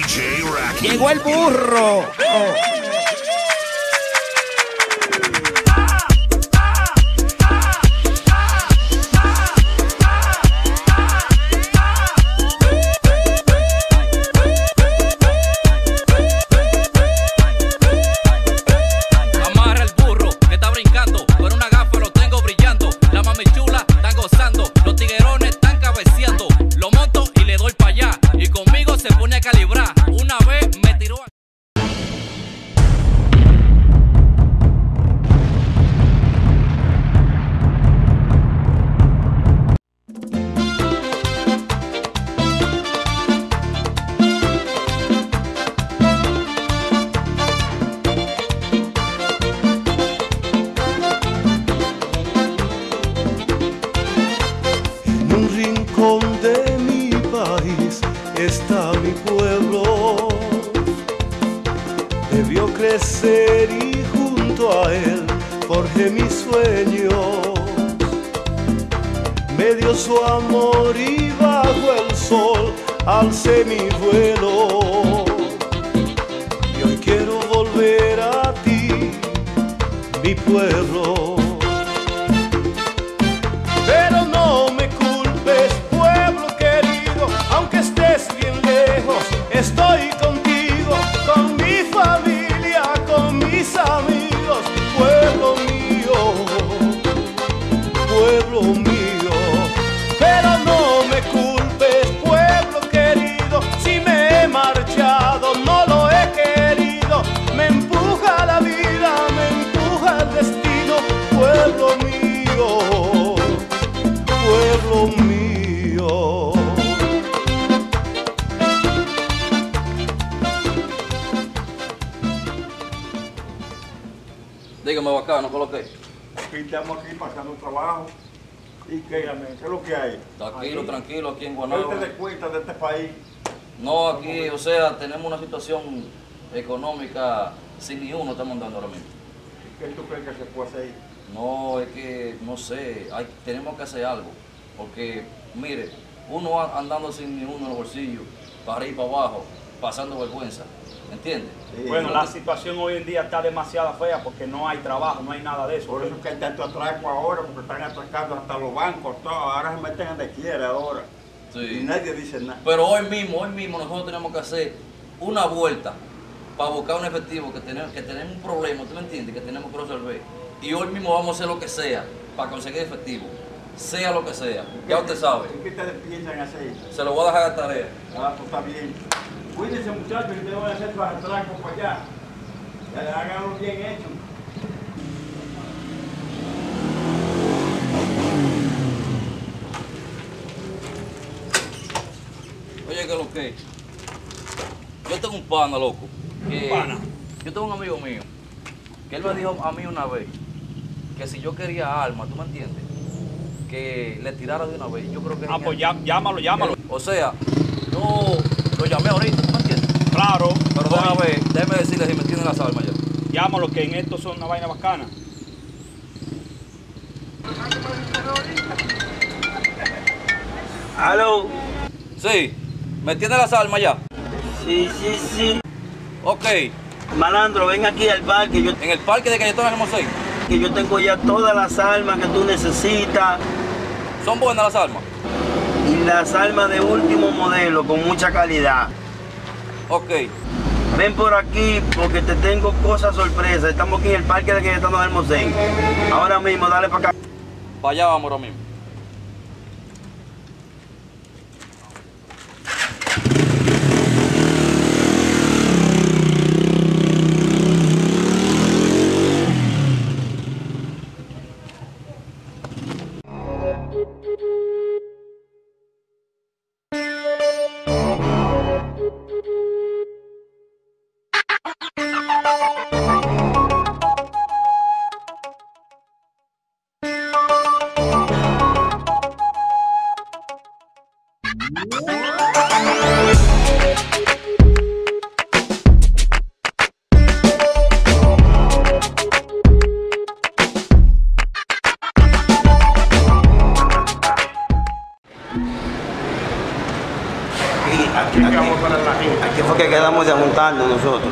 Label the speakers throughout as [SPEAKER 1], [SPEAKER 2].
[SPEAKER 1] DJ Racky.
[SPEAKER 2] Llegó el burro.
[SPEAKER 3] Amarra el burro que está brincando, con una gafa lo tengo brillando. La mami chula están gozando, los tiguerones están cabeceando. Lo monto y le doy para allá, y conmigo se pone a calibrar. Una vez me tiró a...
[SPEAKER 4] En un rincón de mi país está mi pueblo. Debió crecer y junto a él forjé mis sueños. Me dio su amor y bajo el sol alcé mi vuelo. Y hoy quiero volver a ti, mi pueblo. Pero no me culpes, pueblo querido, aunque estés bien lejos, estoy contigo, con mi familia, con mis amigos, pueblo mío, pueblo mío. Pero no me culpes, pueblo querido, si me he marchado, no lo he querido, me empuja la vida, me empuja el destino, pueblo mío, pueblo mío.
[SPEAKER 3] Dígame, bacano, ¿qué es lo que es?
[SPEAKER 5] Aquí estamos aquí pasando un trabajo. ¿Y qué es lo que hay?
[SPEAKER 3] Tranquilo,
[SPEAKER 5] Aquí.
[SPEAKER 3] tranquilo, aquí en
[SPEAKER 5] ¿Qué
[SPEAKER 3] Guanábana.
[SPEAKER 5] te das cuenta de este país?
[SPEAKER 3] No, aquí, o sea, tenemos una situación económica sin ni uno estamos dando ahora mismo.
[SPEAKER 5] ¿Y qué tú crees que se puede hacer?
[SPEAKER 3] No, es que, no sé, tenemos que hacer algo. Porque, mire, uno andando sin ni uno en los bolsillos, para arriba y para abajo, pasando vergüenza. ¿Entiendes?
[SPEAKER 5] Sí.
[SPEAKER 6] Bueno, la situación hoy en día está demasiado fea porque no hay trabajo, no hay nada de eso.
[SPEAKER 5] Por eso es que hay tanto atraco ahora, porque están atracando hasta los bancos, todo. Ahora se meten donde quiera ahora.
[SPEAKER 3] Sí.
[SPEAKER 5] Y nadie dice nada.
[SPEAKER 3] Pero hoy mismo nosotros tenemos que hacer una vuelta para buscar un efectivo que tenemos un problema, ¿tú me entiendes? Que tenemos que resolver. Y hoy mismo vamos a hacer lo que sea para conseguir efectivo, sea lo que sea. Ya usted sabe.
[SPEAKER 5] ¿Y qué ustedes piensan hacer?
[SPEAKER 3] Se lo voy a dejar de tarea.
[SPEAKER 5] Ah, pues está bien. Cuídense muchachos, que ustedes van a hacer sus atracos para allá. Háganlo bien hecho.
[SPEAKER 3] Oye, que lo que yo tengo un pana, loco.
[SPEAKER 6] ¿Un pana?
[SPEAKER 3] Yo tengo un amigo mío que él me dijo a mí una vez que si yo quería armas, ¿tú me entiendes? Que le tirara de una vez. Yo creo que...
[SPEAKER 6] Ah, pues llámalo.
[SPEAKER 3] O sea, yo lo llamé ahorita, ¿tú me entiendes?
[SPEAKER 6] Claro.
[SPEAKER 3] Pero déjame decirle si me tienen las armas ya.
[SPEAKER 6] Llámalo, que en esto son una vaina bacana.
[SPEAKER 7] Aló.
[SPEAKER 3] Sí, ¿me tiene las armas ya?
[SPEAKER 7] Sí.
[SPEAKER 3] Ok,
[SPEAKER 7] Malandro, ven aquí al parque,
[SPEAKER 3] en el parque de Cayetona Ramos 6.
[SPEAKER 7] que yo tengo ya todas las armas que tú necesitas
[SPEAKER 3] ¿Son buenas las armas?
[SPEAKER 7] y las armas de último modelo con mucha calidad.
[SPEAKER 3] Ok,
[SPEAKER 7] Ven por aquí porque te tengo cosas sorpresas. Estamos aquí en el parque de Cayetano del Mosén. Ahora mismo, dale para acá.
[SPEAKER 3] para allá vamos ahora mismo.
[SPEAKER 7] Aquí fue que quedamos de juntarnos nosotros.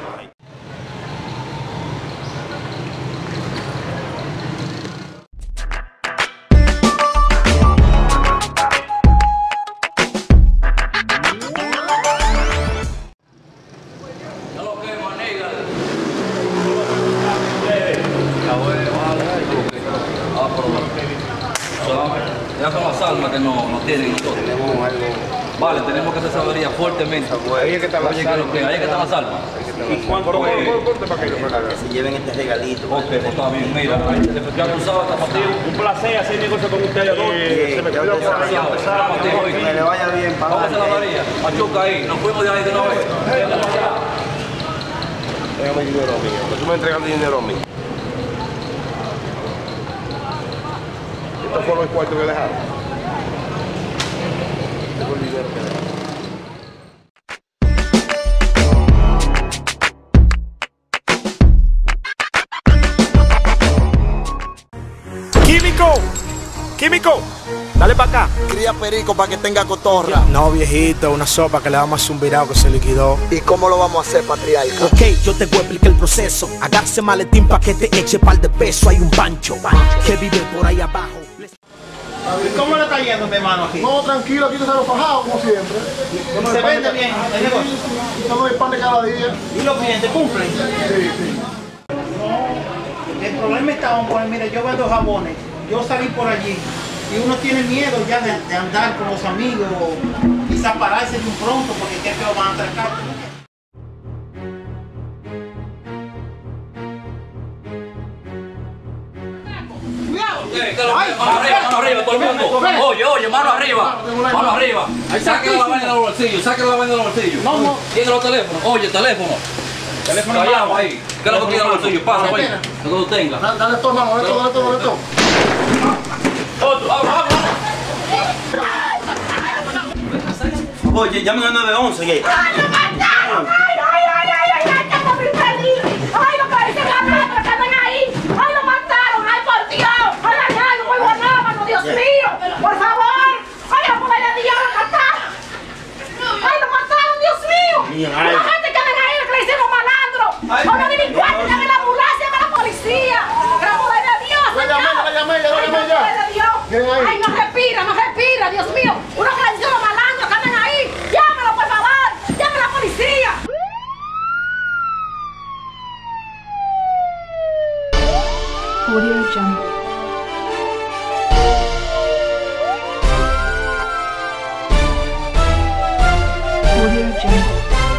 [SPEAKER 3] Ya son las almas que no tienen nosotros. Vale, tenemos que hacer sabería fuertemente.
[SPEAKER 5] Ahí es que están las almas.
[SPEAKER 3] Ahí es que están las almas.
[SPEAKER 5] ¿Y cuánto para que
[SPEAKER 7] Se lleven este regalito.
[SPEAKER 3] Ok, pues está bien, mira, ya tú sabes, Tapatío.
[SPEAKER 6] Un placer hacer negocio con ustedes dos.
[SPEAKER 5] se me quedó por ahí.
[SPEAKER 7] Que le vaya bien, para
[SPEAKER 3] Vamos a la varilla, machuca ahí, nos fuimos de ahí de una vez.
[SPEAKER 5] Déjame dinero mío. Tú me entregas dinero a mí. Estos fueron los cuartos que dejaron. Tengo el dinero que dejaron.
[SPEAKER 1] ¡Químico! Dale para acá.
[SPEAKER 2] Cría perico para que tenga cotorra.
[SPEAKER 1] No, viejito, una sopa que le damos a hacer un virado que se liquidó.
[SPEAKER 2] ¿Y cómo lo vamos a hacer, patriarca?
[SPEAKER 8] Ok, yo te voy a explicar el proceso. Agarse maletín pa' que te eche par de peso. Hay un pancho que vive por ahí abajo.
[SPEAKER 9] ¿Y cómo le está yendo, mi hermano, aquí?
[SPEAKER 10] No, tranquilo, aquí te sale fajado como siempre.
[SPEAKER 9] ¿Se vende bien el negocio?
[SPEAKER 10] Estamos el pan de cada día.
[SPEAKER 9] ¿Y los clientes cumplen?
[SPEAKER 10] Sí, sí.
[SPEAKER 9] El problema está, mire, yo vendo jabones. Yo salí por allí y uno tiene miedo ya de andar con los amigos, quizás pararse de un pronto porque es que lo van a atracar.
[SPEAKER 3] Mano arriba, todo el mundo. Oye, mano arriba. Sáquenle la vaina de los bolsillos,
[SPEAKER 9] No.
[SPEAKER 3] Tiene los teléfonos. Oye, teléfono. Callado ahí. ¿Qué es lo que tiene en los bolsillos? Pasa, oye. Lo que tú tengas.
[SPEAKER 10] Dale todo, hermano, dale todo.
[SPEAKER 3] Otro, vamos.
[SPEAKER 7] Oye, llamen al 911, ¿qué?
[SPEAKER 11] ¡Ay, lo mataron! ¡Ay, qué pobre infeliz! ¡Ay, lo parecen las letras que están ahí! ¡Ay, lo mataron! ¡Ay, por Dios! ¡Ay, no muy guanábano, Dios mío! ¡Por favor! ¡Ay, la pobre de Dios lo mataron! ¡Ay, lo mataron, Dios mío! ¡La gente que ven ahí que le hicimos malandro! ¡O los delincuentes, llame la ambulancia, llame la policía! ¡La pobre de Dios!
[SPEAKER 10] La llamé ya.
[SPEAKER 11] ¡Ay, no respira, Dios mío! ¡Uno que le hicieron malandro, que andan ahí! ¡Llámalo, por favor! ¡Llame a la policía!
[SPEAKER 12] Audio Jungle. Audio Jungle.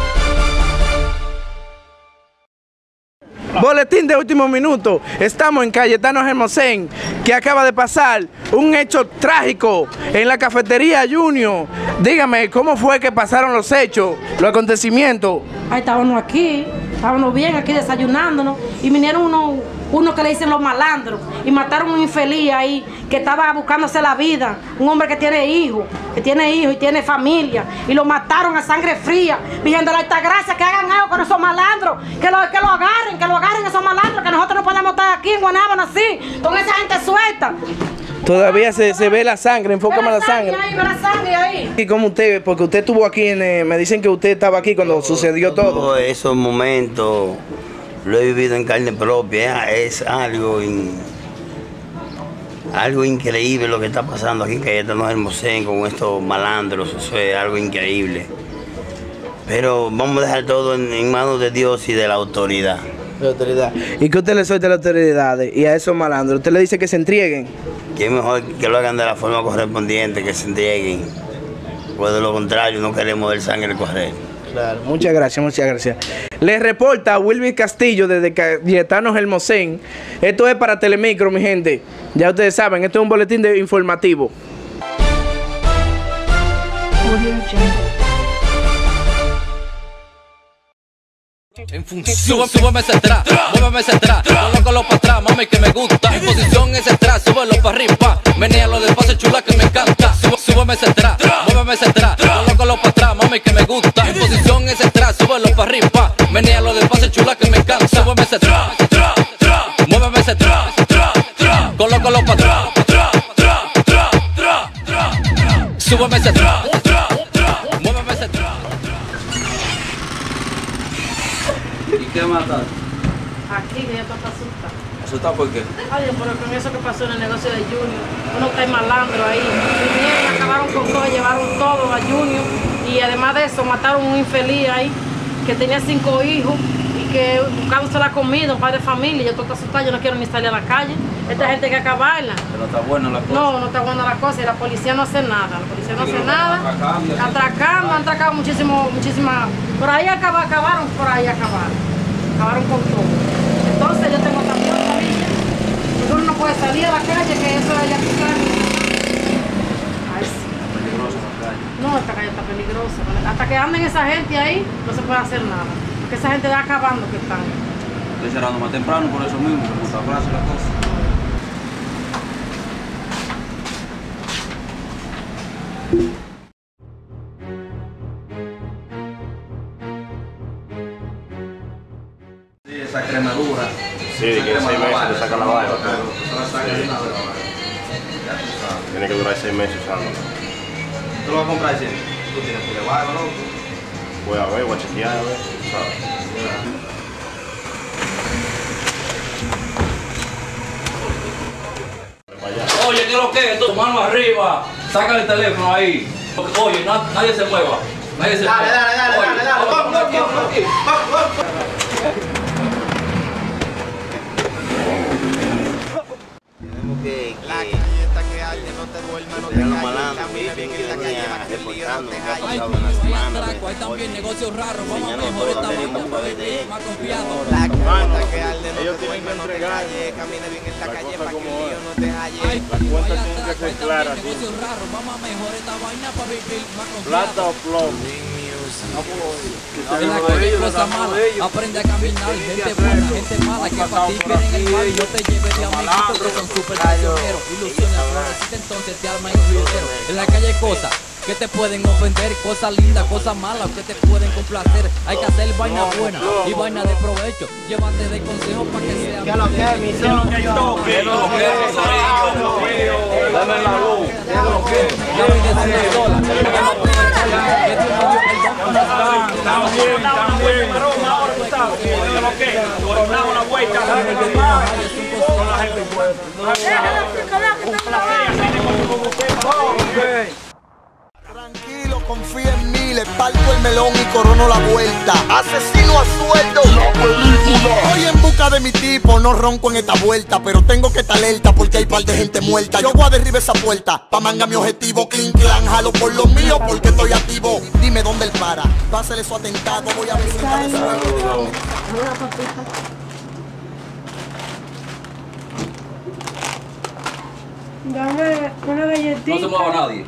[SPEAKER 1] Boletín de último minuto. Estamos en Cayetano Hermosén, que acaba de pasar un hecho trágico en la cafetería Junior. Dígame, ¿cómo fue que pasaron los hechos, los acontecimientos?
[SPEAKER 13] Ahí estábamos bien aquí desayunándonos y vinieron uno que le dicen los malandros y mataron a un infeliz ahí que estaba buscándose la vida, un hombre que tiene hijos y tiene familia, y lo mataron a sangre fría, pidiéndole a esta gracia que hagan algo con esos malandros, que lo agarren esos malandros, que nosotros no podemos estar aquí en Guanábana así, con esa gente suelta.
[SPEAKER 1] Todavía se ve la sangre, enfócame la sangre.
[SPEAKER 13] Ve la sangre ahí.
[SPEAKER 1] ¿Y cómo usted, porque usted estuvo aquí, me dicen que usted estaba aquí cuando sucedió todo?
[SPEAKER 7] Todos esos momentos lo he vivido en carne propia, es algo increíble lo que está pasando aquí en Cayetano Hermosén con estos malandros, eso es algo increíble. Pero vamos a dejar todo en manos de Dios y de la autoridad.
[SPEAKER 1] ¿Y qué usted le suelta a las autoridades y a esos malandros? ¿Usted le dice que se entreguen?
[SPEAKER 7] Que es mejor que lo hagan de la forma correspondiente, que se entreguen. Pues de lo contrario, no queremos ver sangre correr.
[SPEAKER 1] Claro, muchas gracias. Les reporta Wilby Castillo desde Cayetano Hermosén. Esto es para Telemicro, mi gente. Ya ustedes saben, esto es un boletín informativo.
[SPEAKER 12] Audio Jungle.
[SPEAKER 3] En función, súbeme ese atrás, muéveme ese atrás, colócalo para atrás, mami, que me gusta. En posición ese atrás, súbelo para arriba, menéalo despacio, chula, que me encanta. Súbeme ese atrás, muéveme ese atrás, colócalo para atrás, mami, que me gusta. En posición ese atrás, súbelo para arriba, menéalo despacio, chula, que me encanta. Súbeme ese atrás, muéveme ese atrás, colócalo para atrás, súbeme ese atrás, muéveme ese atrás. qué mataste?
[SPEAKER 13] Aquí, que ya está asustada.
[SPEAKER 3] ¿Asustado por qué?
[SPEAKER 13] Ay, pero con eso que pasó en el negocio de Junior, uno está malandro ahí. Vinieron, acabaron con todo, llevaron todo a Junior. Y además de eso, mataron a un infeliz ahí, que tenía 5 hijos y que buscándose la comida, un padre de familia. Yo estoy asustada, yo no quiero ni salir a la calle. Esta gente hay que acabarla.
[SPEAKER 3] Pero está buena la cosa.
[SPEAKER 13] No, no está buena la cosa y la policía no hace nada. La policía no hace nada. Han atracado muchísimas. Por ahí acabaron, acabaron con todo. Entonces yo tengo también familia. Uno no puede salir a la calle, que eso es ya tu carne. Ay, sí.
[SPEAKER 3] Está peligrosa la calle.
[SPEAKER 13] No, esta calle está peligrosa. Hasta que anden esa gente ahí, no se puede hacer nada. Porque esa gente está acabando que están.
[SPEAKER 3] Estoy cerrando más temprano por eso mismo, como está fácil la cosa. Sí, esa cremadura.
[SPEAKER 10] Sí, de que 6 meses te saca la barba. Tiene que durar 6 meses usándola.
[SPEAKER 3] ¿Tú lo vas a comprar siempre? ¿Tú tienes que barba, loco?
[SPEAKER 10] Voy a ver, voy a chequear, a ver, ¿sabes?
[SPEAKER 3] Oye, ¿qué es lo que es? Tu mano arriba. Saca el teléfono ahí. Oye, nadie se mueva. Nadie se mueva. Dale. Vamos.
[SPEAKER 7] Tenemos que la galleta que arde, no te duermas, no te calles, camina bien en la calle, para que el lío no te halle.
[SPEAKER 3] Hay también negocios raros, vamos a mejor esta vaina para vivir más confiado.
[SPEAKER 7] La galleta que arde, no te duermas, no te calles, camina bien en la calle, para que el lío no te halle.
[SPEAKER 10] La cuenta tiene que ser clara, sí.
[SPEAKER 3] Negocios raros, vamos a mejor esta vaina para vivir más confiado.
[SPEAKER 10] Plata o plomo.
[SPEAKER 3] En la calle cosa mala, aprende a caminar, gente buena, gente mala, que para ti quieren el mal y yo te lleve de amiguitos que son súper traicioneros. Ilusiones, florecita, entonces te arma en un fiestero. En la calle hay cosas que te pueden ofender, cosas lindas, cosas malas que te pueden complacer. Hay que hacer vaina buena y vaina de provecho. Llévate de consejos para que sea.
[SPEAKER 6] ¿Qué es lo que es, mi cielo? ¿Qué es lo que es? Dame la luz. ¿Qué es lo que es?
[SPEAKER 3] Ya me decía sola.
[SPEAKER 6] Estamos bien. Ahora tú sabes. ¿Qué es lo que es? Coronamos la vuelta. Con la gente buena. Un placer hacer negocio con usted.
[SPEAKER 2] Tranquilo, confía en mí, le parto el melón y corono la vuelta. Asesino a sueldo, la película. Voy en busca de mi tipo, no ronco en esta vuelta, pero tengo que estar alerta porque hay par de gente muerta. Yo voy a derribar esa puerta, pa' manga mi objetivo. Clean clan, jalo por lo mío porque estoy activo. Dime dónde él para, pásale su atentado, voy a visitar su juego.
[SPEAKER 13] Dame una galletita.
[SPEAKER 3] No se mueva nadie.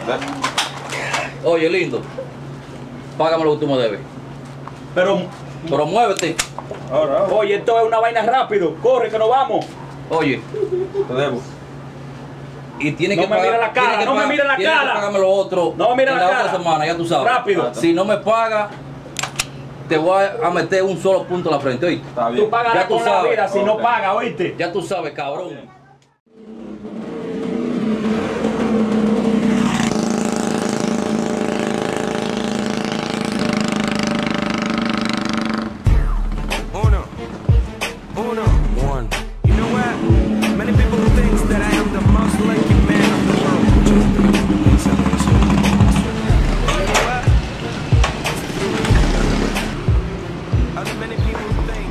[SPEAKER 3] Oye, lindo. Págame lo que tú me debes. Pero muévete.
[SPEAKER 6] Oye, esto es una vaina rápido. Corre que nos vamos.
[SPEAKER 3] Oye, te debo. Y tiene
[SPEAKER 6] No
[SPEAKER 3] que
[SPEAKER 6] me
[SPEAKER 3] pagar.
[SPEAKER 6] mire la cara, no me mire la
[SPEAKER 3] Tiene
[SPEAKER 6] cara.
[SPEAKER 3] que pagarme lo otro.
[SPEAKER 6] No me mire
[SPEAKER 3] en
[SPEAKER 6] la
[SPEAKER 3] otra
[SPEAKER 6] cara.
[SPEAKER 3] semana, ya tú sabes.
[SPEAKER 6] Rápido.
[SPEAKER 3] Si no me pagas, te voy a meter un solo punto en la frente, ¿oíste?
[SPEAKER 6] Tú pagarás con la vida si no pagas, ¿oíste?
[SPEAKER 3] Ya tú sabes, cabrón.
[SPEAKER 14] One. You know what? Many people think that I am the most lucky man of the world. You know what? Other many people think.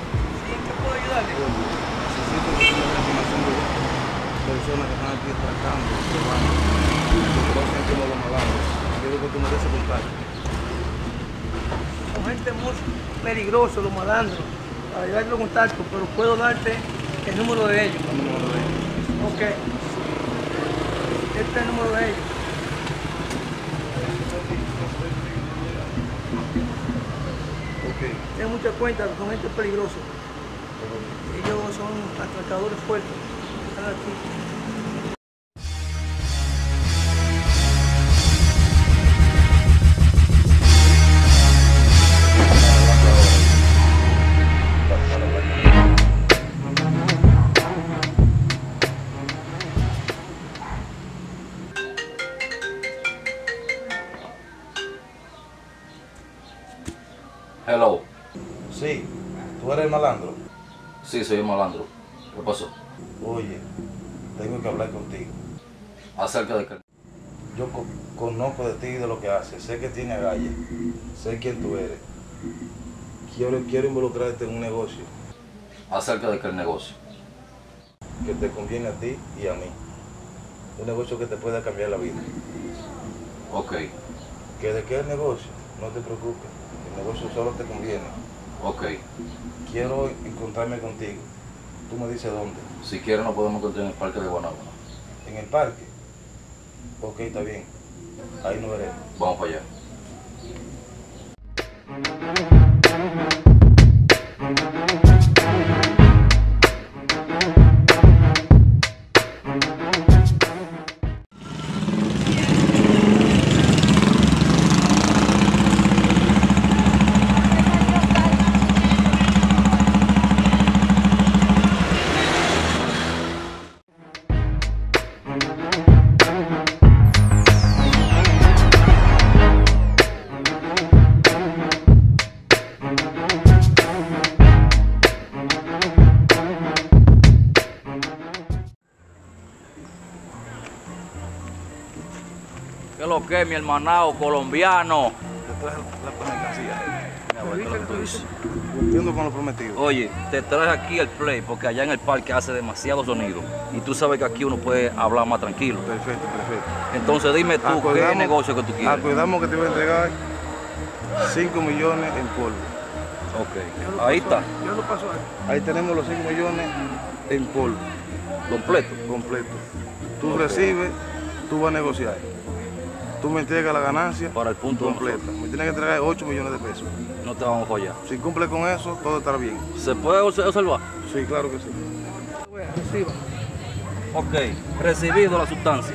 [SPEAKER 1] Personas que están aquí tratando, que conocen como los malandros. Quiero que tú me des ese contacto. Son gente muy peligrosa, los malandros. Para llevarte los contactos, pero puedo darte el número de ellos. Ok. Este es el número de ellos. Ok. Ten mucha cuenta, son gente peligrosa. Ellos son atracadores fuertes. Están aquí.
[SPEAKER 3] Hello.
[SPEAKER 15] Sí. ¿Tú eres el malandro?
[SPEAKER 16] Sí, soy el malandro. ¿Qué pasó?
[SPEAKER 15] Oye, tengo que hablar contigo.
[SPEAKER 16] ¿Acerca de qué?
[SPEAKER 15] Yo conozco de ti y de lo que haces. Sé que tienes agallas. Sé quién tú eres. Quiero involucrarte en un negocio.
[SPEAKER 16] ¿Acerca de qué negocio?
[SPEAKER 15] Que te conviene a ti y a mí. Un negocio que te pueda cambiar la vida.
[SPEAKER 16] Ok.
[SPEAKER 15] ¿Que de qué es el negocio? No te preocupes. El negocio solo te conviene.
[SPEAKER 16] Ok.
[SPEAKER 15] Quiero encontrarme contigo. Tú me dices dónde.
[SPEAKER 16] Si quieres nos podemos encontrar en el parque de Guanábana.
[SPEAKER 15] ¿En el parque? Ok, está bien. Ahí nos veremos.
[SPEAKER 16] Vamos para allá.
[SPEAKER 3] ¿Qué es lo que es, mi hermanao colombiano?
[SPEAKER 15] Te traje la mercancía. Cumpliendo con lo prometido.
[SPEAKER 3] Oye, te traje aquí el play porque allá en el parque hace demasiado sonido. Y tú sabes que aquí uno puede hablar más tranquilo.
[SPEAKER 15] Perfecto, perfecto.
[SPEAKER 3] Entonces dime tú, ¿qué negocio que tú quieres?
[SPEAKER 15] Acordamos que te voy a entregar 5 millones en polvo.
[SPEAKER 3] Ok, ahí está.
[SPEAKER 15] Yo lo paso ahí. Ahí tenemos los 5 millones en polvo.
[SPEAKER 3] ¿Completo?
[SPEAKER 15] Completo. Tú recibes, tú vas a negociar. Tú me entregas la ganancia
[SPEAKER 3] para el punto
[SPEAKER 15] completa. Me tienes que entregar 8 millones de pesos.
[SPEAKER 3] No te vamos a fallar.
[SPEAKER 15] Si cumple con eso, todo estará bien.
[SPEAKER 3] ¿Se puede observar?
[SPEAKER 15] Sí, claro que sí.
[SPEAKER 3] Reciba. Ok, recibido la sustancia.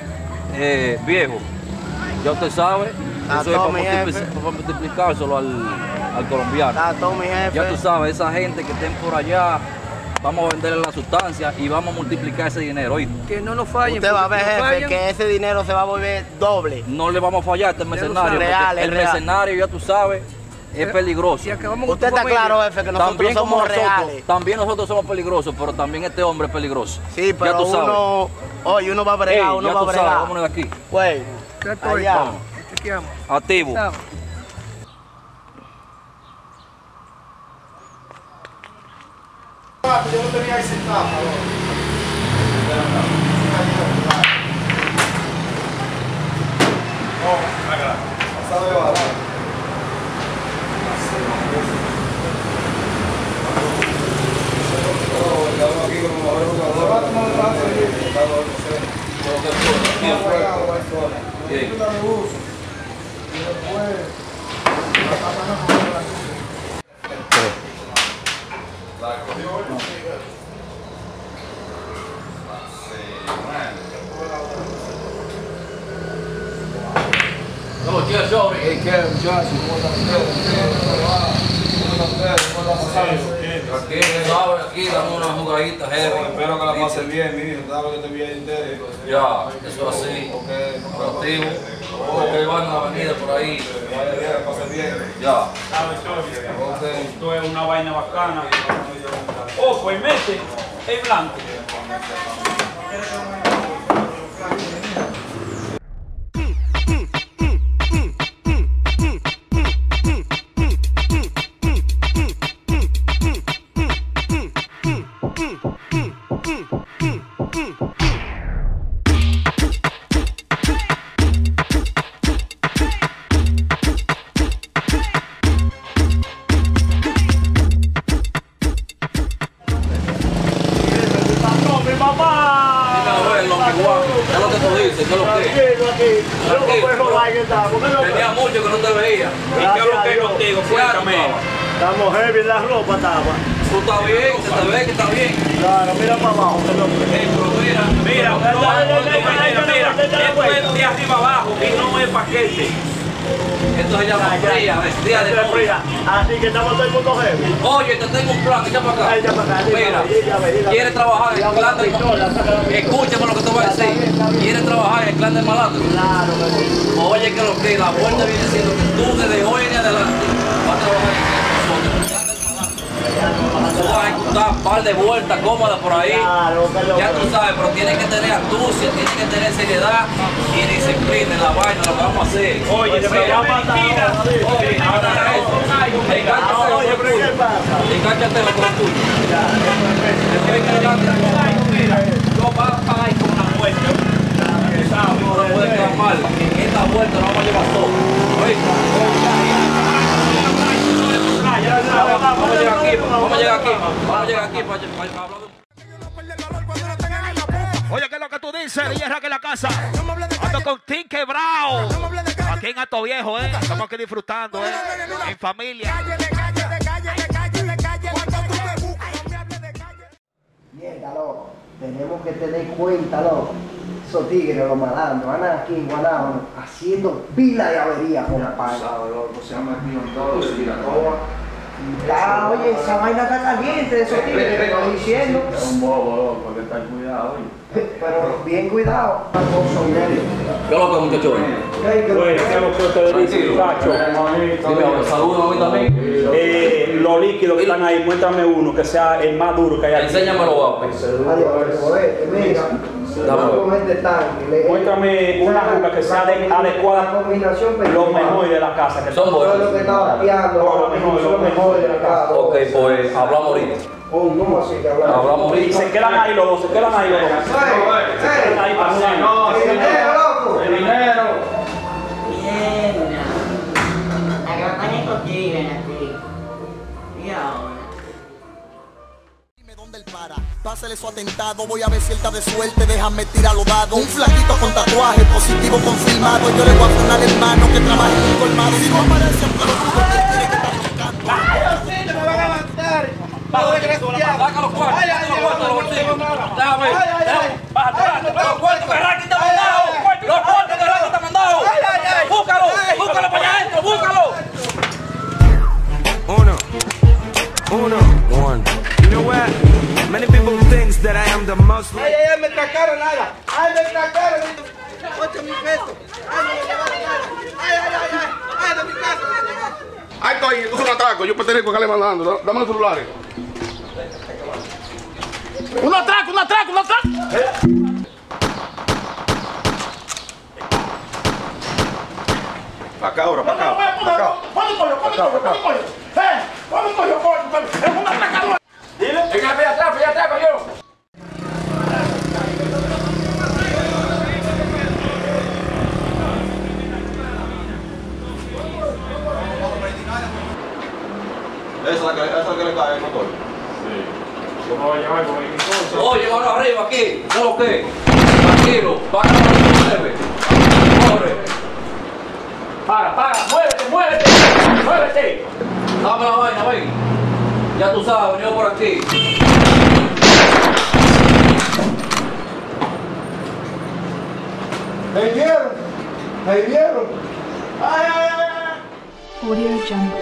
[SPEAKER 3] Viejo, ya usted sabe, eso es para multiplicárselo al colombiano. Ya tú sabes, esa gente que estén por allá, vamos a venderle la sustancia y vamos a multiplicar ese dinero. ¿Oíste?
[SPEAKER 17] Que no nos fallen.
[SPEAKER 18] Usted va a ver,
[SPEAKER 17] jefe,
[SPEAKER 18] fallen, que ese dinero se va a volver doble.
[SPEAKER 3] No le vamos a fallar a este mercenario.
[SPEAKER 18] Real,
[SPEAKER 3] el mercenario, ya tú sabes, es peligroso.
[SPEAKER 18] Usted está claro, jefe, que nosotros
[SPEAKER 3] también
[SPEAKER 18] somos reales.
[SPEAKER 3] También nosotros somos peligrosos, pero también este hombre es peligroso.
[SPEAKER 18] Sí, pero
[SPEAKER 3] ya tú sabes.
[SPEAKER 18] Oye, uno va a bregar, uno va a bregar.
[SPEAKER 3] Vámonos de aquí.
[SPEAKER 18] Pues, allá.
[SPEAKER 3] Vamos. Activo.
[SPEAKER 19] Yo no tenía ahí sentado. No, acá. Pasado de bala.
[SPEAKER 3] No, Jeff, show me.
[SPEAKER 19] Hey, Kevin, Josh, ¿cómo están ustedes?
[SPEAKER 3] Aquí, ¿sabes? Aquí damos una jugadita heavy.
[SPEAKER 19] Espero que la pasen bien, mi hijo. Claro que te bien entero.
[SPEAKER 3] Ya, eso así. Activo. Porque van a la avenida por ahí.
[SPEAKER 19] Que pasen bien.
[SPEAKER 3] Ya.
[SPEAKER 6] Esto es una vaina bacana. Oh, pues mete el blanco.
[SPEAKER 3] Tenía mucho que no te veía.
[SPEAKER 6] ¿Y qué es lo que es contigo? Cuéntame.
[SPEAKER 19] Estamos heavy en la ropa, estaba.
[SPEAKER 3] Tú estás bien, se te ve que está bien.
[SPEAKER 19] Claro, mira para abajo.
[SPEAKER 6] Mira, esto es de arriba abajo y no es paquete.
[SPEAKER 3] Esto se llama fría, vestida de fría.
[SPEAKER 19] Así que estamos todo el mundo heavy.
[SPEAKER 3] Oye, te tengo un plan, echa para acá. Mira, ¿quieres trabajar en el clan del malandro? Escúchame lo que te voy a decir. ¿Quieres trabajar en el clan del malandro?
[SPEAKER 19] Claro,
[SPEAKER 3] oye, que lo que la vuelta viene siendo que tú desde hoy en adelante vas a trabajar en nosotros. de vuelta cómoda por ahí. Ya tú sabes, pero tienen que tener astucia, tienen que tener seriedad y disciplina en la vaina, lo que vamos a hacer.
[SPEAKER 6] Oye, te va a matar.
[SPEAKER 3] Oye, ahora eso. Encánchatelo con lo tuyo. Yo voy a pagar con una muerte. No puede quedar mal. En esta vuelta nos vamos a llevar todo. Vamos a llegar aquí para hablar de...
[SPEAKER 17] Oye, ¿qué es lo que tú dices? Hierra que la casa. Ando con Tim Quebrao. Aquí en Alto Viejo, estamos aquí disfrutando, en familia.
[SPEAKER 20] Mierda, loco. Tenemos que tener cuenta, loco. Esos tigres, los malandros, andan aquí en Guanábano haciendo pila de avería con la paga.
[SPEAKER 15] Se han metido en todo, se tira todo.
[SPEAKER 20] Ya, oye, esa vaina está caliente de esos tigres, te estoy diciendo.
[SPEAKER 15] Es un bobo, loco, que estar cuidado,
[SPEAKER 20] Pero bien cuidado.
[SPEAKER 3] ¿Qué es lo que, muchachos?
[SPEAKER 6] Bueno, ¿qué es lo que ustedes dicen, muchachos?
[SPEAKER 3] Saludos a mí también.
[SPEAKER 6] Los líquidos que están ahí, muéstrame uno que sea el más duro que hay aquí.
[SPEAKER 3] Enséñamelo, guapo.
[SPEAKER 6] Muéstrame una juca que sea adecuada, los mejores de la casa. Que
[SPEAKER 3] son buenos.
[SPEAKER 20] Lo que está bateando, los mejores de la casa.
[SPEAKER 3] Ok, pues hablamos ahorita.
[SPEAKER 20] ¿Cómo así que hablamos?
[SPEAKER 3] Hablamos ahorita.
[SPEAKER 6] Y se quedan ahí los dos, se quedan ahí los dos. Se quedan ahí pasando.
[SPEAKER 20] El dinero, loco.
[SPEAKER 6] El dinero.
[SPEAKER 21] Bien. La campaña es contigo, aquí. Y ahora.
[SPEAKER 2] Pásale su atentado, voy a ver si él está de suerte, déjame tirar los dados. Un flaquito con tatuaje, positivo confirmado. Yo le voy a poner al hermano que trabaja en un colmado. Si no aparece un pelotudo, ¿quién tiene que estar buscando?
[SPEAKER 1] ¡Ay, Diosito, me van a matar! ¡Bajo desgraciado!
[SPEAKER 3] ¡Saca los cuartos! ¡Saca los cuartos de los bolsillos! ¡Déjame! ¡Bájate! ¡Los cuartos que Raki te ha mandado! ¡Los cuartos que Raki te ha mandado! ¡Búscalo! ¡Búscalo para allá adentro! ¡Búscalo!
[SPEAKER 14] One. You know what? Many people think that I am the most.
[SPEAKER 1] ¡Ay, ay, ay! ¡Me tracaron nada! ¡Ay, me tracaron! 8,000 pesos. ¡Ay, me llevaron nada! ¡Ay, ay, ay! ¡Ay, ay, de mi casa!
[SPEAKER 22] Ahí estoy, esto es un atraco. Yo pertenezco a acá le mandando. Dame los celulares. ¡Un atraco, un atraco, un atraco! Para acá ahora, para acá. Para acá.
[SPEAKER 1] ¡Pon un pollo! ¡Pon un pollo! ¡Pon un pollo! ¡Pon un pollo! ¡Es un atracador!
[SPEAKER 3] Dile. Venga, ve atrás, yo.
[SPEAKER 10] Esa es la que le cae el motor.
[SPEAKER 6] Sí. ¿Cómo va a llevar con el equipo?
[SPEAKER 3] Oye, mano arriba aquí. ¿No lo que? Tranquilo. Para la mueve. Corre. Para. Muévete. Dame la vaina, ven. Ya tú sabes, venido por aquí.
[SPEAKER 20] ¡Me vieron! ¡Ay, ay, ay!
[SPEAKER 12] Audio Jungle.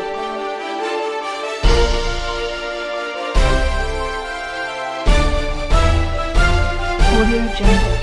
[SPEAKER 12] Audio Jungle.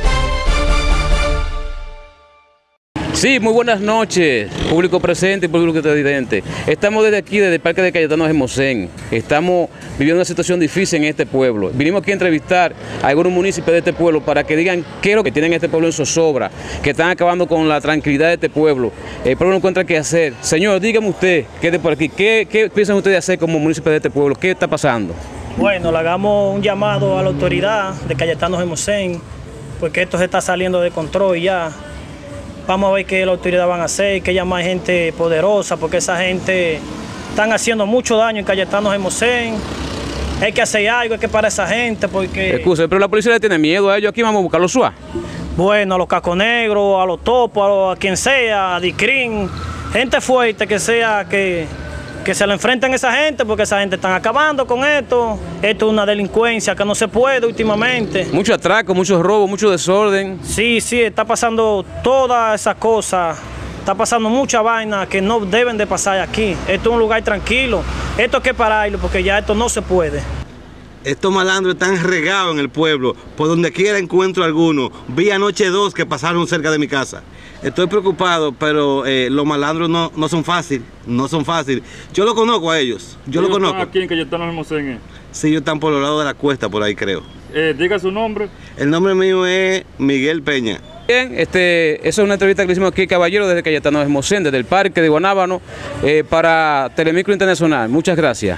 [SPEAKER 23] Sí, muy buenas noches, público presente y público televidente. Estamos desde aquí, desde el Parque de Cayetano Hermosén. Estamos viviendo una situación difícil en este pueblo. Vinimos aquí a entrevistar a algunos municipios de este pueblo para que digan qué es lo que tienen este pueblo en zozobra, que están acabando con la tranquilidad de este pueblo. El pueblo no encuentra qué hacer. Señor, dígame usted, ¿qué es de por aquí? ¿Qué piensan ustedes hacer como municipio de este pueblo? ¿Qué está pasando?
[SPEAKER 24] Bueno, le hagamos un llamado a la autoridad de Cayetano Hermosén, porque esto se está saliendo de control ya. Vamos a ver qué la autoridad van a hacer, que llamar gente poderosa, porque esa gente están haciendo mucho daño en Cayetano Hermosén. Hay que hacer algo, hay que parar a esa gente, porque...
[SPEAKER 23] Excusa, pero la policía le tiene miedo a ellos. Aquí vamos a buscar los SWAT.
[SPEAKER 24] Bueno, a los caconegros, a los topos, a quien sea, a Dicrin, gente fuerte que sea que se le enfrenten a esa gente, porque esa gente están acabando con esto. Esto es una delincuencia que no se puede últimamente.
[SPEAKER 23] Mucho atraco, muchos robos, mucho desorden.
[SPEAKER 24] Sí, está pasando todas esas cosas. Está pasando mucha vaina que no deben de pasar aquí. Esto es un lugar tranquilo. Esto hay que pararlo porque ya esto no se puede.
[SPEAKER 25] Estos malandros están regados en el pueblo. Por donde quiera encuentro alguno. Vi anoche 2 que pasaron cerca de mi casa. Estoy preocupado, pero los malandros no son fáciles. No son fáciles. Yo lo conozco a ellos. Yo lo conozco.
[SPEAKER 6] Aquí en Cayetano Hermosén.
[SPEAKER 25] Sí, ellos están por los lados de la cuesta, por ahí creo.
[SPEAKER 6] Diga su nombre.
[SPEAKER 25] El nombre mío es Miguel Peña.
[SPEAKER 23] Bien, eso es una entrevista que le hicimos aquí, caballero, desde Cayetano Hermosén, desde el Parque de Guanábano, para Telemicro Internacional. Muchas gracias.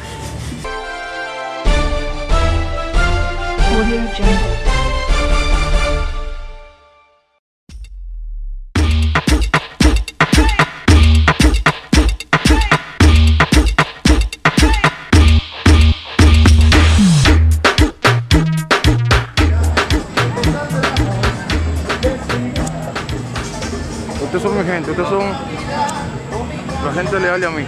[SPEAKER 12] Audio Jungle.
[SPEAKER 15] Ustedes son mi gente, ustedes son la gente leal a mí.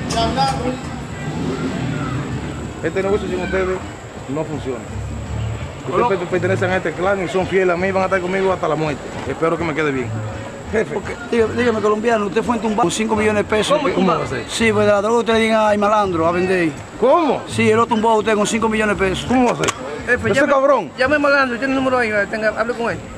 [SPEAKER 15] Este negocio sin ustedes no funciona. Ustedes pertenecen a este clan y son fieles a mí, van a estar conmigo hasta la muerte. Espero que me quede bien. Jefe.
[SPEAKER 4] Dígame, colombiano, usted fue en un banco con 5 millones de pesos.
[SPEAKER 15] ¿Cómo va a ser?
[SPEAKER 4] Sí, pues de la droga ustedes digan ay malandro a vender.
[SPEAKER 15] ¿Cómo?
[SPEAKER 4] Sí, él lo tumbó a usted con 5 millones de pesos.
[SPEAKER 15] ¿Cómo va a ser?
[SPEAKER 4] Jefe,
[SPEAKER 15] ese cabrón.
[SPEAKER 4] Llame a malandro, tiene el número ahí, hable con él.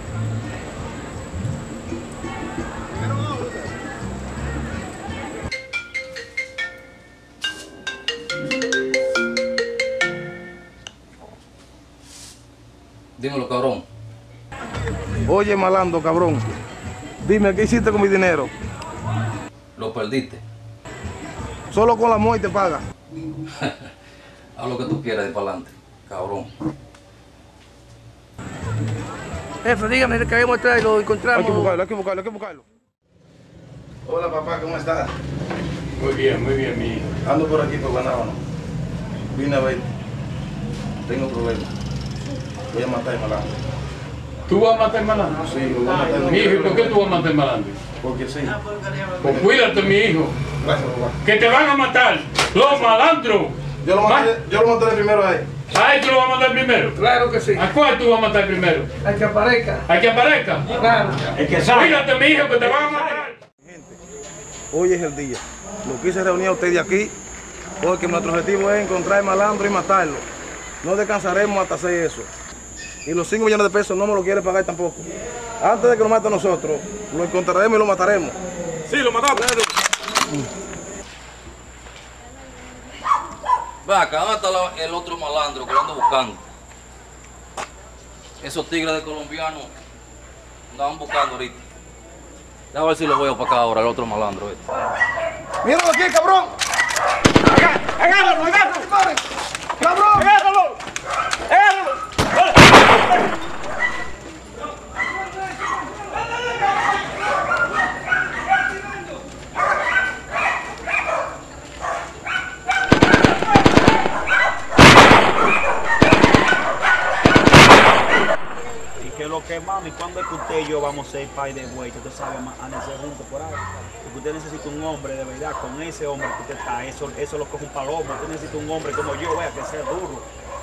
[SPEAKER 3] Dímelo, cabrón.
[SPEAKER 15] Oye, malandro, cabrón. Dime, ¿qué hiciste con mi dinero?
[SPEAKER 3] Lo perdiste.
[SPEAKER 15] Solo con la muerte paga.
[SPEAKER 3] Haz lo que tú quieras de para adelante, cabrón.
[SPEAKER 4] Jefe, dígame que habíamos traído, lo encontramos.
[SPEAKER 15] Hay que buscarlo. Hola, papá, ¿cómo estás?
[SPEAKER 6] Muy bien, mi hijo.
[SPEAKER 15] Ando por aquí por Guanábano. Vine a ver. Tengo problemas. Voy a matar al malandro.
[SPEAKER 6] ¿Tú vas a matar al malandro?
[SPEAKER 15] Sí, lo voy a matar.
[SPEAKER 6] Mi hijo, ¿y por qué tú vas a matar al malandro?
[SPEAKER 15] Porque sí.
[SPEAKER 6] Pues cuídate, mi hijo.
[SPEAKER 15] Gracias, papá.
[SPEAKER 6] Que te van a matar los malandros.
[SPEAKER 15] Yo lo mataré primero a él.
[SPEAKER 6] ¿A él tú lo vas a matar primero?
[SPEAKER 4] Claro que sí.
[SPEAKER 6] ¿A cuál tú vas a matar primero?
[SPEAKER 4] Al que aparezca.
[SPEAKER 6] ¿A que aparezca?
[SPEAKER 4] Claro.
[SPEAKER 6] El que sabe. Cuídate, mi hijo, que te van a matar.
[SPEAKER 15] Hoy es el día. Lo quise reunir a ustedes aquí porque nuestro objetivo es encontrar al malandro y matarlo. No descansaremos hasta hacer eso. Y los 5 millones de pesos no me lo quiere pagar tampoco. Antes de que lo mate a nosotros, lo encontraremos y lo mataremos.
[SPEAKER 6] Sí, lo matamos.
[SPEAKER 3] Ve acá, ¿dónde está el otro malandro que lo ando buscando? Esos tigres de colombianos andaban buscando ahorita. A ver si lo veo para acá ahora, el otro malandro.
[SPEAKER 15] ¡Míralo aquí, cabrón!
[SPEAKER 6] ¡Agárralo!
[SPEAKER 15] ¡Cabrón!
[SPEAKER 6] ¡Agárralo!
[SPEAKER 5] Y que lo que mami, cuando es que usted y yo vamos a ser pay de güey, que usted sabe a nacer juntos por ahí. Porque usted necesita un hombre de verdad, con ese hombre que usted está, eso lo coge un palomo. Usted necesita un hombre como yo, vea, que sea duro.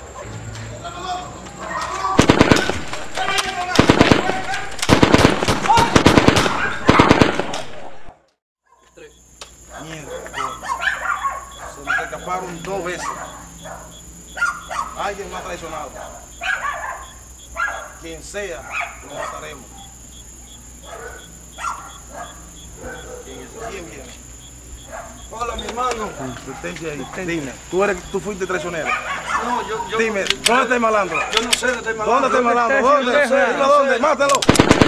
[SPEAKER 15] Se nos escaparon 2 veces. Alguien me ha traicionado. Quien sea, lo mataremos. ¿Quién viene? Hola, mi hermano. Dime, ¿tú fuiste traicionero?
[SPEAKER 4] No, yo...
[SPEAKER 15] Dime, ¿dónde está el malandro?
[SPEAKER 4] Yo no sé dónde está el malandro.
[SPEAKER 15] ¿Dónde está el malandro? ¿Dónde? Dime dónde, mátalo.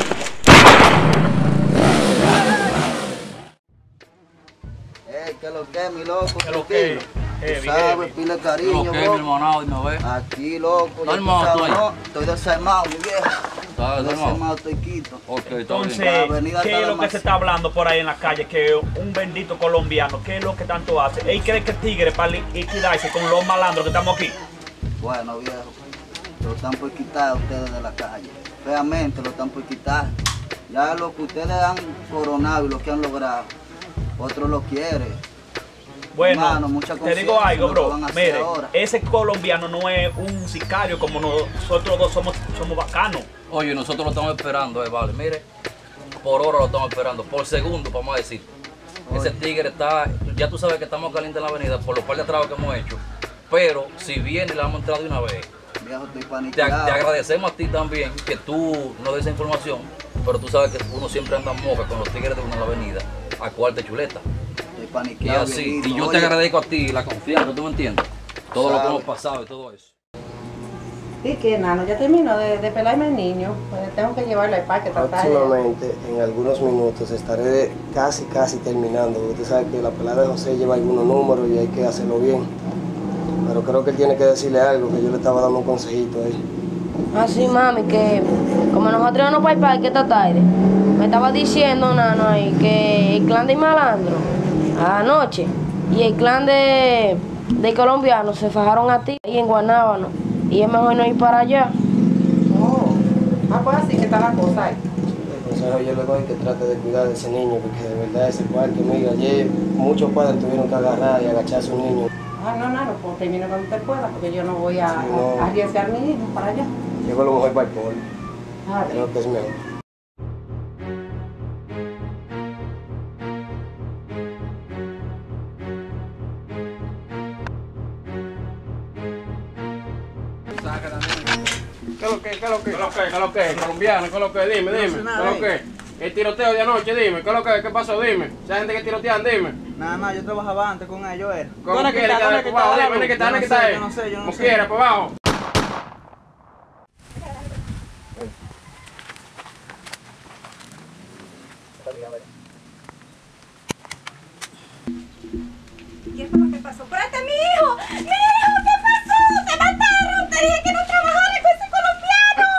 [SPEAKER 18] ¿Qué lo que, mi loco?
[SPEAKER 3] ¿Qué lo que?
[SPEAKER 18] Tú sabes, pila de cariño,
[SPEAKER 3] ¿Qué lo que, mi hermanado? Dime a ver.
[SPEAKER 18] Aquí, loco.
[SPEAKER 3] ¿Estás armado tú ahí?
[SPEAKER 18] No, estoy desarmado, mi viejo.
[SPEAKER 3] ¿Estás
[SPEAKER 18] desarmado? Estoy quito.
[SPEAKER 3] Ok,
[SPEAKER 5] Entonces, ¿qué es lo que se está hablando por ahí en la calle? Que un bendito colombiano, ¿qué es lo que tanto hace? ¿Él cree que el tigre para liquidarse con los malandros que estamos aquí?
[SPEAKER 18] Bueno, viejo, lo están por quitar a ustedes de la calle. Realmente lo están por quitar. Ya lo que ustedes han coronado y lo que han logrado, otros lo quieren.
[SPEAKER 5] Bueno,
[SPEAKER 18] hermano,
[SPEAKER 5] te digo algo, bro. Mire, ese colombiano no es un sicario como nosotros dos somos bacanos.
[SPEAKER 3] Oye, nosotros lo estamos esperando, vale. Mire, por hora lo estamos esperando, por segundo, vamos a decir. Ese tigre está, ya tú sabes que estamos calientes en la avenida por los par de trabajos que hemos hecho. Pero si viene y le vamos a entrar de una vez, te agradecemos a ti también que tú nos des esa información, pero tú sabes que uno siempre anda moca con los tigres de una en la avenida, a cuarta chuleta. Y así, y yo te agradezco a ti la confianza, ¿tú me entiendes? Todo lo que hemos pasado y todo eso.
[SPEAKER 7] Sí, que nano, ya terminó de pelarme el niño. Pues tengo que llevarlo al parque.
[SPEAKER 20] Próximamente, en algunos minutos, estaré casi terminando. Usted sabe que la pelada de José lleva algunos números y hay que hacerlo bien. Pero creo que él tiene que decirle algo, que yo le estaba dando un consejito ahí.
[SPEAKER 8] Ah, sí, mami, que como nosotros no para el parque esta tarde, me estaba diciendo, nano, ahí, que el clan de Malandro, anoche, y el clan de colombiano se fajaron a ti ahí en Guanábano. Y es mejor no ir para allá.
[SPEAKER 7] Oh. Ah, pues así que está la cosa ahí.
[SPEAKER 20] El consejo yo le doy que trate de cuidar de ese niño, porque de verdad ese parque, amiga, ayer muchos padres tuvieron que agarrar y agachar a su niño.
[SPEAKER 7] Ah, no, pues termine cuando usted pueda, porque yo no voy a arriesgar a mi hijo para allá.
[SPEAKER 20] Llevo lo mejor para el pueblo.
[SPEAKER 7] Ah,
[SPEAKER 20] creo que es mejor.
[SPEAKER 22] ¿Qué es lo que? Colombiano, ¿qué es lo que? Dime, ¿qué es lo que? El tiroteo de anoche, dime, ¿qué es lo que? ¿Qué pasó? Dime. Esa gente que tirotean, dime.
[SPEAKER 9] Nada, yo trabajaba antes con ellos, era.
[SPEAKER 22] ¿Cómo quieres que está? Dime, ¿qué está?
[SPEAKER 9] Yo no sé.
[SPEAKER 22] Como quieras, pues abajo.
[SPEAKER 8] ¿Qué fue lo que pasó? ¡Pero este es mi hijo! ¡Mi hijo! ¿Qué pasó? ¡Te mataron! Te dije que no trabajara con ese colombiano.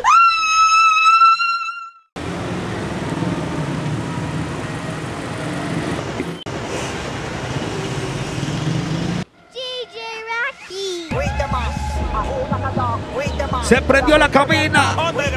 [SPEAKER 17] Se prendió la cabina.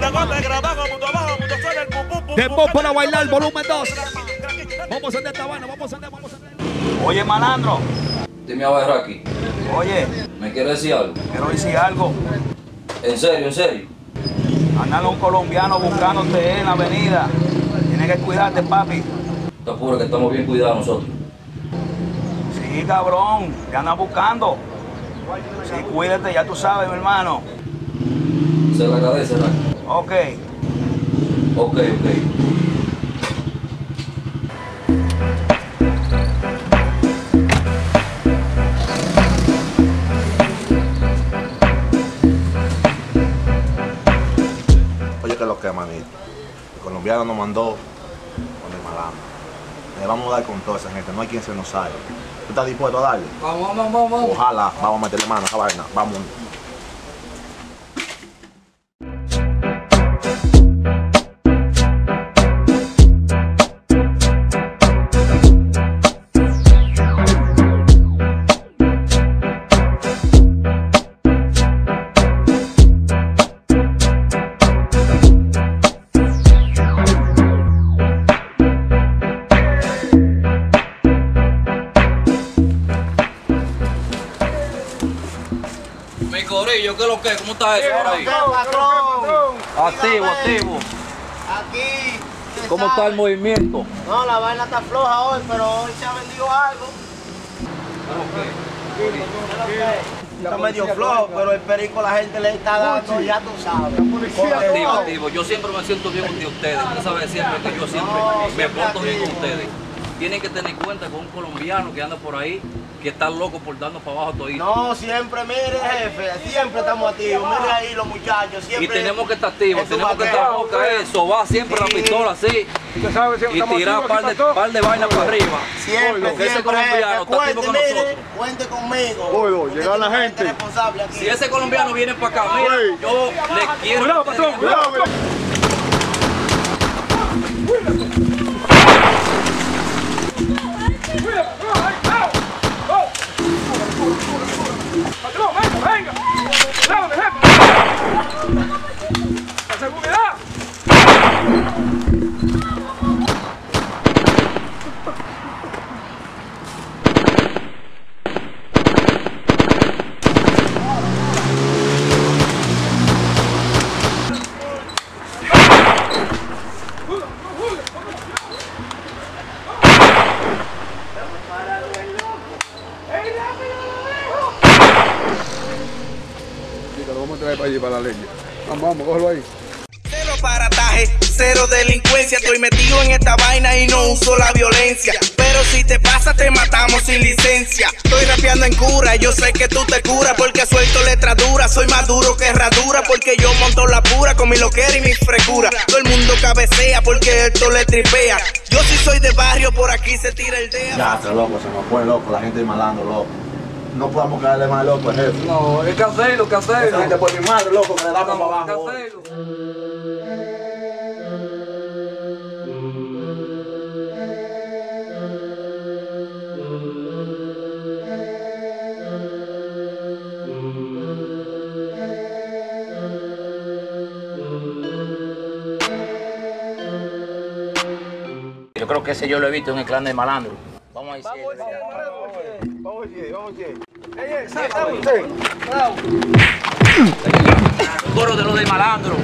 [SPEAKER 17] Dembow para bailar, volumen 2. Vamos a andar esta vaina, vamos a andar.
[SPEAKER 5] Oye, malandro.
[SPEAKER 16] Dime a ver aquí.
[SPEAKER 5] Oye.
[SPEAKER 16] ¿Me quieres decir algo?
[SPEAKER 5] Quiero decir algo.
[SPEAKER 16] ¿En serio?
[SPEAKER 5] Andan un colombiano buscándote en la avenida. Tienes que cuidarte, papi.
[SPEAKER 16] Te apuro que estamos bien cuidados nosotros.
[SPEAKER 5] Sí, cabrón. Te andan buscando. Sí, cuídate, ya tú sabes, mi hermano.
[SPEAKER 16] Se le agradece, Rack.
[SPEAKER 5] Ok.
[SPEAKER 10] Oye, que lo que, manito. El colombiano nos mandó con el malandro. Le vamos a dar con toda esa gente, no hay quien se nos salga. ¿Tú estás dispuesto a darle?
[SPEAKER 9] Vamos.
[SPEAKER 10] Ojalá, vamos a meterle mano a esa vaina. Vamos.
[SPEAKER 16] Corillo, ¿qué es lo que? ¿Cómo está eso por ahí? Activo.
[SPEAKER 9] Aquí.
[SPEAKER 16] ¿Cómo está el movimiento?
[SPEAKER 9] No, la vaina está floja hoy, pero hoy se ha vendido algo. Está medio flojo, pero el perico la gente le está dando, ya tú sabes.
[SPEAKER 16] Activo. Yo siempre me siento bien con ustedes. Usted sabe siempre que yo siempre me porto bien con ustedes. Tienen que tener en cuenta con un colombiano que anda por ahí, que está loco por darnos para abajo todito.
[SPEAKER 9] No, siempre, mire, jefe, siempre estamos activos. Mire ahí los muchachos, siempre.
[SPEAKER 16] Y tenemos que estar activos, tenemos que estar boca, eso, va siempre la pistola así. Y tirar par de vainas para arriba.
[SPEAKER 9] Siempre,
[SPEAKER 16] ese colombiano está activo con nosotros.
[SPEAKER 9] Cuente conmigo.
[SPEAKER 19] Llega la gente.
[SPEAKER 16] Si ese colombiano viene para acá, mira, yo le quiero.
[SPEAKER 19] Cuidado, patrón, cuidado. Venga. ¡Cuidado, mi jefe! ¡La seguridad! Para allí, para la leña. Vamos, cógelo ahí.
[SPEAKER 1] Cero parataje, cero delincuencia. Estoy metido en esta vaina y no uso la violencia. Pero
[SPEAKER 2] pero si te pasa te matamos sin licencia. Estoy rapeando en cura, yo sé que tú te curas porque suelto letras duras. Soy más duro que herradura porque yo monto la pura con mi loquera y mi frescura. Todo el mundo cabecea porque esto le tripea. Yo sí soy de barrio, por aquí se tira el dedo.
[SPEAKER 10] Ya, loco, se nos fue loco, la gente es malando, loco. No podemos caerle más loco al jefe.
[SPEAKER 16] No, es que hacerlo, que hacerlo.
[SPEAKER 10] Esa gente por mi madre, loco, que le damos para abajo.
[SPEAKER 11] Yo creo que ese yo lo he visto en el clan de Malandro. Vamos a decir.
[SPEAKER 15] Vamos
[SPEAKER 11] Un coro de los de Malandro.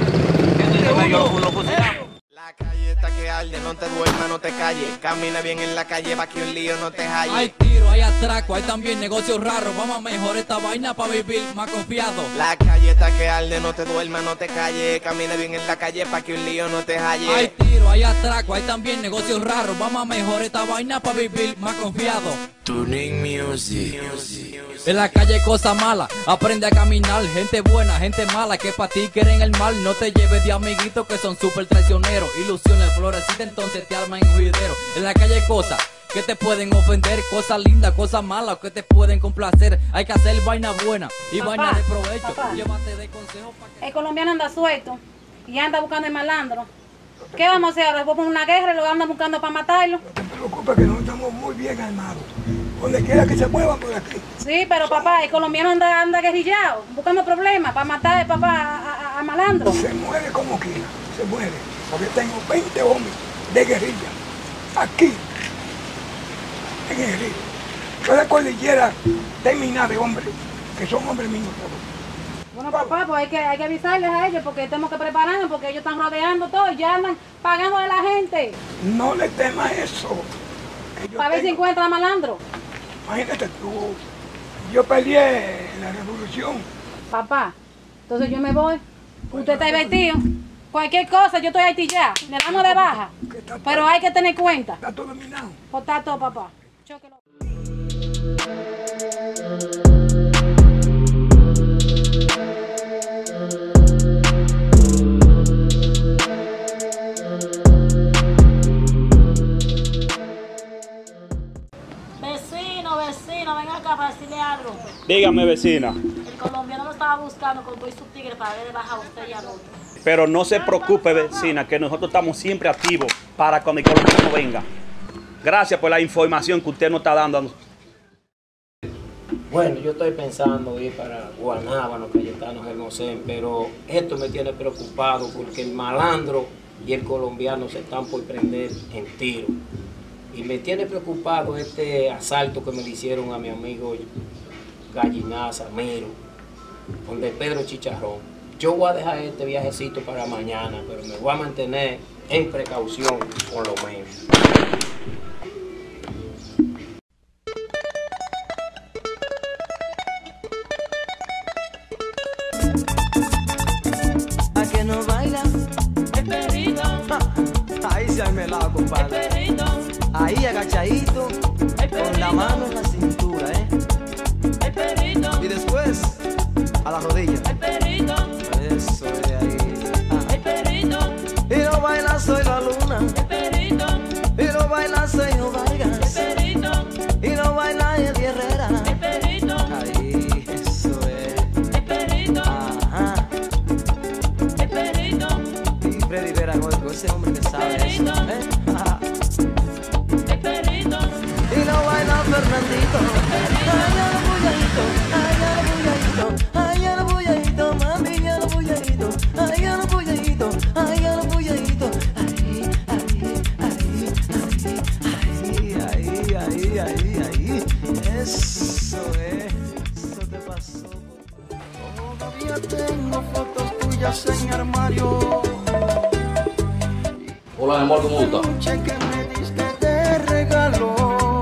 [SPEAKER 2] La calle está que arde, no te duermas, no te calles. Camina bien en la calle pa' que un lío no te halle.
[SPEAKER 3] Hay tiro, hay atraco, hay también negocios raros. Vamos a mejorar esta vaina para vivir más confiado.
[SPEAKER 2] La calle está que arde, no te duermas, no te calles. Camina bien en la calle pa' que un lío no te halle.
[SPEAKER 3] Hay tiro, hay atraco, hay también negocios raros. Vamos a mejorar esta vaina para vivir más confiado.
[SPEAKER 2] Tuning Music.
[SPEAKER 3] En la calle hay cosas malas, aprende a caminar. Gente buena, gente mala que pa' ti quieren el mal. No te lleves de amiguitos que son súper traicioneros. Ilusiones florecitas, entonces te arman en juidero. En la calle hay cosas que te pueden ofender, cosas lindas, cosas malas que te pueden complacer. Hay que hacer vaina buena y vaina de provecho. Llévate de consejo para que...
[SPEAKER 13] El colombiano anda suelto y anda buscando el malandro. ¿Qué vamos a hacer ahora? ¿Vamos a una guerra y lo andan buscando para matarlo?
[SPEAKER 14] No te preocupes que no estamos muy bien armados. Donde quiera que se muevan por aquí.
[SPEAKER 13] Sí, pero papá, el colombiano anda guerrillado, buscando problemas para matar papá a malandro.
[SPEAKER 14] Se muere como quiera, se muere. Porque tengo 20 hombres de guerrilla aquí, en el río. Toda la cordillera termina de hombres, que son hombres míos todos.
[SPEAKER 13] Bueno, papá, pues hay que avisarles a ellos porque tenemos que prepararnos porque ellos están rodeando todo y ya andan pagando a la gente.
[SPEAKER 14] No le temas eso.
[SPEAKER 13] Para ver si encuentran a malandro.
[SPEAKER 14] Imagínate tú, yo peleé en la revolución.
[SPEAKER 13] Papá, entonces yo me voy. Usted está divertido. Cualquier cosa, yo estoy ahí ya. Le damos de baja. Pero hay que tener cuenta.
[SPEAKER 14] Está todo dominado.
[SPEAKER 13] Pues está todo, papá. Chóquelo.
[SPEAKER 21] Vecino, venga acá para decirle algo.
[SPEAKER 5] Dígame, vecina.
[SPEAKER 21] El colombiano lo estaba buscando con todos sus tigres para ver de baja a usted y al otro.
[SPEAKER 5] Pero no se preocupe, vecina, que nosotros estamos siempre activos para cuando el colombiano venga. Gracias por la información que usted nos está dando a nosotros.
[SPEAKER 26] Bueno, yo estoy pensando ir para Guanábana, Cayetano, Hermosén, pero esto me tiene preocupado porque el malandro y el colombiano se están por prender en tiro. Y me tiene preocupado este asalto que me le hicieron a mi amigo Gallinaza, Miro, donde Pedro Chicharrón. Yo voy a dejar este viajecito para mañana, pero me voy a mantener en precaución con lo mío.
[SPEAKER 27] A que no baila el perrito. Ahí se ha melado, compadre. El perrito. Ahí agachadito, con la mano en la cintura, El perrito. Y después a la rodilla. El perrito. Eso es ahí. El perrito. Y lo baila Soy la Luna. El perrito. Y lo baila Señor Vargas. El perrito. Y lo baila Eddie Herrera. El perrito. Ahí, eso es. El perrito. Ajá. El perrito. Y Freddy Vera Goico, ese hombre que sabe eso, Y lo baila Fernandito. Ay, a lo bulladito. Ay, a lo bulladito. Mami, a lo bulladito. Ay, a lo bulladito. Ay, a lo bulladito. Ahí. Eso es. Eso te pasó. Todavía tengo fotos tuyas en mi armario.
[SPEAKER 16] Hola, mi amor, ¿cómo estás?
[SPEAKER 27] Que me diste de regalo.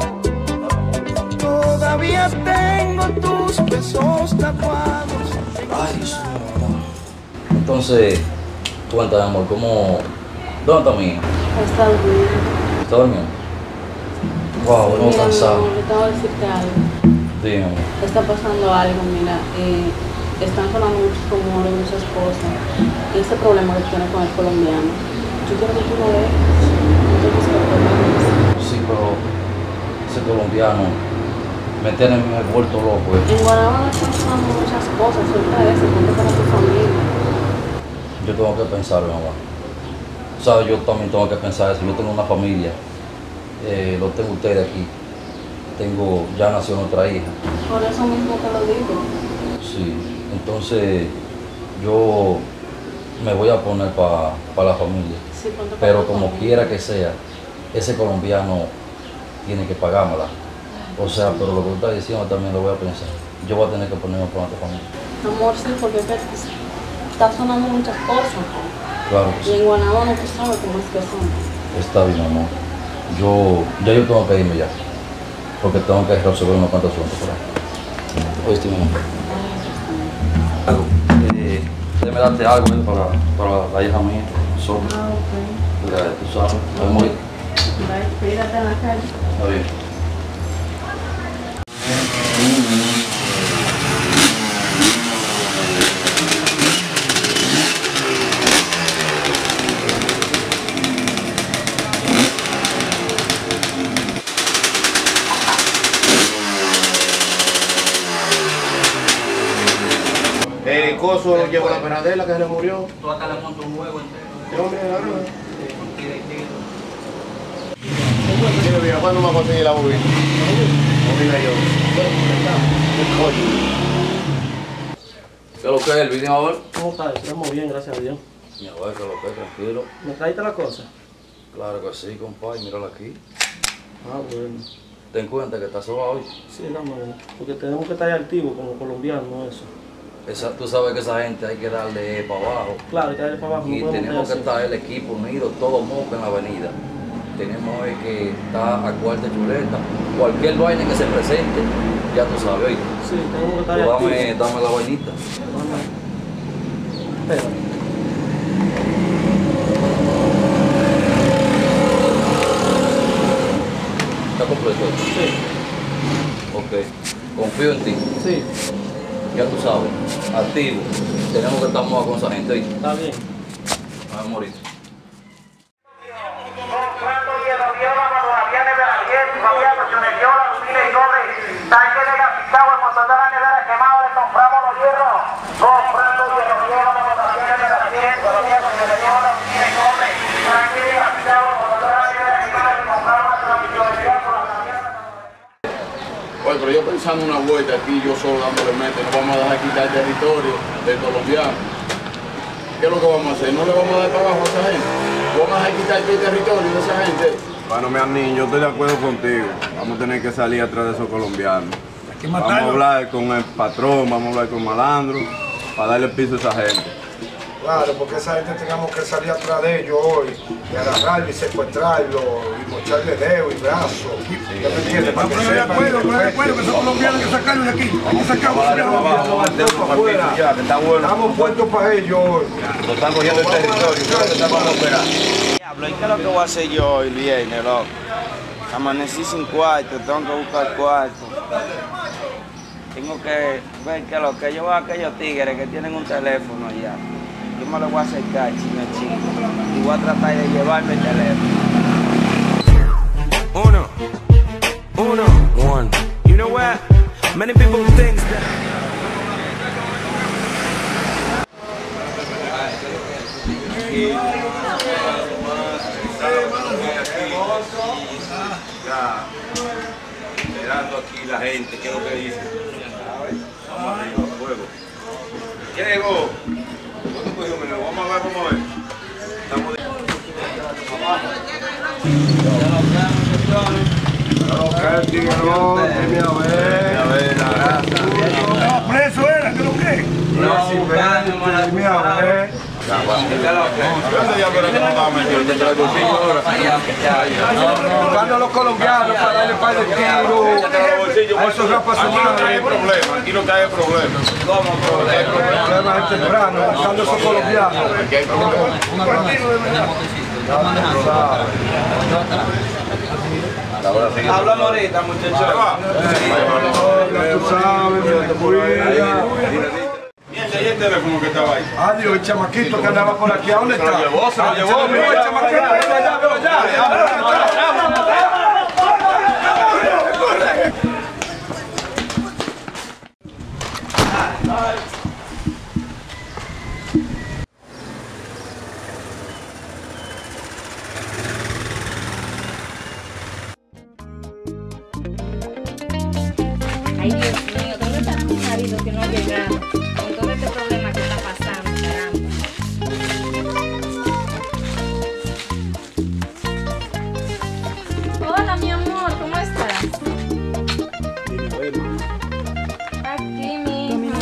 [SPEAKER 27] Todavía tengo tus besos tatuados.
[SPEAKER 16] Ay, entonces, cuéntame, amor, ¿cómo? ¿Dónde está mi hija?
[SPEAKER 21] Está bien.
[SPEAKER 16] ¿Está durmiendo? Wow, no
[SPEAKER 13] Mira,
[SPEAKER 16] cansado.
[SPEAKER 13] yo tengo que decirte algo.
[SPEAKER 16] Dígame.
[SPEAKER 13] Está pasando algo, mira. Están sonando muchos rumores, muchas cosas. Y ese problema que tienes con el colombiano, yo quiero que tú lo veas. No te busques problemas.
[SPEAKER 16] Sí, pero ese colombiano me tiene vuelto loco.
[SPEAKER 13] En Guanábana están sonando muchas cosas. Suelta eso, ponte para tu familia.
[SPEAKER 16] Yo tengo que pensar, mamá. O sea, yo también tengo que pensar eso. Yo tengo una familia. Lo tengo ustedes aquí. Ya nació nuestra hija.
[SPEAKER 13] Por eso mismo te lo digo.
[SPEAKER 16] Sí, entonces yo me voy a poner para la familia.
[SPEAKER 13] Sí, ponte para
[SPEAKER 16] Pero
[SPEAKER 13] tu
[SPEAKER 16] como
[SPEAKER 13] familia.
[SPEAKER 16] quiera que sea, ese colombiano tiene que pagármela. O sea, pero lo que usted está diciendo también lo voy a pensar. Yo voy a tener que ponerme para nuestra familia.
[SPEAKER 13] Amor, sí, porque es que está sonando muchas cosas.
[SPEAKER 16] Claro que
[SPEAKER 13] Y
[SPEAKER 16] sí.
[SPEAKER 13] en Guanábana tú sabes cómo es que son.
[SPEAKER 16] Está bien, amor. Yo tengo que irme ya. Porque tengo que resolver unos cuantos asuntos por ahí. Oíste, mi amor. Algo. Déjame darte algo para la hija mía. Solo.
[SPEAKER 13] Ah, ok.
[SPEAKER 16] Tú sabes, me voy a morir.
[SPEAKER 13] Cuídate en la calle.
[SPEAKER 16] Está bien.
[SPEAKER 15] Coso llevó la penadela que se le murió.
[SPEAKER 11] Tú acá le montas un huevo entero.
[SPEAKER 15] ¿Qué hombre de la rueda? Mira, mira, ¿cuándo me va a conseguir la bobina? Bobina yo.
[SPEAKER 16] ¿Qué es lo que es, Elvis? Dime a ver.
[SPEAKER 4] ¿Cómo estás? Estamos bien, gracias a Dios.
[SPEAKER 16] Mi abuelo, ¿qué es lo que es? Tranquilo.
[SPEAKER 4] ¿Me traíste la cosa?
[SPEAKER 16] Claro que sí, compadre. Mírala aquí.
[SPEAKER 4] Ah, bueno.
[SPEAKER 16] Ten cuenta que está sola hoy.
[SPEAKER 4] Sí, dame, porque tenemos que estar activos como colombianos, eso.
[SPEAKER 16] Tú sabes que esa gente hay que darle para abajo.
[SPEAKER 4] Claro, hay que darle para abajo.
[SPEAKER 16] Y
[SPEAKER 4] no podemos
[SPEAKER 16] tenemos que
[SPEAKER 4] estar
[SPEAKER 16] estar el equipo unido, todo moco en la avenida. Tenemos que estar a cuarta chuleta. Cualquier vaina que se presente, ya tú sabes, ¿oíste?
[SPEAKER 4] Sí, tenemos que estar
[SPEAKER 16] Tú
[SPEAKER 4] activos.
[SPEAKER 16] dame la vainita.
[SPEAKER 4] Espera.
[SPEAKER 16] ¿Está completo?
[SPEAKER 4] Sí.
[SPEAKER 16] Ok. Confío en ti.
[SPEAKER 4] Sí.
[SPEAKER 16] Ya tú sabes. Activo. Tenemos que estar mojados con esa gente, ¿oíste?
[SPEAKER 4] Está bien.
[SPEAKER 16] Vamos a morir.
[SPEAKER 19] Oye, pero yo pensando una vuelta aquí, yo solo dándole mente, no vamos a dejar quitar el territorio del colombiano. ¿Qué es lo que vamos a hacer? ¿No le vamos a dar para abajo a esa gente? ¿Vamos a dejar quitar todo el territorio de esa gente?
[SPEAKER 6] Bueno, mi niño, yo estoy de acuerdo contigo. Vamos a tener que salir atrás de esos colombianos. Vamos a hablar con el patrón, vamos a hablar con Malandro, para darle piso a esa gente.
[SPEAKER 12] Claro, porque esa gente tengamos que salir atrás de ellos hoy, y agarrarlo y secuestrarlo, y mocharle dedos y brazos. ¿Ya me entiendes? Para que sepan
[SPEAKER 14] que esos colombianos hay que sacarlos de aquí. Hay que sacarlos
[SPEAKER 12] Estamos puestos para ellos hoy.
[SPEAKER 6] Lo están cogiendo el territorio, estamos a operar.
[SPEAKER 9] Diablo, ¿y qué es lo que voy a hacer yo hoy viernes, loco? Amanecí sin cuarto, tengo que buscar cuarto. Tengo que ver qué es lo que yo veo a aquellos tigres que tienen un teléfono allá. Yo me lo voy a acercar, chino, y voy a tratar de llevarme el teléfono.
[SPEAKER 2] One. You know what? Many people think that.
[SPEAKER 6] Ya, mirando aquí la gente, ¿qué es lo que dice? Vamos arriba, fuego. ¿Quién llegó? ¿Dónde cogió mi nuevo? Vamos a ver. Estamos de...
[SPEAKER 14] Preso era, ¿qué es lo que?
[SPEAKER 12] Buscando a los colombianos para darle par de tiros. A esos rapas
[SPEAKER 6] Aquí no cae problema, aquí no cae problema.
[SPEAKER 12] ¿Cómo problema? El problema es temprano, buscando a esos colombianos.
[SPEAKER 6] Aquí hay problema. ahora sí.
[SPEAKER 9] Hablamos ahorita, muchachos.
[SPEAKER 12] Tú sabes, te cuida.
[SPEAKER 6] ¿Y el teléfono que estaba ahí?
[SPEAKER 12] Adiós, el chamaquito que andaba por aquí, ¿a dónde está?
[SPEAKER 6] Se lo llevó.
[SPEAKER 12] El chamaquito,
[SPEAKER 7] Ay, Dios mío, ¿dónde está tu marido que no ha llegado? Con todo este problema que está pasando, caramba. Hola, mi amor, ¿cómo estás? Aquí, mi hija.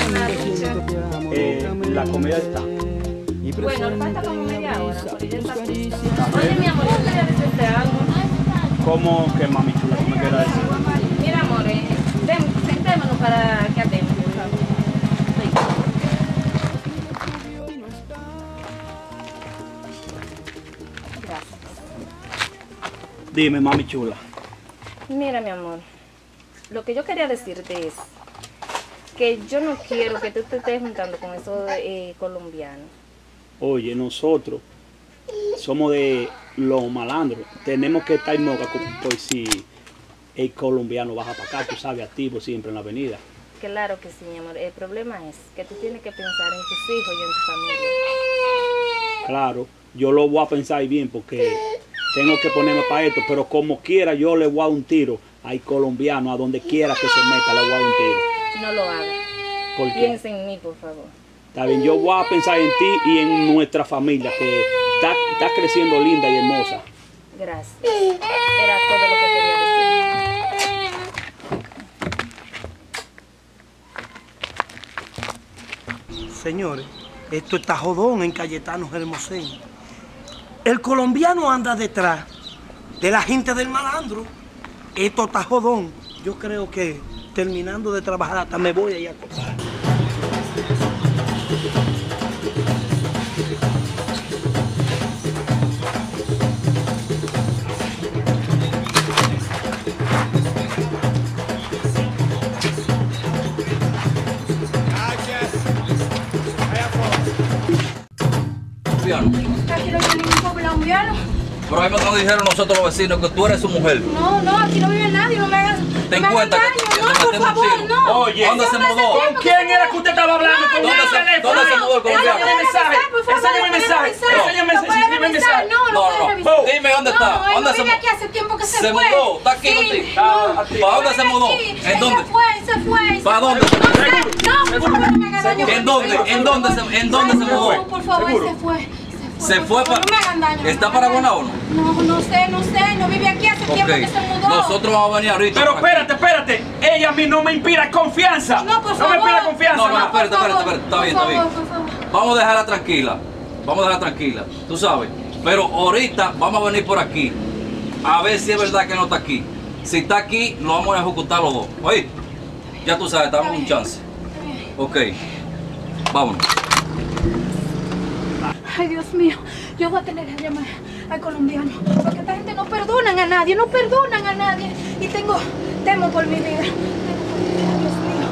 [SPEAKER 5] La comida está.
[SPEAKER 7] Bueno, falta como media hora, porque ya está lista. Oye, mi amor, yo quería decirte algo.
[SPEAKER 5] ¿Cómo que mami chula? ¿Qué me quieres decir?
[SPEAKER 7] Mira, amor, sentémonos para que atemos, por favor. Gracias.
[SPEAKER 5] Dime, mami chula.
[SPEAKER 7] Mira, mi amor, lo que yo quería decirte es que yo no quiero que tú te estés juntando con esos colombianos.
[SPEAKER 5] Oye, nosotros somos de los malandros. Tenemos que estar en moca por si el colombiano baja para acá, tú sabes, activo siempre en la avenida.
[SPEAKER 7] Claro que sí, mi amor. El problema es que tú tienes que pensar en tus hijos y en tu familia.
[SPEAKER 5] Claro, yo lo voy a pensar bien porque tengo que ponerme para esto, pero como quiera yo le voy a dar un tiro al colombiano, a donde quiera que se meta le voy a dar un tiro.
[SPEAKER 7] No lo hagas.
[SPEAKER 5] ¿Por qué?
[SPEAKER 7] Piensa en mí, por favor.
[SPEAKER 5] Está bien, yo voy a pensar en ti y en nuestra familia, que está creciendo linda y hermosa.
[SPEAKER 7] Gracias. Era todo lo que quería decir.
[SPEAKER 18] Señores, esto está jodón en Cayetano Hermosén. El colombiano anda detrás de la gente del malandro. Esto está jodón. Yo creo que terminando de trabajar hasta me voy a ir a acostar.
[SPEAKER 7] Aquí no vive ningún colombiano.
[SPEAKER 16] Pero ahí nos dijeron nosotros los vecinos que tú eres su mujer.
[SPEAKER 7] No, aquí no vive nadie, no me hagas.
[SPEAKER 16] Ten
[SPEAKER 7] no me
[SPEAKER 16] cuenta
[SPEAKER 7] hagas
[SPEAKER 16] que
[SPEAKER 7] daño, no, por favor, no.
[SPEAKER 16] Oye, ¿dónde se mudó?
[SPEAKER 7] ¿Con quién era que usted estaba hablando?
[SPEAKER 16] ¿Dónde se mudó el colombiano?
[SPEAKER 7] Enséñame el mensaje. Enséñame el mensaje.
[SPEAKER 16] No. Dime dónde está.
[SPEAKER 7] No,
[SPEAKER 16] ¿Dónde
[SPEAKER 7] no vive aquí hace tiempo que se fue.
[SPEAKER 16] Se mudó. ¿Está aquí contigo? ¿Para dónde se mudó? ¿En dónde?
[SPEAKER 7] Se fue.
[SPEAKER 16] ¿Para dónde?
[SPEAKER 7] No, por favor, no me hagas daño.
[SPEAKER 16] ¿En dónde se mudó?
[SPEAKER 7] No, por favor, se fue.
[SPEAKER 16] Se fue para...
[SPEAKER 7] No me hagan daño.
[SPEAKER 16] ¿Está para Guanao o no?
[SPEAKER 7] No sé. No vive aquí hace tiempo que se mudó.
[SPEAKER 16] Nosotros vamos a venir ahorita.
[SPEAKER 17] Pero espérate. Ella a mí no me inspira confianza.
[SPEAKER 7] No, por favor.
[SPEAKER 17] No me inspira confianza.
[SPEAKER 16] No, espérate. Está bien. Vamos a dejarla tranquila. Tú sabes. Pero ahorita vamos a venir por aquí. A ver si es verdad que no está aquí. Si está aquí, lo vamos a ejecutar los dos. Oye, ya tú sabes, damos un chance. Ok. Vámonos.
[SPEAKER 7] Ay, Dios mío, yo voy a tener que llamar al colombiano, porque esta gente no perdonan a nadie, y temo por mi vida, Dios mío.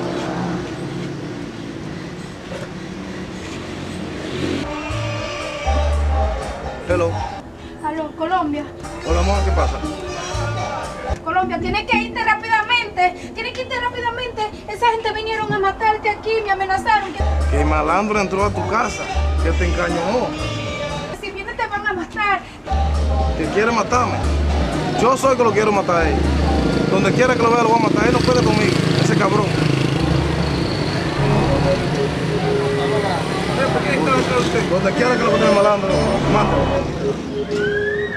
[SPEAKER 15] Hello.
[SPEAKER 7] Aló, Colombia.
[SPEAKER 15] Hola, amor, ¿qué pasa?
[SPEAKER 7] Colombia, tienes que irte rápidamente, esa gente vinieron a matarte aquí, me amenazaron.
[SPEAKER 15] Que el malandro entró a tu casa, que te encañonó.
[SPEAKER 7] Si vienes te van a matar.
[SPEAKER 15] Que quiere matarme. Yo soy que lo quiero matar a él. Donde quiera que lo vea lo voy a matar. Él no puede conmigo, ese cabrón. Donde quiera que lo vea el malandro, mátalo.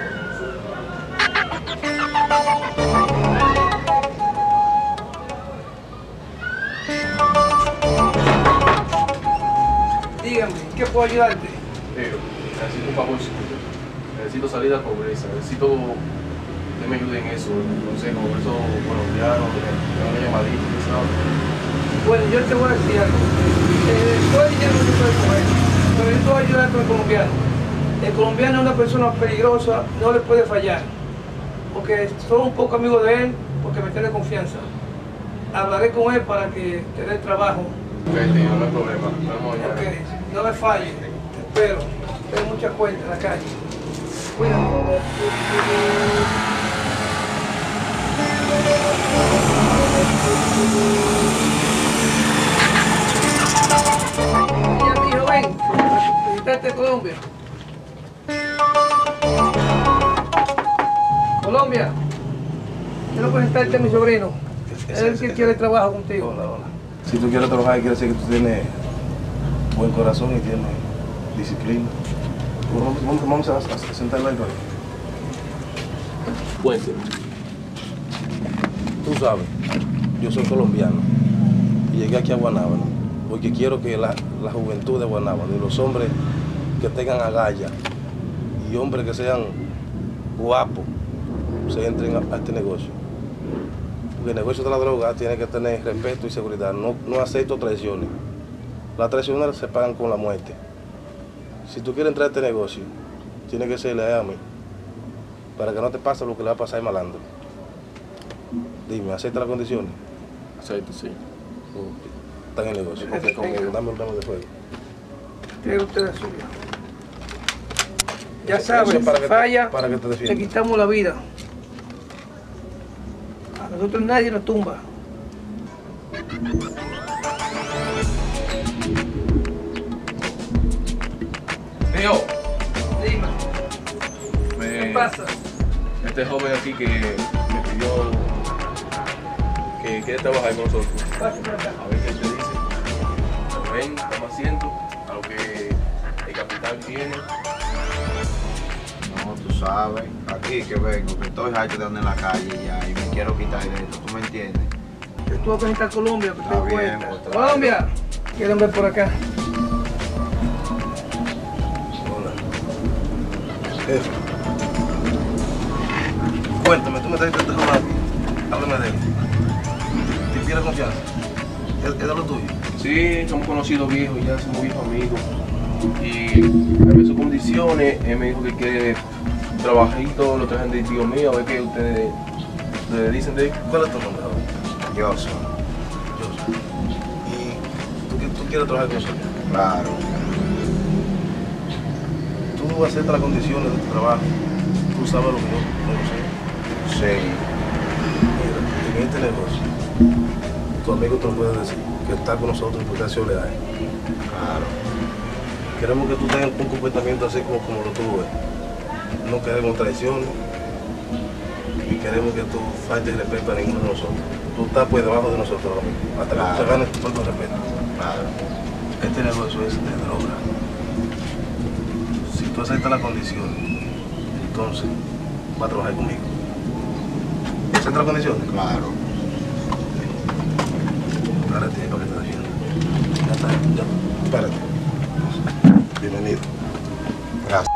[SPEAKER 1] Dígame, ¿qué puedo ayudarte?
[SPEAKER 20] Pero necesito un favor suyo. Necesito salir de la pobreza. Necesito que me ayude en eso. No sé, como eso colombiano, una llamadita, ¿sabes?
[SPEAKER 1] Bueno, yo te voy a decir algo. Todo el dinero no se puede comer, pero yo te voy a ayudar con el colombiano. El colombiano es una persona peligrosa, no le puede fallar.
[SPEAKER 14] porque soy un poco amigo de él, porque me tiene confianza. Hablaré con él para que te dé el trabajo.
[SPEAKER 20] Ok, tío, no hay problema. Vamos allá.
[SPEAKER 14] Ok, no me falles, te espero. Tengo mucha cuenta en la calle. Cuídate. Ya, mijo, ven. Visitarte a Colombia. Colombia. Quiero presentarte a mi sobrino. Es el que quiere trabajo contigo.
[SPEAKER 15] Hola, hola. Si tú quieres trabajar, quiere decir que tú tienes buen corazón y tienes disciplina. Vamos a sentarla ahí.
[SPEAKER 20] Cuénteme.
[SPEAKER 15] Tú sabes, yo soy colombiano y llegué aquí a Guanábana porque quiero que la juventud de Guanábana y los hombres que tengan agallas y hombres que sean guapos se entren a este negocio. Porque el negocio de la droga tiene que tener respeto y seguridad. No acepto traiciones. Las traiciones se pagan con la muerte. Si tú quieres entrar a este negocio, tiene que ser leal a mí, para que no te pase lo que le va a pasar al malandro. Dime, ¿acepta las condiciones?
[SPEAKER 20] Acepto, sí.
[SPEAKER 15] Está en el negocio. Dame un ramo de fuego.
[SPEAKER 14] Tiene usted la suya. Ya sabes, si falla, te quitamos la vida. A nosotros nadie nos tumba.
[SPEAKER 20] Tío.
[SPEAKER 14] Dime. ¿Qué pasa?
[SPEAKER 20] Este joven aquí que me pidió que quiere trabajar con nosotros. A ver qué él te dice. Ven, toma asiento a lo que el capitán tiene.
[SPEAKER 3] No, tú sabes, aquí que vengo, que estoy harto de andar en la calle ya y me quiero quitar de esto, ¿tú me entiendes?
[SPEAKER 14] Que tú vas a presentar Colombia, que
[SPEAKER 3] Está
[SPEAKER 14] te
[SPEAKER 3] bien,
[SPEAKER 14] cuenta.
[SPEAKER 3] pues,
[SPEAKER 14] Colombia, quieren ver por acá.
[SPEAKER 15] Jefe. Cuéntame, tú me estás intentando hablar. Háblame de él. ¿Te tiene confianza? ¿Es de lo tuyo?
[SPEAKER 20] Sí, somos conocidos viejos, ya somos viejos amigos. Y a ver sus condiciones, él me dijo que quiere trabajito, lo trajen de tío mío, a ver qué ustedes dicen de él.
[SPEAKER 15] ¿Cuál es tu nombre?
[SPEAKER 3] Yo soy.
[SPEAKER 15] ¿Y tú quieres trabajar con nosotros?
[SPEAKER 3] Claro.
[SPEAKER 15] Tú aceptas las condiciones de tu trabajo. Tú sabes lo que yo no sé.
[SPEAKER 3] Sí.
[SPEAKER 15] Mira, en este negocio, tu amigo te lo puede decir, que está con nosotros porque ha sido leal.
[SPEAKER 3] Claro.
[SPEAKER 15] Queremos que tú tengas un comportamiento así como lo tuve. No queremos traiciones y queremos que tú faltes respeto a ninguno de nosotros. Tú estás pues debajo de nosotros ahora mismo, hasta que tú te ganes tu propio respeto.
[SPEAKER 3] Claro.
[SPEAKER 15] Este negocio es de droga. Si tú aceptas las condiciones, entonces vas a trabajar conmigo. ¿Aceptas las condiciones?
[SPEAKER 3] Claro.
[SPEAKER 15] Párate ahí para que te defienda. Ya está, ya. Párate. Bienvenido.
[SPEAKER 3] Gracias.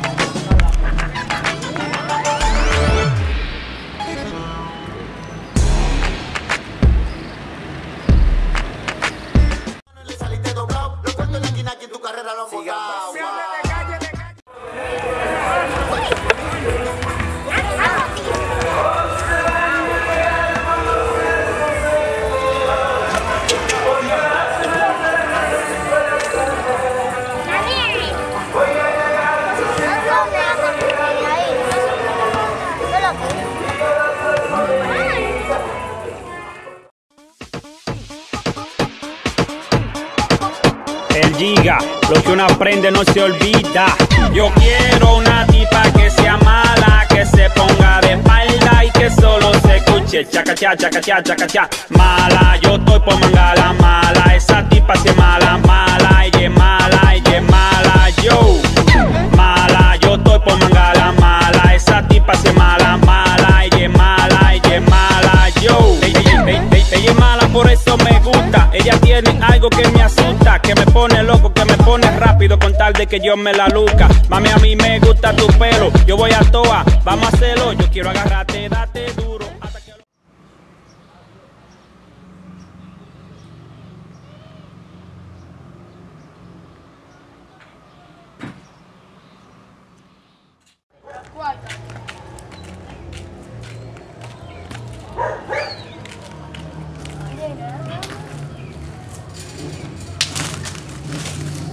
[SPEAKER 8] El Giga, lo que uno aprende no se olvida. Yo quiero una tipa que sea mala, que se ponga de espalda y que solo se escuche chacachá, chacachá, chacachá. Mala, yo estoy por mangala mala. Esa tipa si es mala, mala, ella es mala, ella es mala, yo. Mala, yo estoy por mangala mala. Esa tipa si es mala, mala, ella es mala, ella es mala, yo. Ella es mala, por eso me gusta. Ella tiene algo que me asusta, que me pone loco, que me pone rápido con tal de que yo me la luca. Mami, a mí me gusta tu pelo, yo voy a toa, vamos a hacerlo. Yo quiero agarrarte, date duro hasta que...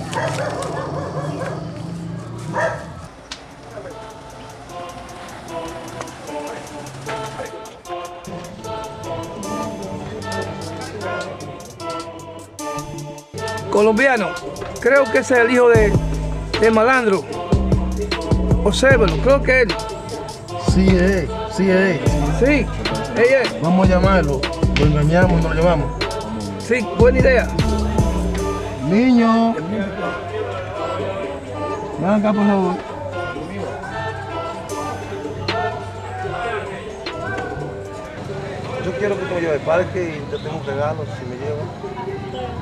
[SPEAKER 14] Colombiano, creo que ese es el hijo de Malandro. Obsérvalo, creo que él.
[SPEAKER 15] Sí es.
[SPEAKER 14] Sí, ella es.
[SPEAKER 15] Vamos a llamarlo. Lo engañamos y nos lo llevamos.
[SPEAKER 14] Sí, buena idea.
[SPEAKER 15] Niño. Ven acá, por favor. Yo quiero que tú me lleves al parque y te tengo un regalo si me llevas.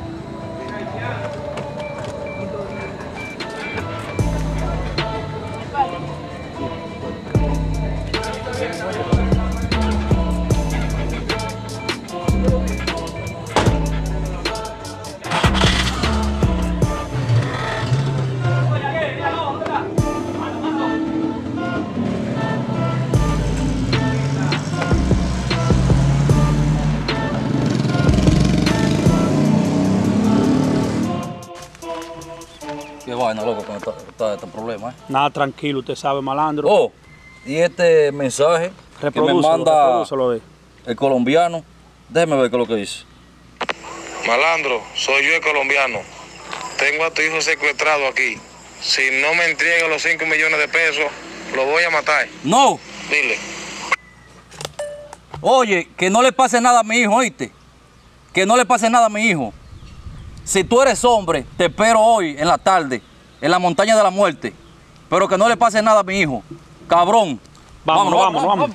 [SPEAKER 16] Qué vaina, loco, con este problema,
[SPEAKER 5] Nada, tranquilo, usted sabe, Malandro.
[SPEAKER 16] Oh, y este mensaje que me manda el colombiano, déjeme ver qué es lo que dice.
[SPEAKER 10] Malandro, soy yo el colombiano. Tengo a tu hijo secuestrado aquí. Si no me entrega los 5 millones de pesos, lo voy a matar.
[SPEAKER 16] No.
[SPEAKER 10] Dile.
[SPEAKER 16] Oye, que no le pase nada a mi hijo, ¿oíste? Que no le pase nada a mi hijo. Si tú eres hombre, te espero hoy en la tarde, en la montaña de la muerte. Pero que no le pase nada a mi hijo. Cabrón. Vámonos.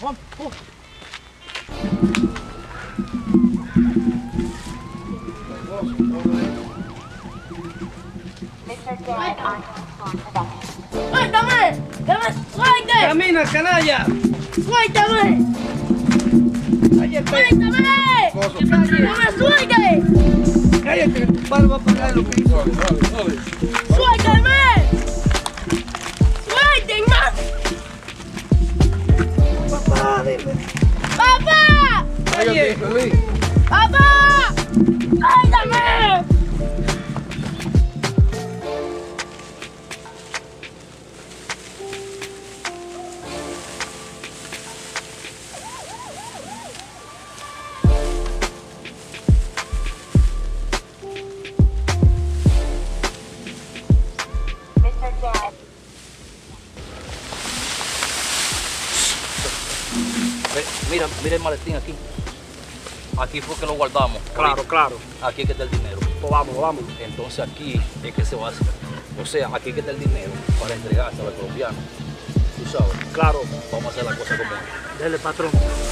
[SPEAKER 22] ¡Suéltame! ¡Suelte!
[SPEAKER 14] ¡Camina, canalla!
[SPEAKER 22] ¡Suéltame! ¡Suéltame! ¡No me suelte!
[SPEAKER 14] ¡Cállate! ¡Para a pagar lo que hizo!
[SPEAKER 22] ¡Suéltame! ¡Suéltame!
[SPEAKER 14] ¡Papá, dime!
[SPEAKER 22] ¡Papá!
[SPEAKER 14] ¡Cállate, Feliz!
[SPEAKER 22] ¡Papá! ¡Suéltame!
[SPEAKER 16] Mira el maletín aquí. Aquí fue que lo guardamos.
[SPEAKER 5] Claro.
[SPEAKER 16] Aquí es que está el dinero.
[SPEAKER 5] Pues vamos.
[SPEAKER 16] Entonces aquí es que se va a hacer. O sea, aquí es que está el dinero para entregarse a los colombianos. Tú sabes.
[SPEAKER 5] Claro.
[SPEAKER 16] Vamos a hacer la cosa como es.
[SPEAKER 5] Dele, patrón.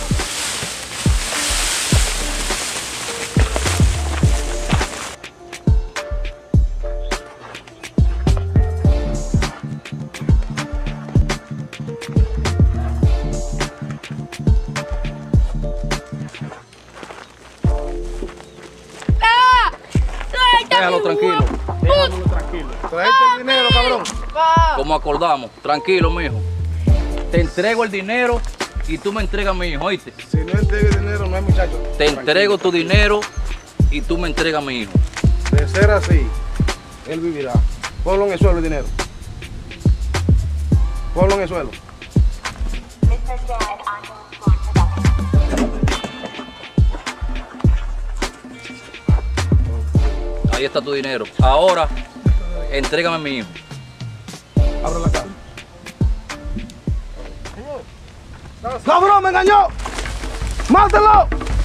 [SPEAKER 16] Déjalo tranquilo.
[SPEAKER 15] Traete el dinero, cabrón.
[SPEAKER 16] Como acordamos. Tranquilo, mijo. Te entrego el dinero y tú me entregas a mi hijo, ¿oíste?
[SPEAKER 15] Si no entrega el dinero, no hay muchacho.
[SPEAKER 16] Te entrego tu dinero y tú me entregas a mi hijo.
[SPEAKER 15] De ser así, él vivirá. Ponlo en el suelo el dinero. Ponlo en el suelo.
[SPEAKER 16] Ahí está tu dinero. Ahora, entrégame a mi hijo.
[SPEAKER 15] Abre la cara. ¡Cabrón, me engañó! ¡Mátelo!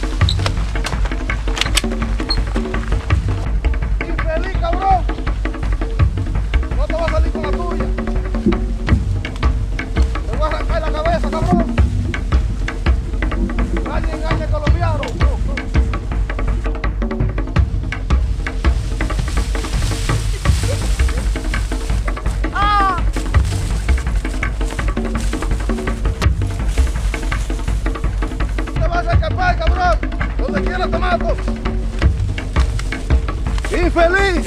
[SPEAKER 15] ¡Infeliz, cabrón! No te vas a salir con la tuya. Te voy a arrancar la cabeza, cabrón. Nadie engaña al colombiano. Cabrón, donde quiera te mato. Infeliz.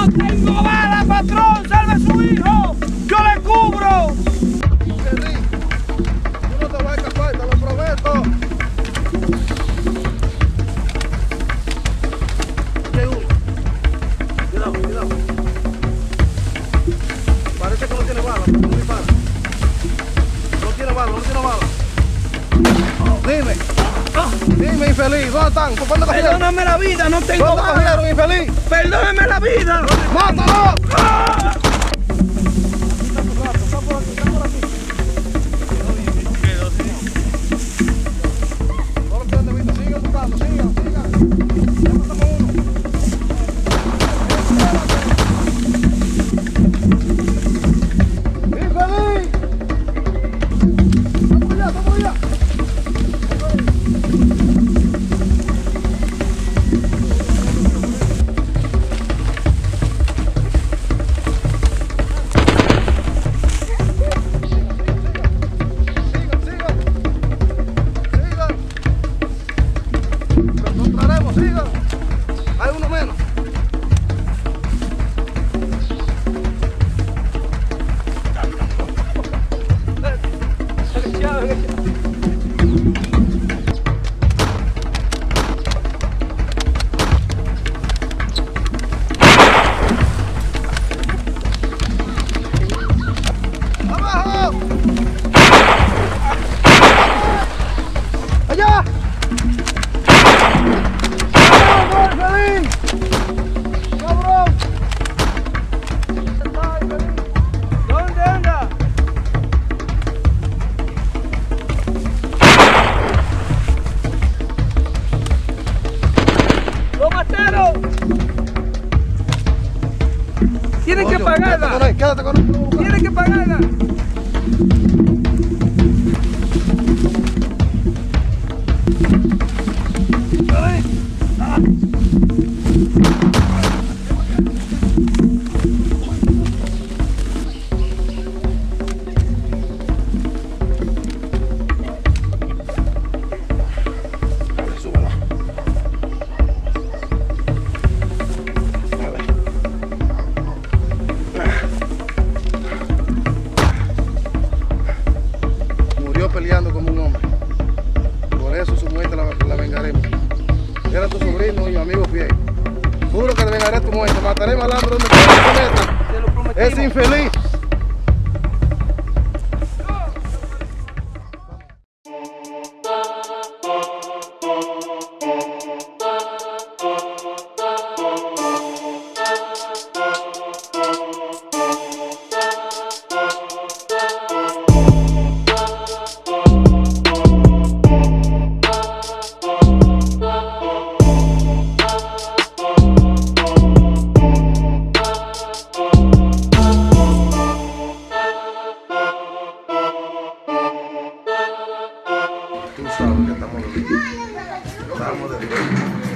[SPEAKER 17] tengo bala, patrón! ¡Salve a su hijo! ¡Yo le cubro!
[SPEAKER 15] Feliz, tú no te vas a escapar, te lo prometo. Cuidado. Parece que no tiene bala, pero no dispara. No tiene bala. Dime, infeliz, ¿dónde están? ¿Por dónde cogieron?
[SPEAKER 18] Perdóname la vida, no tengo
[SPEAKER 15] ¿Dónde
[SPEAKER 18] bala.
[SPEAKER 15] cogieron, infeliz?
[SPEAKER 18] Perdóname la vida.
[SPEAKER 15] ¡Mátalo!
[SPEAKER 18] ¡Ah!
[SPEAKER 17] Tienen que pagarla.
[SPEAKER 15] Quédate con él.
[SPEAKER 17] Tienen que pagarla.
[SPEAKER 15] Peleando como un hombre. Por eso su muerte la vengaremos. Era tu sobrino y mi amigo fiel. Juro que te vengaré tu muerte. Mataré malandro donde te lo prometa. Es infeliz. Tú sabes que estamos de día.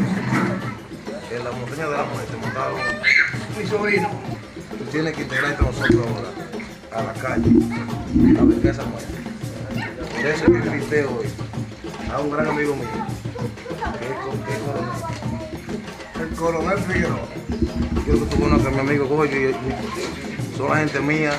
[SPEAKER 15] En la montaña de la muerte montaron mi sobrino. Tú tienes que integrarte nosotros ahora a la calle, a ver esa muerte. Por eso es que grité hoy a un gran amigo mío, que es coronel. El coronel Figueroa. Quiero que tú conozcas a mi amigo Goyo y son la gente mía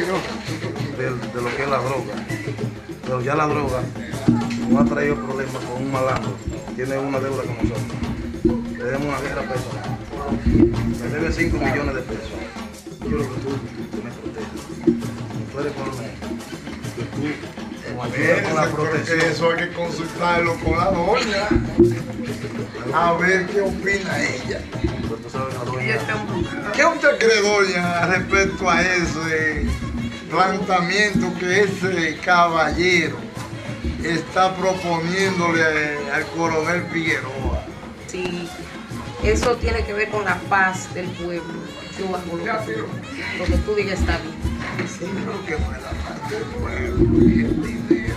[SPEAKER 15] de lo que es la droga. Pero ya la droga no ha traído problemas con un malandro. Tiene una deuda con nosotros. Tenemos una guerra personal. Me debe 5 millones de pesos. Quiero que tú me protejas. Tú eres coronel. Que tú nos ayudes con la protección.
[SPEAKER 12] Eso hay que consultarlo con la doña. A ver qué opina ella.
[SPEAKER 15] Pero tú sabes que la doña...
[SPEAKER 12] ¿Qué usted cree, doña, respecto a ese planteamiento que ese caballero está proponiéndole al coronel Figueroa?
[SPEAKER 13] Sí, eso tiene que ver con la paz del pueblo. Yo hago lo que tú digas está bien.
[SPEAKER 12] Sí, pero que no es la paz del pueblo y el dinero.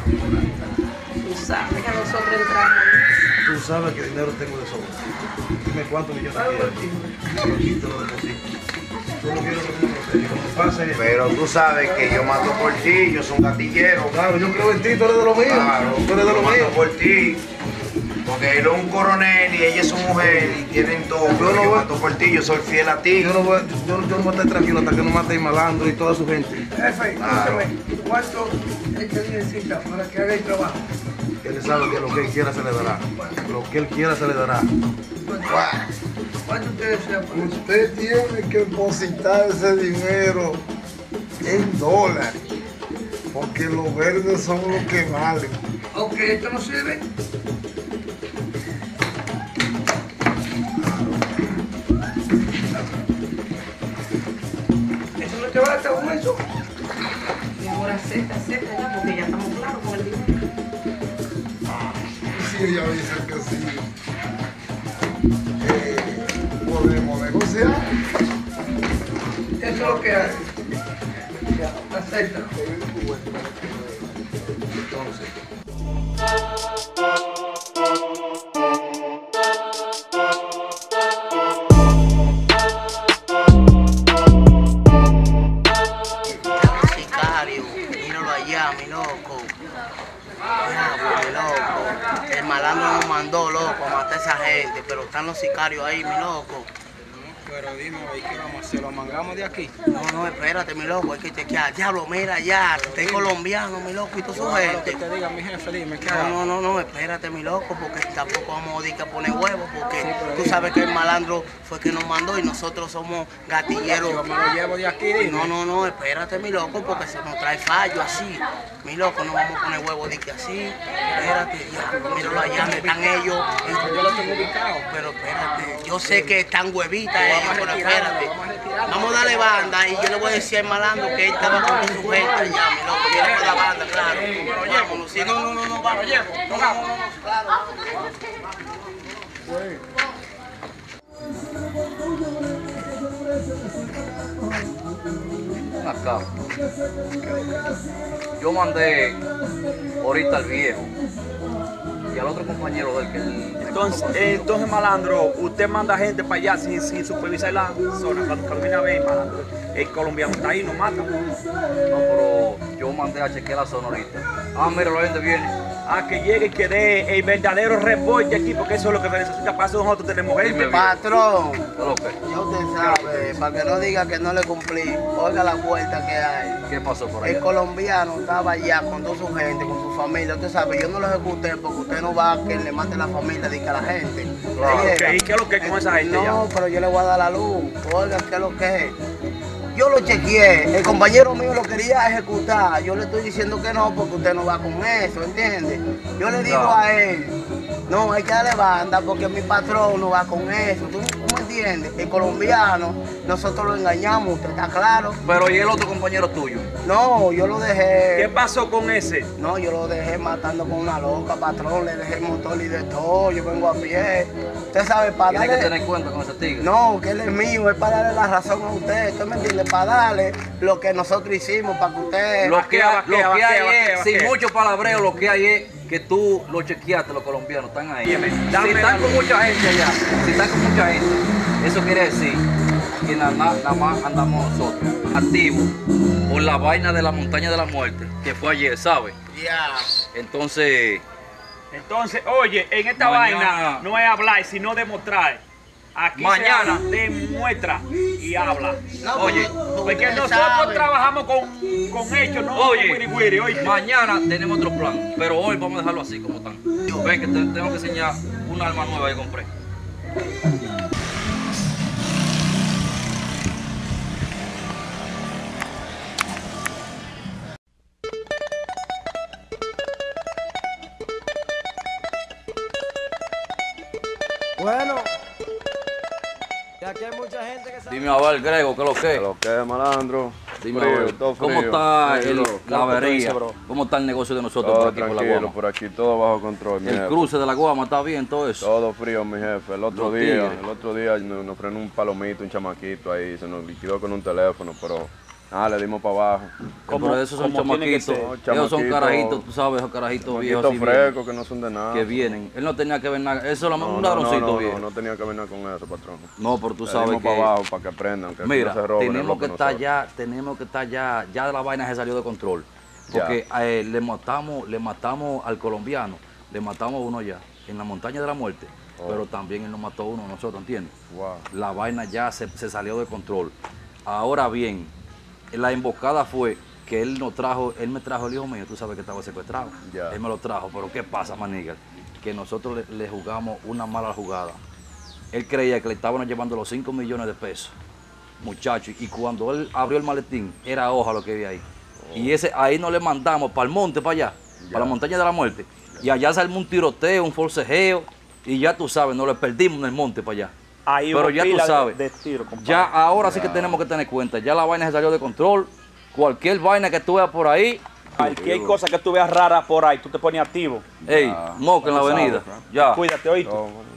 [SPEAKER 13] Tú sabes que nosotros entramos.
[SPEAKER 15] Tú sabes que dinero tengo de sobra. Dime cuántos millones quieres. Aquí te lo deposito. Tú no quieres que me proteja.
[SPEAKER 3] Pero tú sabes que yo mato por ti, yo soy un gatillero.
[SPEAKER 15] Claro, yo creo en ti, tú eres de lo mío.
[SPEAKER 3] Claro,
[SPEAKER 15] tú eres de lo
[SPEAKER 3] yo mato
[SPEAKER 15] mío.
[SPEAKER 3] por ti. Porque él es un coronel y ella es su mujer y tienen todo. Pero yo mato por ti, yo soy fiel a ti.
[SPEAKER 15] Yo no voy a estar tranquilo hasta que no mate a Malandro y toda su gente.
[SPEAKER 14] Jefe, escúchame, ¿cuánto es que necesita para que haga el trabajo?
[SPEAKER 15] Él sabe que lo que él quiera se le dará. Lo que él quiera se le dará.
[SPEAKER 14] ¿Cuánto usted desea?
[SPEAKER 12] Usted tiene que depositar ese dinero en dólares, porque los verdes son los que valen.
[SPEAKER 14] Ok, ¿esto no sirve? ¿Eso no te basta con eso?
[SPEAKER 13] Y ahora acepta ya, porque ya estamos claros con el dinero.
[SPEAKER 12] Sí, ella dice que sí. Podemos negociar.
[SPEAKER 14] Eso es lo que hay. Ya, acepta.
[SPEAKER 11] Sicario, míralo allá, mi loco. Diablo, mi loco. El malandro nos mandó, loco, a matar a esa gente, pero están los sicarios ahí, mi loco.
[SPEAKER 9] Pero dime, ¿qué vamos a hacer? ¿Lo mangamos de aquí?
[SPEAKER 11] No, espérate, mi loco, hay que chequear. Diablo, mira ya, usted es colombiano, mi loco, y toda su gente.
[SPEAKER 9] Que te diga mi jefe, dime, ¿qué
[SPEAKER 11] No, espérate, mi loco, porque tampoco vamos a poner huevos, porque tú sabes que el malandro fue que nos mandó y nosotros somos gatilleros.
[SPEAKER 9] Yo me lo llevo de aquí, dime.
[SPEAKER 11] No, espérate, mi loco, porque se nos trae fallo así. Mi loco, no vamos a poner huevos de que así. Espérate, ya, míralo allá, donde están ellos.
[SPEAKER 9] Yo lo tengo ubicado.
[SPEAKER 11] Pero espérate, yo sé que están huevitas ellos, pero espérate. Vamos a darle banda y yo le voy a decir al malandro que él estaba con su gente allá, mi loco. Viene con la banda, claro. Vámonos, si no, vamos. Claro.
[SPEAKER 16] Acá. Yo mandé ahorita al viejo y al otro compañero del que
[SPEAKER 5] Entonces, malandro, usted manda gente para allá sin supervisar la zona. Cuando viene a ver, malandro, el colombiano está ahí, nos mata.
[SPEAKER 16] No, pero yo mandé a chequear la zona ahorita. Ah, mira, la gente viene.
[SPEAKER 5] A que llegue y que dé el verdadero reporte aquí, porque eso es lo que necesita. Para eso nosotros tenemos gente.
[SPEAKER 11] Patrón, ya usted sabe, para que no diga que no le cumplí, oiga la vuelta que hay.
[SPEAKER 16] ¿Qué pasó por ahí?
[SPEAKER 11] El colombiano estaba allá con toda su gente, con su familia. Usted sabe, yo no lo ejecuté porque usted no va a que le mate la familia, diga a la gente.
[SPEAKER 16] Claro.
[SPEAKER 5] ¿Y qué es lo que es con esa gente?
[SPEAKER 11] No, pero yo le voy a dar la luz. Oiga, ¿qué es lo que es? Yo lo chequeé, el compañero mío lo quería ejecutar, yo le estoy diciendo que no porque usted no va con eso, ¿entiende? Yo le digo a él, no, hay que darle banda porque mi patrón no va con eso, ¿tú me entiendes? El colombiano, nosotros lo engañamos, ¿usted está claro?
[SPEAKER 16] Pero ¿y el otro compañero tuyo?
[SPEAKER 11] No, yo lo dejé.
[SPEAKER 5] ¿Qué pasó con ese?
[SPEAKER 11] No, yo lo dejé matando con una loca, patrón, le dejé el motor y de todo, yo vengo a pie. Usted sabe, para darle...
[SPEAKER 16] Tiene que tener cuenta con ese tigre.
[SPEAKER 11] No, que él es mío, es para darle la razón a usted, ¿usted me entiende? Para darle lo que nosotros hicimos, para que usted...
[SPEAKER 16] Lo que hay es, sin mucho palabreo, lo que hay es que tú lo chequeaste, los colombianos están ahí. Si están con mucha gente allá, eso quiere decir que nada más andamos nosotros, activos, por la vaina de la montaña de la muerte, que fue ayer, ¿sabes? Entonces,
[SPEAKER 5] oye, en esta vaina no es hablar, sino demostrar. Aquí
[SPEAKER 16] mañana
[SPEAKER 5] se demuestra y habla.
[SPEAKER 11] No,
[SPEAKER 5] oye, porque nosotros trabajamos con hechos, no con wiri-wiri. Oye,
[SPEAKER 16] mañana tenemos otro plan, pero hoy vamos a dejarlo así como están. Ven que tengo que enseñar una arma nueva que compré.
[SPEAKER 21] Bueno, y aquí hay mucha gente que sabe.
[SPEAKER 16] Dime a ver, Grego, ¿qué es lo que es?
[SPEAKER 19] ¿Qué lo que es, malandro?
[SPEAKER 16] Dime,
[SPEAKER 19] Frío,
[SPEAKER 16] a ver,
[SPEAKER 19] todo
[SPEAKER 16] ¿cómo
[SPEAKER 19] frío.
[SPEAKER 16] está
[SPEAKER 19] Tranquilo.
[SPEAKER 16] la avería? ¿Cómo está el negocio de nosotros
[SPEAKER 19] Todo
[SPEAKER 16] por aquí, por la
[SPEAKER 19] tranquilo,
[SPEAKER 16] Guama?
[SPEAKER 19] por aquí todo bajo control, mi
[SPEAKER 16] El
[SPEAKER 19] jefe.
[SPEAKER 16] cruce de la Guama, ¿está bien todo eso?
[SPEAKER 19] Todo frío, mi jefe. El otro
[SPEAKER 16] Los
[SPEAKER 19] día
[SPEAKER 16] tigres.
[SPEAKER 19] nos frenó un palomito, un chamaquito ahí, se nos liquidó con un teléfono, pero nada, le dimos para abajo.
[SPEAKER 16] Pero esos son chamaquitos, ellos son carajitos, tú sabes, esos carajitos viejos así
[SPEAKER 19] frescos que no son de nada.
[SPEAKER 16] que vienen. Él no tenía que ver nada, eso es un
[SPEAKER 19] No,
[SPEAKER 16] ladroncito viejo.
[SPEAKER 19] no tenía que ver nada con eso, patrón.
[SPEAKER 16] No, pero tú
[SPEAKER 19] Le
[SPEAKER 16] sabes
[SPEAKER 19] dimos
[SPEAKER 16] que...
[SPEAKER 19] para abajo para que aprendan, que
[SPEAKER 16] Mira,
[SPEAKER 19] no se roben.
[SPEAKER 16] tenemos que estar ya la vaina se salió de control. Porque le matamos al colombiano le matamos a uno ya, en la montaña de la muerte, pero también él nos mató a uno de nosotros, ¿entiendes? La vaina ya se salió de control. Ahora bien, la emboscada fue que él me trajo el hijo mío, tú sabes que estaba secuestrado. Él me lo trajo, pero ¿qué pasa, maniga? Que nosotros le jugamos una mala jugada. Él creía que le estaban llevando los 5 millones de pesos, muchacho, y cuando él abrió el maletín, era hoja lo que había ahí. Y ahí nos le mandamos para el monte, para allá, para la montaña de la muerte. Y allá salió un tiroteo, un forcejeo, y ya tú sabes, nos lo perdimos en el monte para allá.
[SPEAKER 5] Ahí
[SPEAKER 16] pero ya tú sabes,
[SPEAKER 5] de tiro,
[SPEAKER 16] ya ahora sí que tenemos que tener cuenta, ya la vaina se salió de control, cualquier vaina que tú veas por ahí.
[SPEAKER 5] Cualquier cosa que tú veas rara por ahí, tú te pones activo.
[SPEAKER 16] Ey, moca en la avenida, ya.
[SPEAKER 5] Cuídate, oíste.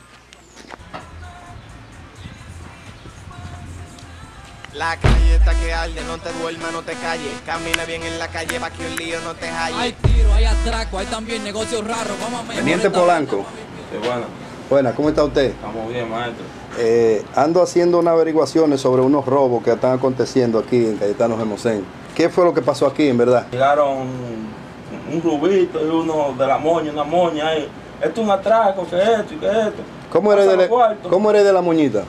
[SPEAKER 2] La calle está que arde, no te duermas, no te calles. Camina bien en la calle pa' que un lío no te halle.
[SPEAKER 4] Hay tiro, hay atraco, hay también negocios raros. Vamos a mejorar.
[SPEAKER 23] Teniente Polanco.
[SPEAKER 4] Sí, bueno.
[SPEAKER 23] Buena, ¿cómo está usted?
[SPEAKER 4] Estamos bien, maestro.
[SPEAKER 23] Ando haciendo unas averiguaciones sobre unos robos que están aconteciendo aquí en Cayetano Hermosén. ¿Qué fue lo que pasó aquí, en verdad?
[SPEAKER 4] Llegaron un rubito y uno de la moña, una moña. Esto es un atraco, que esto y que esto.
[SPEAKER 23] ¿Cómo eres de la moñita?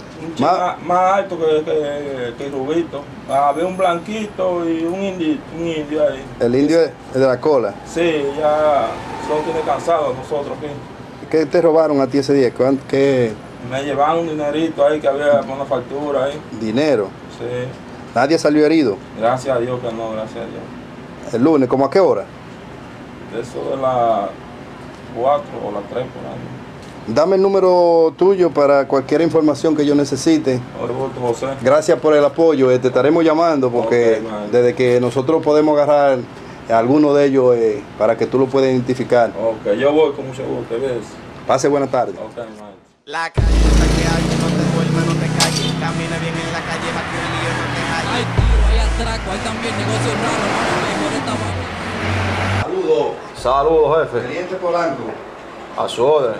[SPEAKER 4] Más alto que el rubito. Había un blanquito y un indio ahí.
[SPEAKER 23] ¿El indio es de la cola?
[SPEAKER 4] Sí, ya son tiene cansados nosotros aquí.
[SPEAKER 23] ¿Qué te robaron a ti ese día? ¿Qué?
[SPEAKER 4] Me llevaban un dinerito ahí que había una factura ahí.
[SPEAKER 23] ¿Dinero?
[SPEAKER 4] Sí.
[SPEAKER 23] ¿Nadie salió herido?
[SPEAKER 4] Gracias a Dios que no, gracias a Dios.
[SPEAKER 23] ¿El lunes? ¿Cómo a qué hora?
[SPEAKER 4] Eso de las 4 o las 3 por ahí.
[SPEAKER 23] Dame el número tuyo para cualquier información que yo necesite.
[SPEAKER 4] José.
[SPEAKER 23] Gracias por el apoyo. Te estaremos llamando porque desde que nosotros podemos agarrar a alguno de ellos para que tú lo puedas identificar.
[SPEAKER 4] Ok, yo voy con mucho gusto. ¿Ves?
[SPEAKER 23] Pase buena tarde.
[SPEAKER 4] Okay,
[SPEAKER 2] la calle está que arde, no te duermas, no te calles. Camina bien en la calle pa' que un lío no te halle.
[SPEAKER 4] Hay tiro, hay atraco, hay también negocios raros. Vamos a mejorar esta vaina.
[SPEAKER 23] Saludos.
[SPEAKER 20] Saludos, jefe.
[SPEAKER 23] Teniente Polanco.
[SPEAKER 20] A su orden.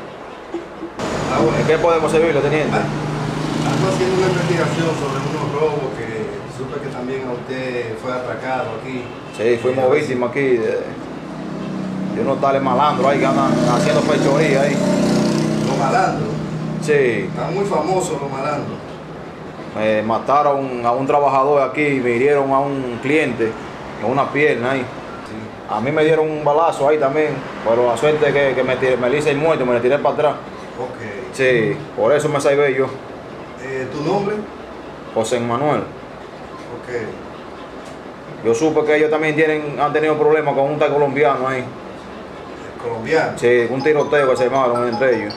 [SPEAKER 20] ¿En qué podemos servirle, teniente?
[SPEAKER 23] Ando haciendo una investigación sobre unos robos que supe que también a usted fue atracado aquí.
[SPEAKER 20] Sí, fuimos víctimas aquí de unos tales malandros ahí que andan haciendo fechoría ahí.
[SPEAKER 23] ¿Los malandros?
[SPEAKER 20] Sí.
[SPEAKER 23] Están muy famosos los malandros.
[SPEAKER 20] Mataron a un trabajador aquí, me hirieron a un cliente en una pierna ahí. Sí. A mí me dieron un balazo ahí también, pero la suerte que me le hice el muerto, me le tiré para atrás.
[SPEAKER 23] Ok.
[SPEAKER 20] Sí, por eso me salvé yo.
[SPEAKER 23] ¿Tu nombre?
[SPEAKER 20] José Manuel.
[SPEAKER 23] Ok.
[SPEAKER 20] Yo supe que ellos también han tenido problemas con un tal colombiano ahí.
[SPEAKER 23] ¿El colombiano?
[SPEAKER 20] Sí, un tiroteo que se armaron entre ellos.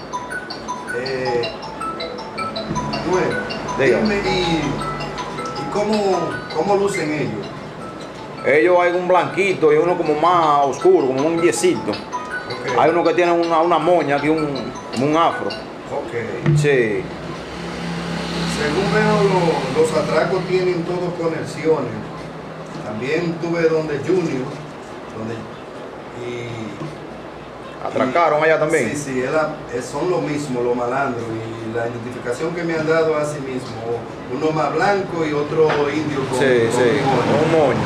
[SPEAKER 23] Bueno, dime, ¿y cómo lucen ellos?
[SPEAKER 20] Ellos hay un blanquito y uno como más oscuro, como un yesito. Okay. Hay uno que tiene una moña aquí, como un afro.
[SPEAKER 23] Ok.
[SPEAKER 20] Sí.
[SPEAKER 23] Según veo, los atracos tienen todos conexiones. También tuve donde Junior,
[SPEAKER 20] ¿atracaron allá también?
[SPEAKER 23] Sí, sí, son lo mismo, los malandros. Y la identificación que me han dado es así mismo. Uno más blanco y otro indio con
[SPEAKER 20] un moño.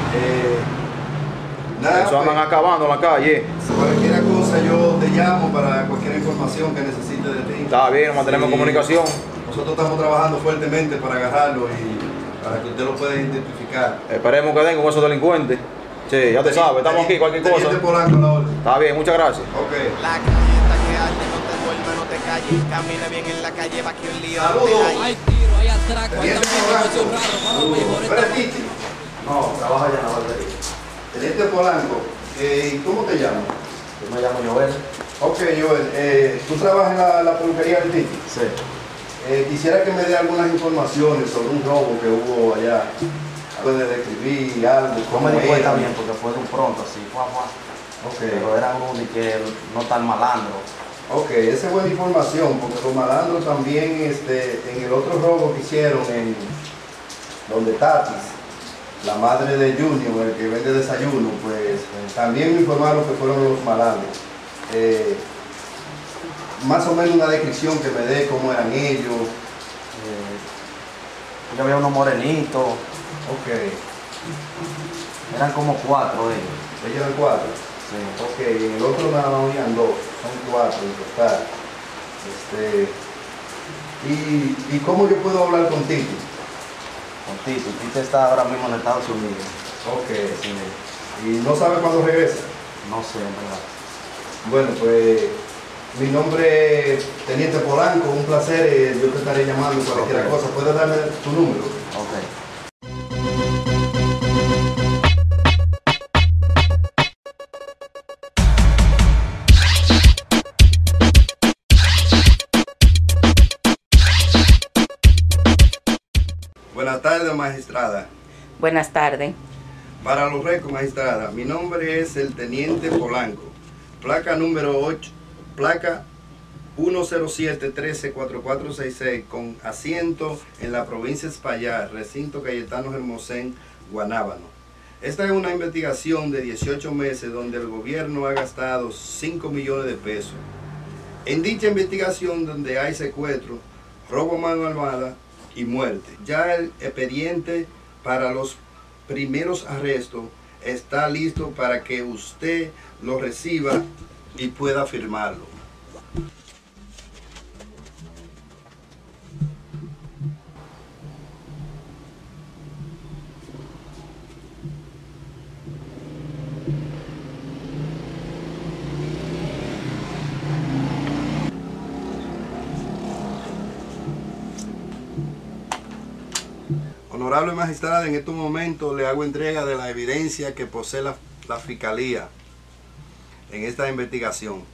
[SPEAKER 23] Nada,
[SPEAKER 20] eso andan acabando en la calle.
[SPEAKER 23] Cualquier cosa yo te llamo para cualquier información que necesite de ti.
[SPEAKER 20] Está bien, nos mantenemos en comunicación.
[SPEAKER 23] Nosotros estamos trabajando fuertemente para agarrarlo y para que usted lo pueda identificar.
[SPEAKER 20] Esperemos que den con esos delincuentes. Sí, ya te sabes, estamos aquí, cualquier cosa. Está bien, muchas gracias.
[SPEAKER 23] Ok.
[SPEAKER 2] La calle está que arde, no te duermas, no te calles. Camina bien en la calle pa' que un lío no te halle.
[SPEAKER 4] Hay tiro, hay atraco, hay también negocios raros. Vamos a mejorar esta vaina.
[SPEAKER 23] No, trabaja allá en la barbería. Teniente Polanco, ¿cómo te llamas?
[SPEAKER 16] Yo me llamo Joel.
[SPEAKER 23] Ok, Joel, ¿tú trabajas en la peluquería del Titi?
[SPEAKER 16] Sí.
[SPEAKER 23] Quisiera que me dé algunas informaciones sobre un robo que hubo allá. ¿Puede describir algo?
[SPEAKER 16] No me di cuenta bien porque fue de un pronto así,
[SPEAKER 23] Okay.
[SPEAKER 16] Pero eran unos que no tan malandros.
[SPEAKER 23] Ok, esa es buena información porque los malandros también en el otro robo que hicieron en donde Tatis, la madre de Junior, el que vende desayuno, pues también me informaron que fueron los malandros. Más o menos una descripción que me dé cómo eran ellos.
[SPEAKER 16] Yo había unos morenitos.
[SPEAKER 23] Ok.
[SPEAKER 16] Eran como 4 ellos.
[SPEAKER 23] ¿Ellos eran 4? Sí. Ok, en el otro nada más habían 2, son 4 en total. ¿Y cómo yo puedo hablar con Tito?
[SPEAKER 3] Con Tito. Tito está ahora mismo en Estados Unidos.
[SPEAKER 23] Ok.
[SPEAKER 3] Sí.
[SPEAKER 23] ¿Y no sabe cuándo regresa?
[SPEAKER 3] No sé, en verdad.
[SPEAKER 23] Bueno, pues mi nombre es Teniente Polanco, un placer, yo te estaré llamando cualquier cosa. ¿Puedes darme tu número?
[SPEAKER 3] Ok.
[SPEAKER 23] Buenas tardes, magistrada.
[SPEAKER 1] Buenas tardes.
[SPEAKER 23] Para los récords, magistrada, mi nombre es el Teniente Polanco. Placa número 8, placa 107-13-4466, con asiento en la provincia de Espaillat, recinto Cayetano Hermosén, Guanábano. Esta es una investigación de 18 meses donde el gobierno ha gastado 5 millones de pesos. En dicha investigación donde hay secuestro, robo a mano armada y muerte. Ya el expediente para los primeros arrestos está listo para que usted lo reciba y pueda firmarlo. Honorable magistrada, en estos momentos le hago entrega de la evidencia que posee la Fiscalía en esta investigación.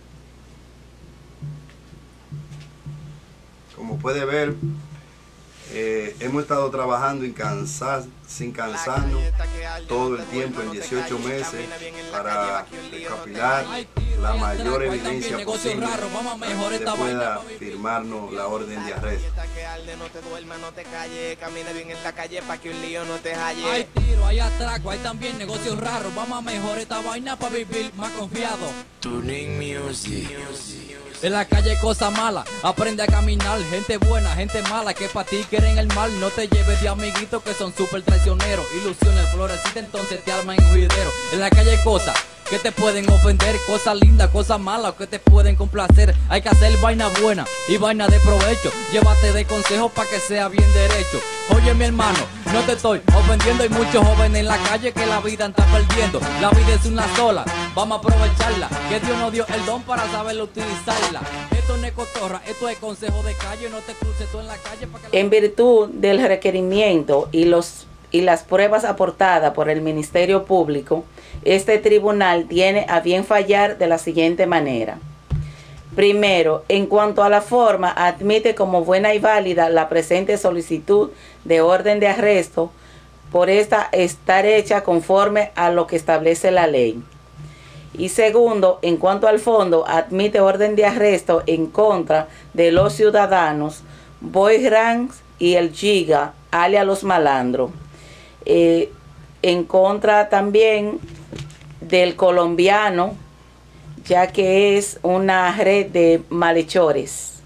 [SPEAKER 23] Como puede ver, hemos estado trabajando sin cansarnos todo el tiempo en 18 meses para recopilar la mayor evidencia posible para que usted pueda firmarnos la orden de arresto.
[SPEAKER 2] No te duermas, no te calles, camina bien en la calle pa' que un lío no te halle.
[SPEAKER 6] Hay tiro, hay atraco, hay también negocios raros. Vamos a mejorar esta vaina para vivir más confiado.
[SPEAKER 2] Tuning Music.
[SPEAKER 6] En la calle cosa mala, aprende a caminar. Gente buena, gente mala que pa' ti quieren el mal. No te lleves de amiguitos que son súper traicioneros. Ilusiones florecitas, entonces te arman en juidero. En la calle cosas que te pueden ofender, cosas lindas, cosas malas que te pueden complacer. Hay que hacer vaina buena y vaina de provecho. Llévate de consejos para que sea bien derecho. Oye mi hermano, no te estoy ofendiendo. Hay muchos jóvenes en la calle que la vida están perdiendo. La vida es una sola, vamos a aprovecharla. Que Dios nos dio el don para saber utilizarla. Esto no es cotorra, esto es consejo de calle. No te cruces tú en la calle para que...
[SPEAKER 1] En virtud del requerimiento y las pruebas aportadas por el Ministerio Público, este tribunal tiene a bien fallar de la siguiente manera. Primero, en cuanto a la forma, admite como buena y válida la presente solicitud de orden de arresto por esta estar hecha conforme a lo que establece la ley. Y segundo, en cuanto al fondo, admite orden de arresto en contra de los ciudadanos Boy Ranks y el Giga, alias Los Malandros. En contra también del colombiano, ya que es una red de malhechores.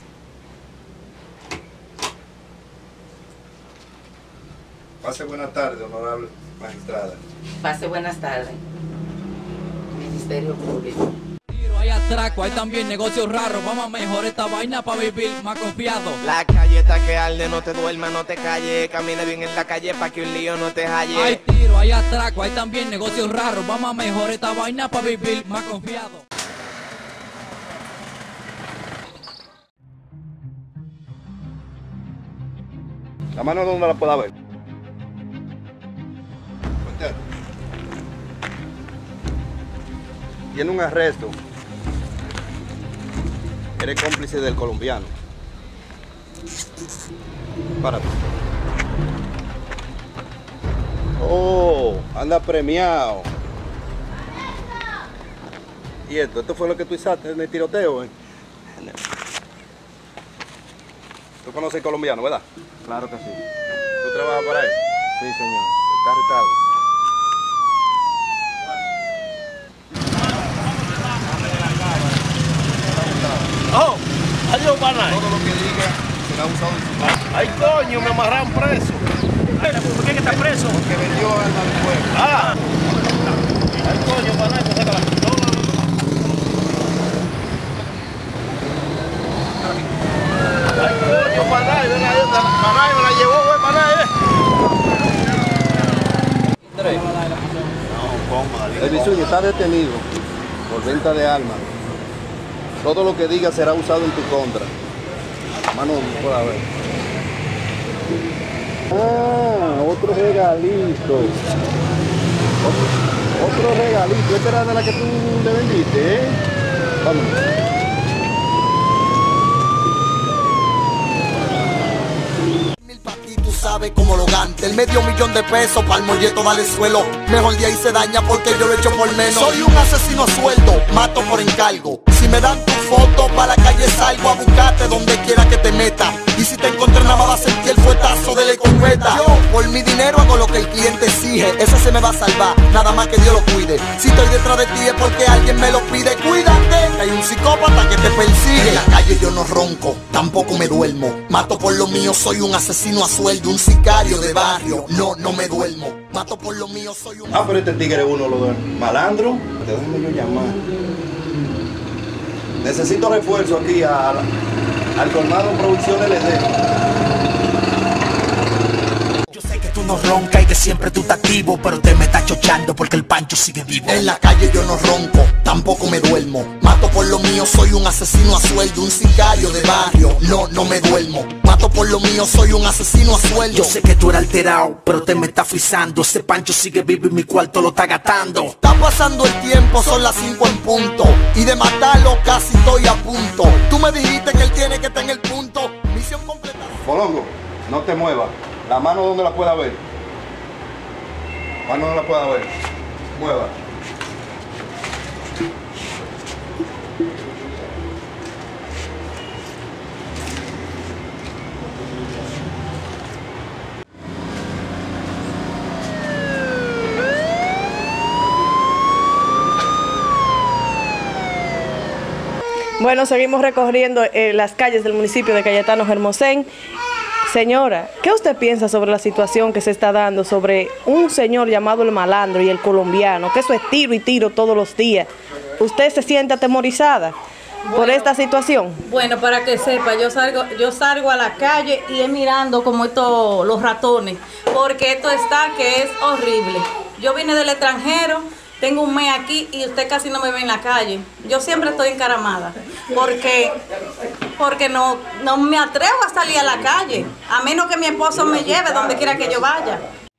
[SPEAKER 23] Pase buenas tardes, honorable magistrada.
[SPEAKER 1] Pase buenas tardes. Ministerio Público.
[SPEAKER 6] Hay atraco, hay también negocios raros. Vamos a mejorar esta vaina para vivir más confiado.
[SPEAKER 2] La calle está que arde, no te duermas, no te calles. Camina bien en la calle pa' que un lío no te halle.
[SPEAKER 6] Hay tiro, hay atraco, hay también negocios raros. Vamos a mejorar esta vaina para vivir más confiado.
[SPEAKER 23] ¿La mano dónde la pueda ver? Tiene un arresto. Eres cómplice del colombiano. Párate. Oh, anda premiado. ¿Y esto fue lo que tú hiciste en el tiroteo? ¿Tú conoces el colombiano, verdad?
[SPEAKER 3] Claro que sí.
[SPEAKER 23] ¿Tú trabajas para él?
[SPEAKER 3] Sí, señor.
[SPEAKER 23] Está arrestado.
[SPEAKER 7] Oh, adiós, pana.
[SPEAKER 23] Todo lo que diga será usado en su caso.
[SPEAKER 7] Ay, coño, me amarraron preso. ¿Por qué que está preso?
[SPEAKER 23] Porque vendió arma de fuego.
[SPEAKER 7] Ah. Ay, coño, pana, sácala.
[SPEAKER 23] El Bisuño está detenido por venta de armas. Todo lo que diga será usado en tu contra. Mano, por a ver. Ah, otro regalito. Otro regalito. Esta era de la que tú le vendiste, ¿eh? Vámonos.
[SPEAKER 8] Tú sabes cómo lo gante. El $500,000 para el molleto dale suelo. Mejor de ahí se daña porque yo lo echo por menos. Soy un asesino a sueldo, mato por encargo. Si me dan tu foto para la calle salgo a buscarte donde quiera que te meta. Y si te encontré nada más vas a sentir el fuetazo de la escopeta. Yo por mi dinero hago lo que el cliente exige. Ese se me va a salvar, nada más que Dios lo cuide. Si estoy detrás de ti es porque alguien me lo pide. Cuídate, que hay un psicópata que te persigue. En la calle yo no ronco, tampoco me duermo. Mato por lo mío, soy un asesino a sueldo. Un sicario de barrio, no me duermo. Mato por lo mío, soy un...
[SPEAKER 23] Ah, pero este tigre es uno, lo de malandro. Déjame yo llamar. Necesito refuerzo aquí al colmado Producciones LD.
[SPEAKER 8] Yo sé que tú no roncas y que siempre tú estás activo, pero te me estás chochando porque el Pancho sigue vivo. En la calle yo no ronco, tampoco me duermo. Mato por lo mío, soy un asesino a sueldo. Un sicario de barrio, no me duermo. Mato por lo mío, soy un asesino a sueldo. Yo sé que tú eres alterado, pero te me estás frisando. Ese Pancho sigue vivo y mi cuarto lo está gastando. Está pasando el tiempo, son las 5 en punto. Y de matarlo casi estoy a punto. Tú me dijiste que él tiene que estar en el punto. Misión completa.
[SPEAKER 23] Molongo, no te muevas. La mano donde la pueda ver. Mano donde la pueda ver. Mueva.
[SPEAKER 10] Bueno, seguimos recorriendo las calles del municipio de Cayetano Hermosén. Señora, ¿qué usted piensa sobre la situación que se está dando sobre un señor llamado el Malandro y el colombiano, que eso es tiro y tiro todos los días? ¿Usted se siente atemorizada por esta situación?
[SPEAKER 22] Bueno, para que sepa, yo salgo a la calle y es mirando como los ratones, porque esto está que es horrible. Yo vine del extranjero, tengo un mes aquí y usted casi no me ve en la calle. Yo siempre estoy encaramada, porque no me atrevo a salir a la calle, a menos que mi esposo me lleve donde quiera que yo vaya.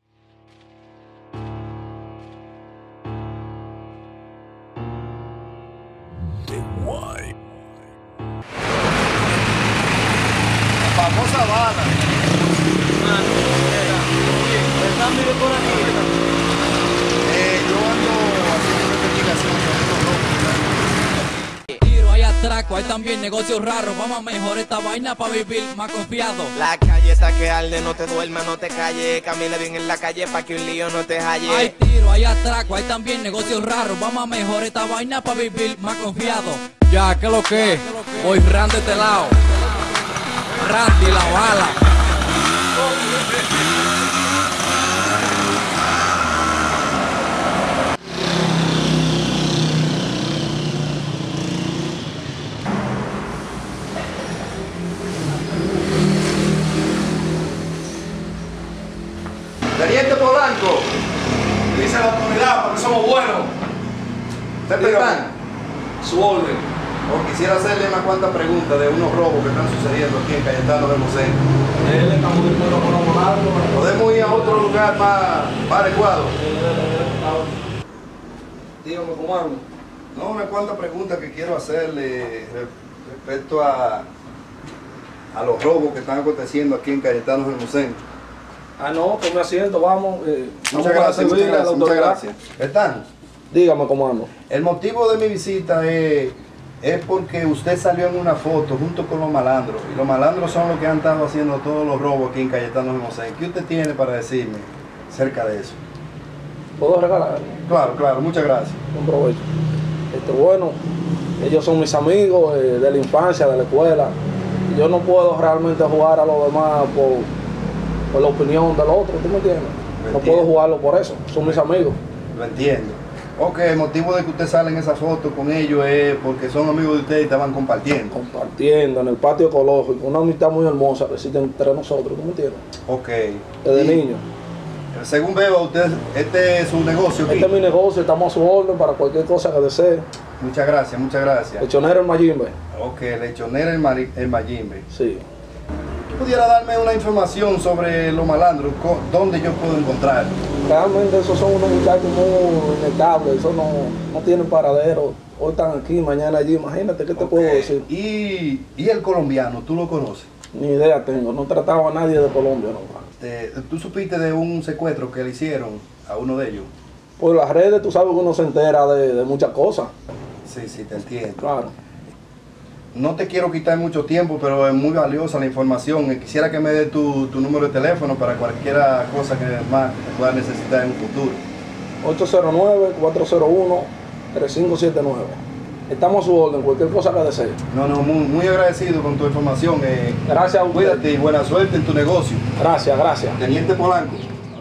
[SPEAKER 12] La famosa bala.
[SPEAKER 21] ¿Verdad? Mire por aquí.
[SPEAKER 12] Yo ando haciendo una investigación
[SPEAKER 6] Tiro, hay atraco, hay también negocios raros. Vamos a mejorar esta vaina para vivir más confiado.
[SPEAKER 2] La calle está que arde, no te duermas, no te calles. Camina bien en la calle pa' que un lío no te halle.
[SPEAKER 6] Hay tiro, hay atraco, hay también negocios raros. Vamos a mejorar esta vaina para vivir más confiado. Ya, ¿qué es lo que es? Voy Ran de este lado. Randy, la bala.
[SPEAKER 23] Teniente Polanco.
[SPEAKER 7] Dice la autoridad porque somos buenos.
[SPEAKER 23] Capitán,
[SPEAKER 7] su orden.
[SPEAKER 23] o quisiera hacerle unas cuantas preguntas de unos robos que están sucediendo aquí en Cayetano Hermosén. ¿Podemos ir a otro lugar más adecuado?
[SPEAKER 15] Dígame, comando.
[SPEAKER 23] No, unas cuantas preguntas que quiero hacerle respecto a los robos que están aconteciendo aquí en Cayetano Hermosén.
[SPEAKER 15] Ah, no, tome asiento, vamos.
[SPEAKER 23] Muchas gracias. ¿Están?
[SPEAKER 15] Dígame, comando.
[SPEAKER 23] El motivo de mi visita es porque usted salió en una foto junto con los malandros. Y los malandros son los que han estado haciendo todos los robos aquí en Cayetano Hermosén. ¿Qué usted tiene para decirme acerca de eso?
[SPEAKER 15] ¿Puedo regalar?
[SPEAKER 23] Claro, claro, muchas gracias.
[SPEAKER 15] Buen provecho. Bueno, ellos son mis amigos de la infancia, de la escuela. Yo no puedo realmente jugar a los demás por la opinión del otro, ¿tú me entiendes? No puedo jugarlo por eso, son mis amigos.
[SPEAKER 23] Lo entiendo. Ok, el motivo de que usted sale en esa foto con ellos es porque son amigos de usted y estaban compartiendo.
[SPEAKER 15] Compartiendo en el patio ecológico, una amistad muy hermosa que existe entre nosotros, ¿tú me entiendes?
[SPEAKER 23] Ok.
[SPEAKER 15] Desde niño.
[SPEAKER 23] Según veo, este es su negocio aquí.
[SPEAKER 13] Este es mi negocio, estamos a su orden para cualquier cosa que desee.
[SPEAKER 23] Muchas gracias, muchas gracias.
[SPEAKER 13] Lechonera El Mayimbe.
[SPEAKER 23] Ok, Lechonera El Mayimbe.
[SPEAKER 13] Sí.
[SPEAKER 23] ¿Tú pudieras darme una información sobre los malandros? ¿Dónde yo puedo encontrarlos?
[SPEAKER 13] Realmente esos son unos muchachos muy inestables, esos no tienen paradero. Hoy están aquí, mañana allí, imagínate, ¿qué te puedo decir?
[SPEAKER 23] ¿Y el colombiano, tú lo conoces?
[SPEAKER 13] Ni idea tengo, no trataba a nadie de Colombia, no.
[SPEAKER 23] ¿Tú supiste de un secuestro que le hicieron a uno de ellos?
[SPEAKER 13] Por las redes tú sabes que uno se entera de muchas cosas.
[SPEAKER 23] Sí, te entiendo.
[SPEAKER 13] Claro.
[SPEAKER 23] No te quiero quitar mucho tiempo, pero es muy valiosa la información. Quisiera que me dé tu número de teléfono para cualquier cosa que más pueda necesitar en un futuro.
[SPEAKER 13] 809-401-3579. Estamos a su orden, cualquier cosa que desee.
[SPEAKER 23] No, muy agradecido con tu información.
[SPEAKER 13] Gracias a usted.
[SPEAKER 23] Cuídate y buena suerte en tu negocio.
[SPEAKER 13] Gracias, gracias.
[SPEAKER 23] Teniente Polanco.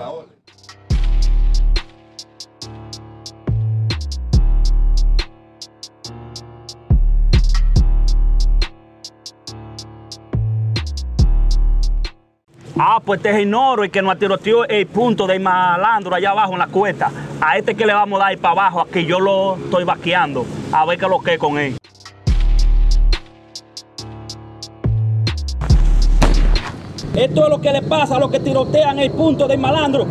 [SPEAKER 5] Pues este es el Noro, el que nos tiroteó el punto del malandro allá abajo en la cuesta. A este que le vamos a dar para abajo, aquí yo lo estoy vaqueando, a ver qué es lo que es con él. Esto es lo que le pasa a los que tirotean el punto del malandro.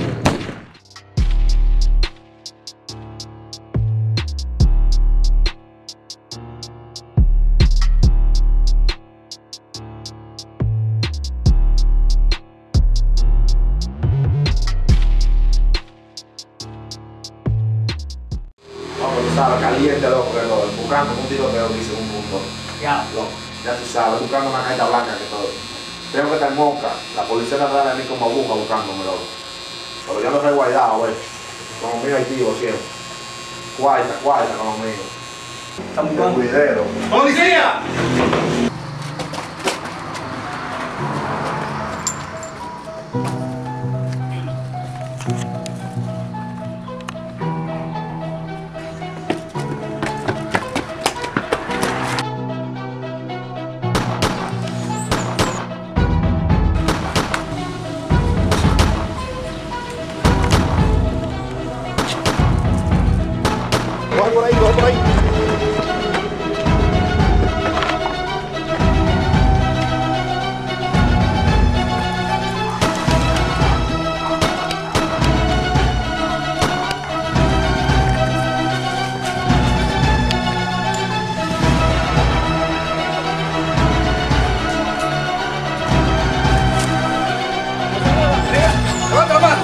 [SPEAKER 3] Caliente, loco, buscando un tiroteo, dice un punto. Ya tú sabes, buscando una carta blanca que todo. Tengo que estar mosca, la policía está atrás de mí como aguja buscándome, loco. Pero yo no estoy guardado, güey. Como mío activo siempre. Cuarta con los míos. El cuidero.
[SPEAKER 7] ¡Policía!
[SPEAKER 23] Coge por ahí. Levanta la mano.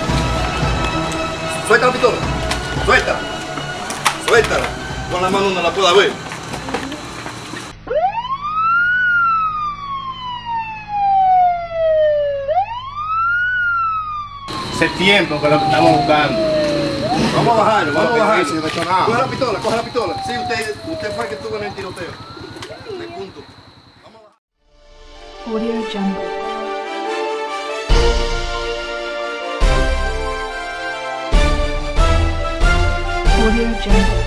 [SPEAKER 23] Suelta la pistola. Suéltala. Con la mano no la pueda ver.
[SPEAKER 7] Hace tiempo que lo estamos buscando.
[SPEAKER 23] Vamos a bajarlo.
[SPEAKER 7] Coge
[SPEAKER 23] Coge la pistola. Sí, usted fue el que estuvo en el tiroteo. De punto.
[SPEAKER 17] Audio Jungle. Audio Jungle.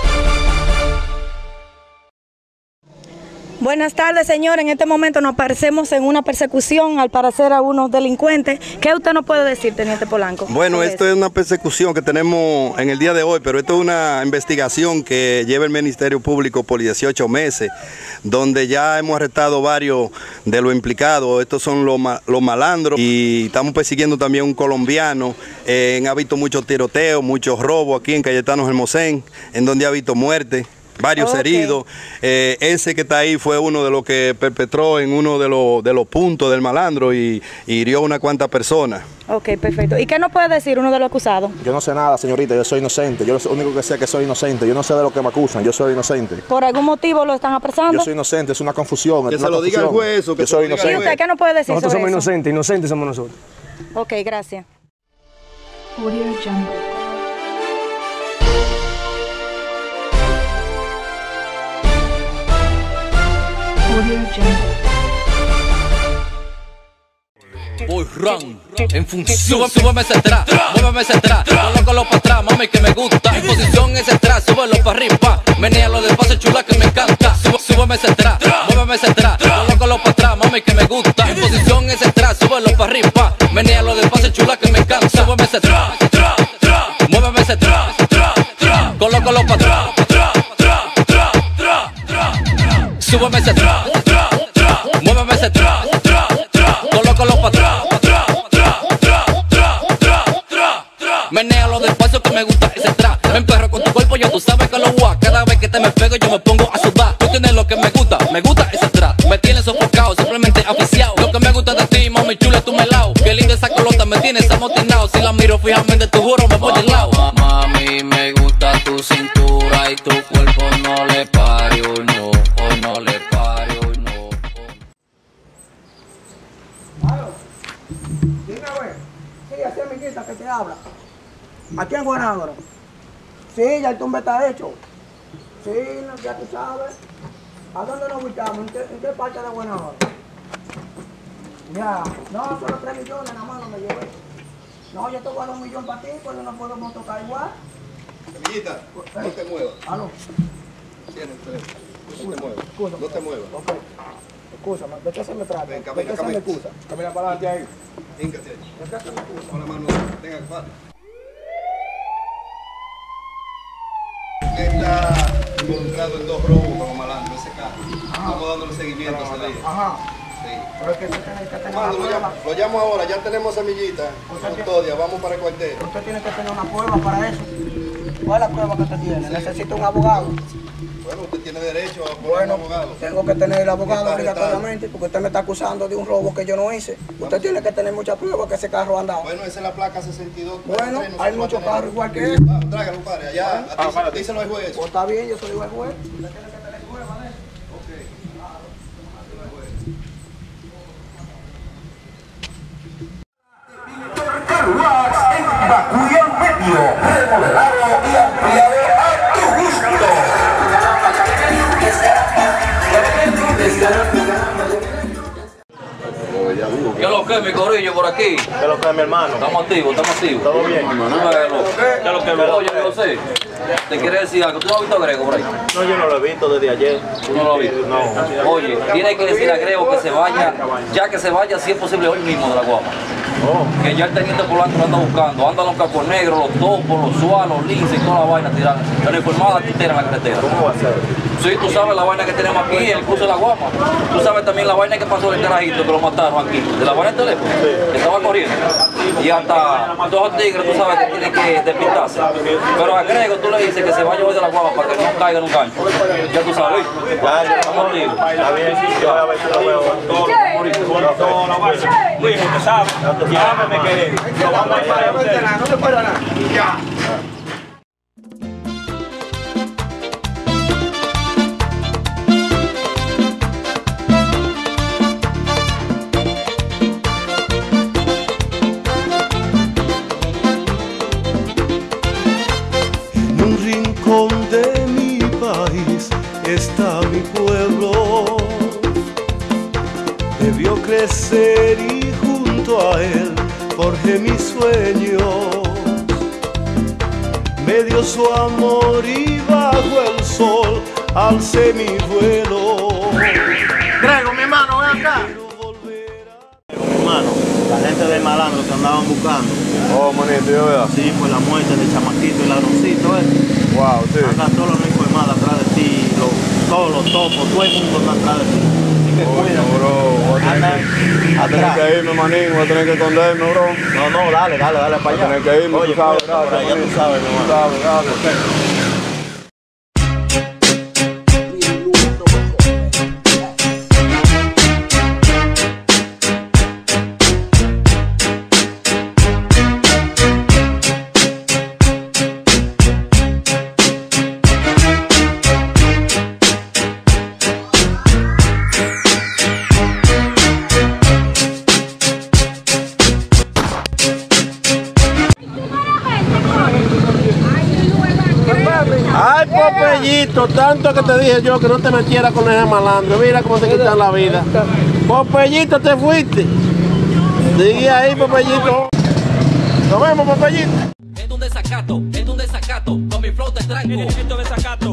[SPEAKER 22] Buenas tardes, señor. En este momento nos aparecemos en una persecución al parecer a unos delincuentes. ¿Qué usted nos puede decir, teniente Polanco?
[SPEAKER 23] Bueno, esto es una persecución que tenemos en el día de hoy, pero esto es una investigación que lleva el Ministerio Público por 18 meses, donde ya hemos arrestado varios de los implicados. Estos son los malandros y estamos persiguiendo también un colombiano. Ha habido muchos tiroteos, muchos robos aquí en Cayetano Hermosén, en donde ha habido muerte. Varios heridos. Ese que está ahí fue uno de los que perpetró en uno de los puntos del malandro y hirió unas cuantas personas.
[SPEAKER 22] Ok, perfecto. ¿Y qué nos puede decir uno de los acusados?
[SPEAKER 18] Yo no sé nada, señorita, yo soy inocente. Yo lo único que sé es que soy inocente. Yo no sé de lo que me acusan, yo soy inocente.
[SPEAKER 22] ¿Por algún motivo lo están apresando?
[SPEAKER 18] Yo soy inocente, es una confusión.
[SPEAKER 23] Que se lo diga el juez o que
[SPEAKER 18] yo soy inocente.
[SPEAKER 22] ¿Y usted qué nos puede decir
[SPEAKER 18] Nosotros
[SPEAKER 22] sobre
[SPEAKER 18] somos
[SPEAKER 22] eso?
[SPEAKER 18] inocentes somos nosotros.
[SPEAKER 22] Ok, gracias.
[SPEAKER 17] Audio Jungle. Audio Jungle.
[SPEAKER 6] Voy run, en función. Súbeme ese atrás, muéveme ese atrás. Colócalo para atrás, mami, que me gusta. En posición ese atrás, súbelo para arriba. Menéalo despacio, chula, que me encanta. Súbeme ese atrás, muéveme ese atrás. Colócalo para atrás, mami, que me gusta. En posición ese atrás, súbelo para arriba. Menéalo despacio, chula, que me encanta. ese tra, tra, tra. Muéveme ese tra, tra, tra. Colócalo pa' tra, tra, tra, tra, tra, tra. Súbeme ese tra, tra, tra. Muéveme ese tra, tra, tra. Colócalo pa' tra, tra, tra, tra, tra, tra, tra, tra. Menéalo despacio que me gusta ese tra. Me emperro con tu cuerpo, ya tú sabes que lo voy a. Cada vez que te me pego yo me pongo a sudar. Tú tienes lo que me gusta ese tra. Me tienes sofocado, simplemente aficiado. Lo que me gusta de ti, mami chula, tú me lao. Qué linda esa colota, me tienes amotinado. Si la miro fijamente, te juro, me voy del lado.
[SPEAKER 16] Mami, me gusta tu cintura y tu cuerpo no le pare, oh no, oh no le pare, oh no.
[SPEAKER 9] Dime, güey. Sí, así amiguita que te habla. Aquí en Guanábara. Sí, ya el tumbe está hecho. Sí, no, ya tú sabes. ¿A dónde nos ubicamos? ¿En qué parte de Guanábara? Ya. No, solo 3 millones nada más no me llevé. No, yo te voy a dar 1 millón para ti, porque no podemos tocar igual.
[SPEAKER 23] Amiguita, no te muevas.
[SPEAKER 9] Aló.
[SPEAKER 23] Tienes el teléfono. No te muevas.
[SPEAKER 9] Excúsame.
[SPEAKER 23] No te muevas.
[SPEAKER 9] Ok. Excúsame, ¿de qué se me trata?
[SPEAKER 23] Ven,
[SPEAKER 9] ¿De
[SPEAKER 23] camina,
[SPEAKER 9] qué se me
[SPEAKER 23] camina.
[SPEAKER 9] excusa?
[SPEAKER 23] Camina para adelante ahí. Híncate ahí.
[SPEAKER 9] ¿De qué se me excusa?
[SPEAKER 23] Con la mano, tenga que parar. Está involucrado en 2 robos como malandro, ese carro. Estamos dándole seguimiento a ese día.
[SPEAKER 9] Ajá.
[SPEAKER 23] Sí.
[SPEAKER 9] Pero es que usted tiene que tener una
[SPEAKER 23] Mano,
[SPEAKER 9] prueba.
[SPEAKER 23] lo llamo ahora, ya tenemos semillita. Custodia, vamos para el cuartel.
[SPEAKER 9] Usted tiene que tener una prueba para eso. ¿Cuál es la prueba que usted tiene?
[SPEAKER 23] Sí.
[SPEAKER 9] Necesita un abogado.
[SPEAKER 23] Bueno, usted tiene derecho a poner un abogado.
[SPEAKER 9] Tengo que tener el abogado
[SPEAKER 23] Está
[SPEAKER 9] obligatoriamente porque usted me está acusando de un robo que yo no hice. Usted tiene que tener muchas pruebas que ese carro andaba.
[SPEAKER 23] Bueno, esa es la placa 62.
[SPEAKER 9] Bueno, hay muchos carros igual que él.
[SPEAKER 23] Tráigalo, padre, allá. Díselo al juez.
[SPEAKER 9] Pues está bien, yo soy igual juez.
[SPEAKER 8] Bacuyan Medio, remodelado y ampliado a tu gusto.
[SPEAKER 16] ¿Qué es lo que es mi corillo por aquí?
[SPEAKER 7] ¿Qué es lo que es mi hermano?
[SPEAKER 16] Estamos activos, estamos activos.
[SPEAKER 7] ¿Todo bien?
[SPEAKER 16] ¿Qué es lo que es? Oye, José, ¿te quiere decir algo? ¿Tú no has visto a Grego por ahí?
[SPEAKER 7] No, yo no lo he visto desde ayer.
[SPEAKER 16] ¿Tú no lo has visto?
[SPEAKER 7] No.
[SPEAKER 16] Oye, tiene que decir a Grego que se vaya, ya que se vaya, si es posible, hoy mismo de la guapa. Que ya el teniente Polanco lo anda buscando. Andan los capos negros, los topos, los sualos, los linces y toda la vaina tirada. La uniformada tintera en la carretera.
[SPEAKER 7] ¿Cómo va a ser?
[SPEAKER 16] Sí, tú sabes la vaina que tenemos aquí, el cruce de la guapa. Tú sabes también la vaina que pasó del carajito que lo mataron aquí. De la vaina del teléfono, que estaba corriendo. Y hasta 2 tigres, tú sabes que tienen que despistarse. Pero a Grego tú le dices que se vaya hoy de la guapa para que no caiga en un gancho. Ya tú sabes. Estamos activos.
[SPEAKER 7] Está bien, yo voy a ver si lo veo.
[SPEAKER 5] Todo la vaina. Luis, usted sabe. Llámeme que lo vamos a ir para usted.
[SPEAKER 9] No te puedo nada. Ya.
[SPEAKER 11] En un rincón de mi país está mi pueblo. Debió crecer y junto a él forjé mis sueños. Me dio su amor y bajo el sol alcé mi vuelo.
[SPEAKER 7] Grego, mi hermano, ven acá. Mi hermano, la gente del malandro que andaban buscando.
[SPEAKER 3] Oh, manito, yo veo.
[SPEAKER 7] Sí, por la muerte del chamaquito, el ladroncito,
[SPEAKER 3] Wow, sí.
[SPEAKER 7] Andan todos los uniformados atrás de ti, todos los topos, todo el mundo está atrás de ti. Así que cuídate.
[SPEAKER 3] Bro, voy a tener que irme, manín, voy a tener que esconderme, bro.
[SPEAKER 7] No, dale para allá.
[SPEAKER 3] Voy a tener que irme,
[SPEAKER 7] oye,
[SPEAKER 3] tú sabes,
[SPEAKER 7] por allá
[SPEAKER 3] manín.
[SPEAKER 7] tú sabes, mi hermano.
[SPEAKER 3] Tú sabes, dale.
[SPEAKER 7] Ay, Popeyito, tanto que te dije yo que no te metieras con ese malandro. Mira cómo te quitan la vida. Popeyito, te fuiste. Sigue ahí, Popeyito. Nos vemos, Popeyito.
[SPEAKER 6] Es un desacato, con mi flow te tranco.
[SPEAKER 5] Esto de desacato,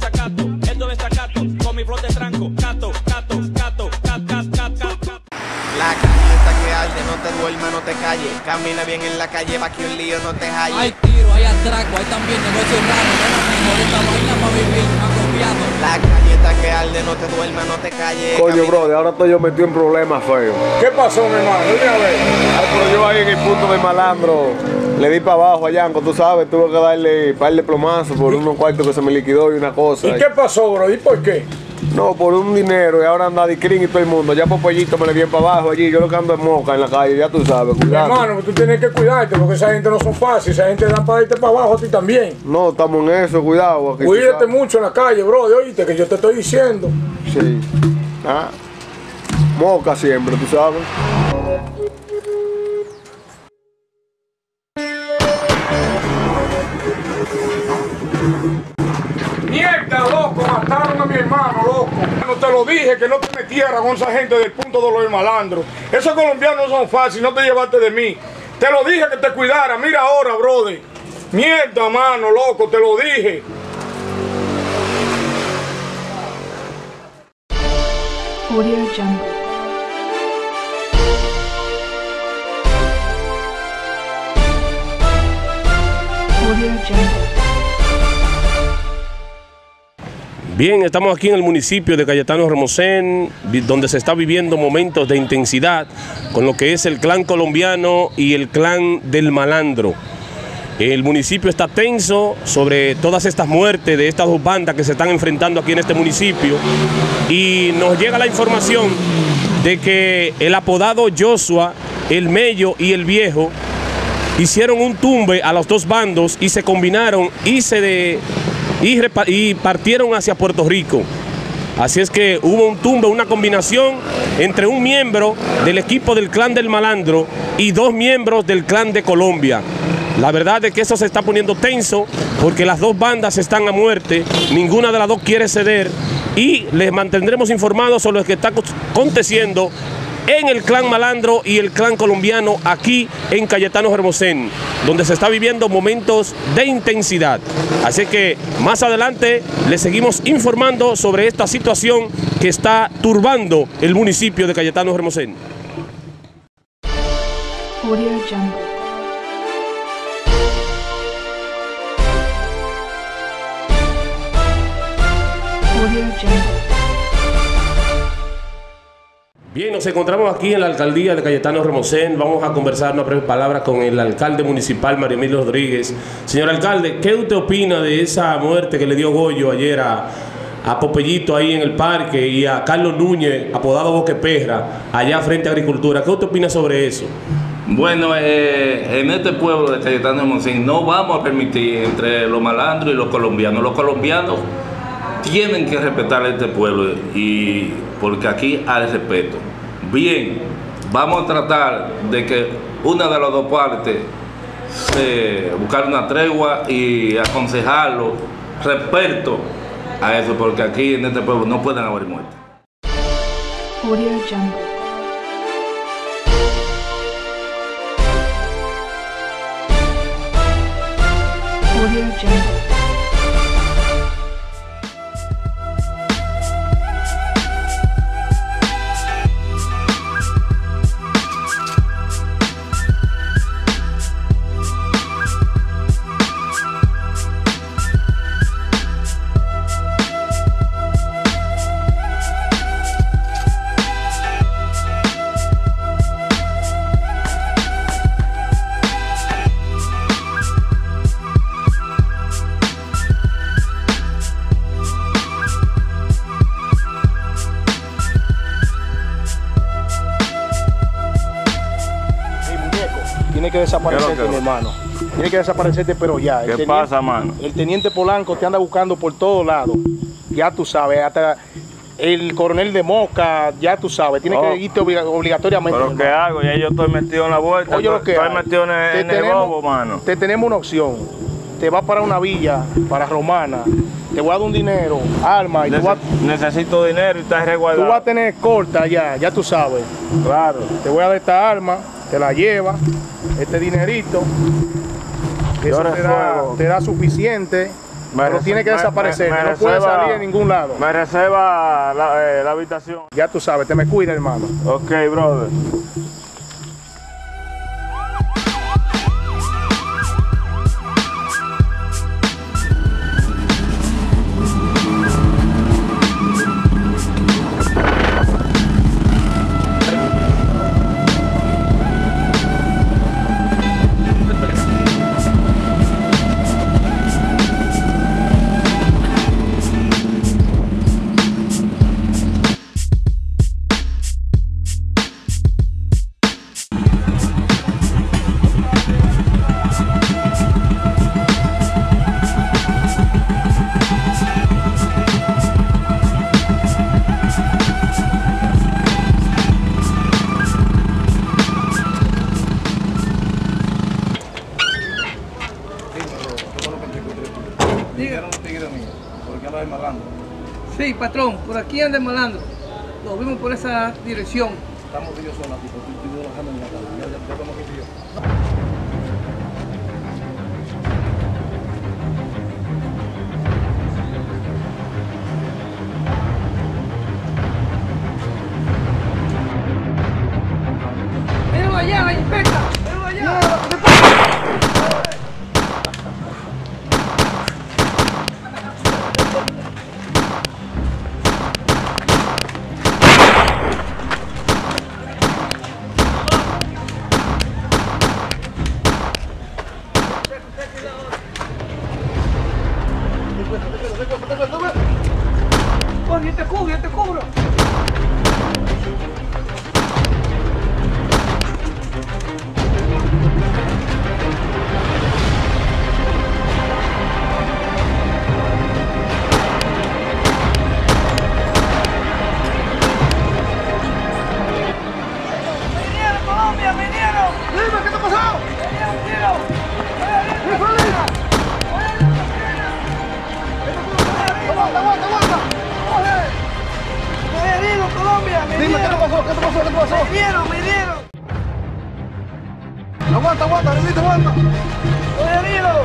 [SPEAKER 5] con mi flow te tranco. Cato.
[SPEAKER 2] La calle está que arde, no te duermas, no te calles. Camina bien en la calle pa' que un lío no te halle.
[SPEAKER 6] Hay tiro, hay atraco, hay también negocios raros. No es mejor esta vaina pa' vivir, agobiado.
[SPEAKER 2] La calle está que arde, no te duermas, no te calles.
[SPEAKER 14] Coño, brother, ahora estoy yo metido en problemas feos.
[SPEAKER 12] ¿Qué pasó, mi hermano? Dime a ver.
[SPEAKER 14] Ay, pero yo ahí en el punto del malandro, le di para abajo a Yanko, tú sabes, tuve que darle un par de plomazos por unos cuartos que se me liquidó y una cosa.
[SPEAKER 12] ¿Y qué pasó, bro? ¿Y por qué?
[SPEAKER 14] No, por un dinero, y ahora anda Dicrin y todo el mundo. Ya Popellito me le viene para abajo allí, yo lo que ando en moca en la calle, ya tú sabes, cuidado.
[SPEAKER 12] Hermano, tú tienes que cuidarte porque esa gente no son fáciles, esa gente da para irte para abajo a ti también.
[SPEAKER 14] No, estamos en eso, cuidado. Aquí,
[SPEAKER 12] cuídate mucho en la calle, bro, oíste, que yo te estoy diciendo.
[SPEAKER 14] Sí. Ah. Moca siempre, tú sabes.
[SPEAKER 12] Mierda, loco, mataron a mi hermano, loco. No te lo dije que no te metieras con esa gente del punto de los malandros. Esos colombianos son fáciles, no te llevaste de mí. Te lo dije que te cuidara, mira ahora, brother. Mierda, mano, loco, te lo dije.
[SPEAKER 17] Audio Jungle. Audio Jungle.
[SPEAKER 19] Bien, estamos aquí en el municipio de Cayetano Hermosén, donde se está viviendo momentos de intensidad con lo que es el clan colombiano y el clan del malandro. El municipio está tenso sobre todas estas muertes de estas dos bandas que se están enfrentando aquí en este municipio, y nos llega la información de que el apodado Joshua, el Mello y el Viejo hicieron un tumbe a los dos bandos y se combinaron y partieron hacia Puerto Rico. Así es que hubo un tumbe, una combinación entre un miembro del equipo del clan del malandro y dos miembros del clan de Colombia. La verdad es que eso se está poniendo tenso porque las dos bandas están a muerte, ninguna de las dos quiere ceder, y les mantendremos informados sobre lo que está aconteciendo en el clan malandro y el clan colombiano aquí en Cayetano Hermosén, donde se está viviendo momentos de intensidad. Así que más adelante les seguimos informando sobre esta situación que está turbando el municipio de Cayetano Hermosén.
[SPEAKER 17] Audio Jungle. Audio Jungle.
[SPEAKER 19] Bien, nos encontramos aquí en la alcaldía de Cayetano Hermosén. Vamos a conversar una breve palabra con el alcalde municipal, Mario Emilio Rodríguez. Señor alcalde, ¿qué usted opina de esa muerte que le dio Goyo ayer a Popellito ahí en el parque y a Carlos Núñez, apodado Boqueperra, allá frente a Agricultura? ¿Qué usted opina sobre eso?
[SPEAKER 16] Bueno, en este pueblo de Cayetano Hermosén no vamos a permitir entre los malandros y los colombianos. Los colombianos tienen que respetar a este pueblo, y porque aquí hay respeto. Bien, vamos a tratar de que una de las dos partes buscar una tregua y aconsejarlo respecto a eso, porque aquí en este pueblo no pueden haber muertes.
[SPEAKER 17] Audio Jungle. Audio Jungle.
[SPEAKER 15] Tiene que desaparecerte, mi hermano. Tiene que desaparecerte, pero ya.
[SPEAKER 4] ¿Qué pasa, mano?
[SPEAKER 15] El teniente Polanco te anda buscando por todos lados. Ya tú sabes, hasta el coronel de Moca, ya tú sabes. Tiene que irte obligatoriamente.
[SPEAKER 4] ¿Pero qué hago? Ya yo estoy metido en la vuelta.
[SPEAKER 15] Oye, lo que
[SPEAKER 4] estoy metido en el bobo, mano.
[SPEAKER 15] Te tenemos una opción. Te vas para una villa, para Romana. Te voy a dar un dinero, arma. Y
[SPEAKER 4] necesito dinero y estás resguardado.
[SPEAKER 15] Tú vas a tener corta ya tú sabes.
[SPEAKER 4] Claro.
[SPEAKER 15] Te voy a dar esta arma, te la llevas, este dinerito. Eso te da suficiente. Pero tiene que desaparecer, no puede salir en ningún lado.
[SPEAKER 4] Me reserva la habitación.
[SPEAKER 15] Ya tú sabes, te me cuida, hermano.
[SPEAKER 4] Ok, brother.
[SPEAKER 13] Diga. Los tigres míos, porque anda de malandro.
[SPEAKER 1] Sí, patrón, por aquí anda el malandro. Lo vimos por esa dirección.
[SPEAKER 13] Estamos ellos solos, tipo, tú lo dejas en la casa. Ya estamos aquí yo.
[SPEAKER 1] Míralo allá, la inspecta. Míralo allá. Yo te cubro. ¡Vinieron, Colombia, vinieron! ¡Dime, qué te pasó! ¡Vinieron! ¡Aguanta! ¡Estoy herido, Colombia!
[SPEAKER 13] Dime, ¿qué te pasó?
[SPEAKER 1] ¡Me dieron!
[SPEAKER 13] Aguanta, Renito, aguanta.
[SPEAKER 1] ¡Estoy herido!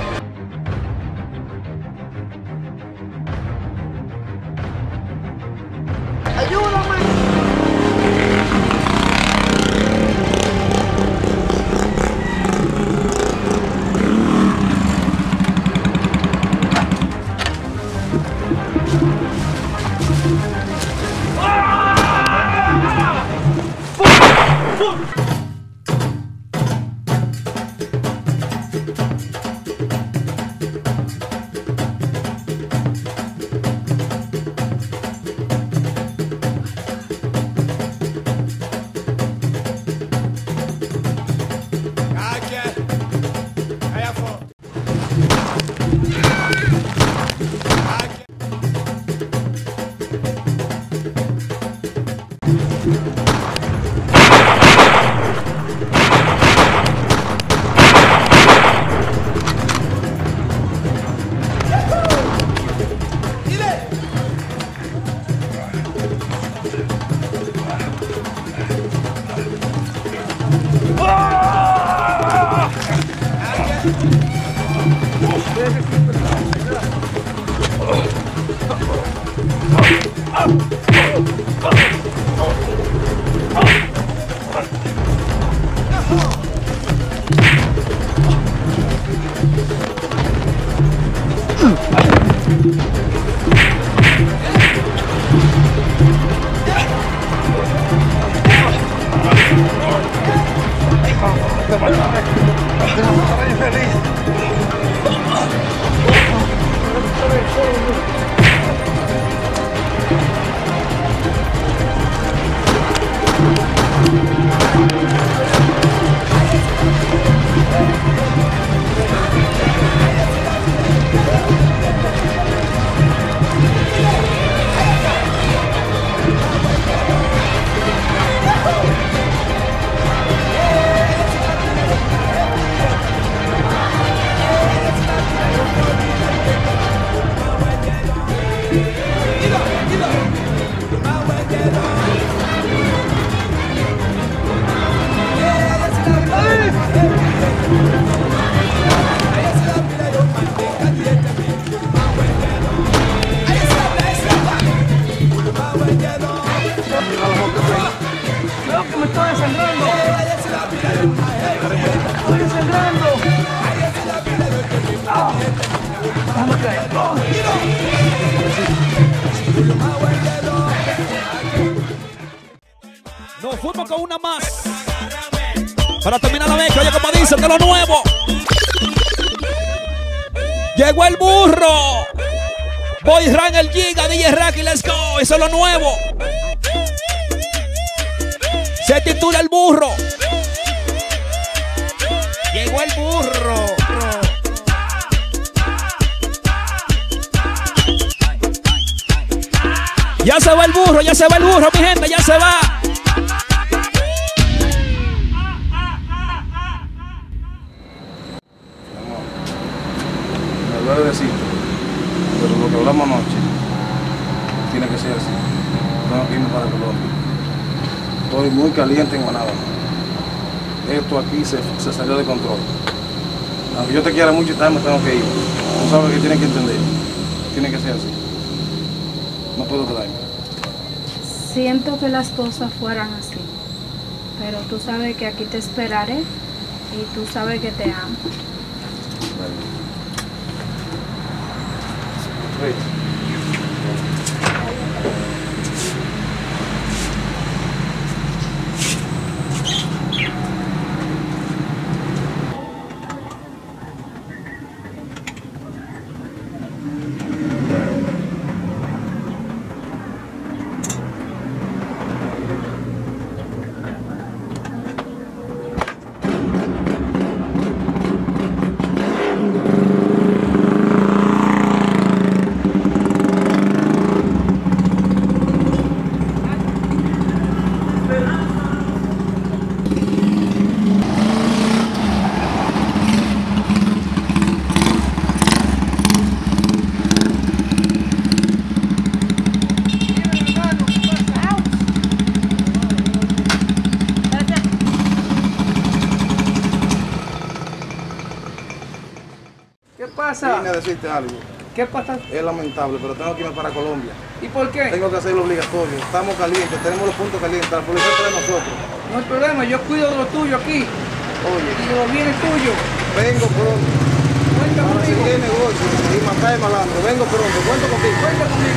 [SPEAKER 1] ¡Ayúdame! Veo que me estoy desangrando. Estoy desangrando. Déjame caer.
[SPEAKER 10] Nos fuimos con una más. Para terminar la vez, oye como dicen de lo nuevo. Llegó el burro. Boy Ran el Giga, DJ Racky, let's go. Eso es lo nuevo. Se titula El Burro. Llegó el burro. Ya se va el burro, mi gente, ya se va.
[SPEAKER 13] Me duele decir,
[SPEAKER 15] hablamos anoche. Tiene que ser así. Tengo que irme para Colombia. Estoy muy caliente en Guanábana. Esto aquí se salió de control. Aunque yo te quiera mucho y tal, me tengo que ir. Tú sabes que tienes que entender. Tiene que ser así. No puedo quedarme.
[SPEAKER 17] Siento que las cosas fueran así, pero tú sabes que aquí te esperaré y tú sabes que te amo.
[SPEAKER 15] Vine a decirte algo.
[SPEAKER 1] ¿Qué pasa?
[SPEAKER 15] Es lamentable, pero tengo que irme para Colombia.
[SPEAKER 1] ¿Y por qué?
[SPEAKER 15] Tengo que hacerlo obligatorio. Estamos calientes, tenemos los puntos calientes. La policía está de nosotros.
[SPEAKER 1] No hay problema, yo cuido de lo tuyo aquí.
[SPEAKER 15] Oye.
[SPEAKER 1] Y de los bienes tuyos.
[SPEAKER 15] Vengo pronto. Para seguir el negocio y matar el malandro. Vengo pronto. Cuento contigo.
[SPEAKER 1] Cuenta conmigo.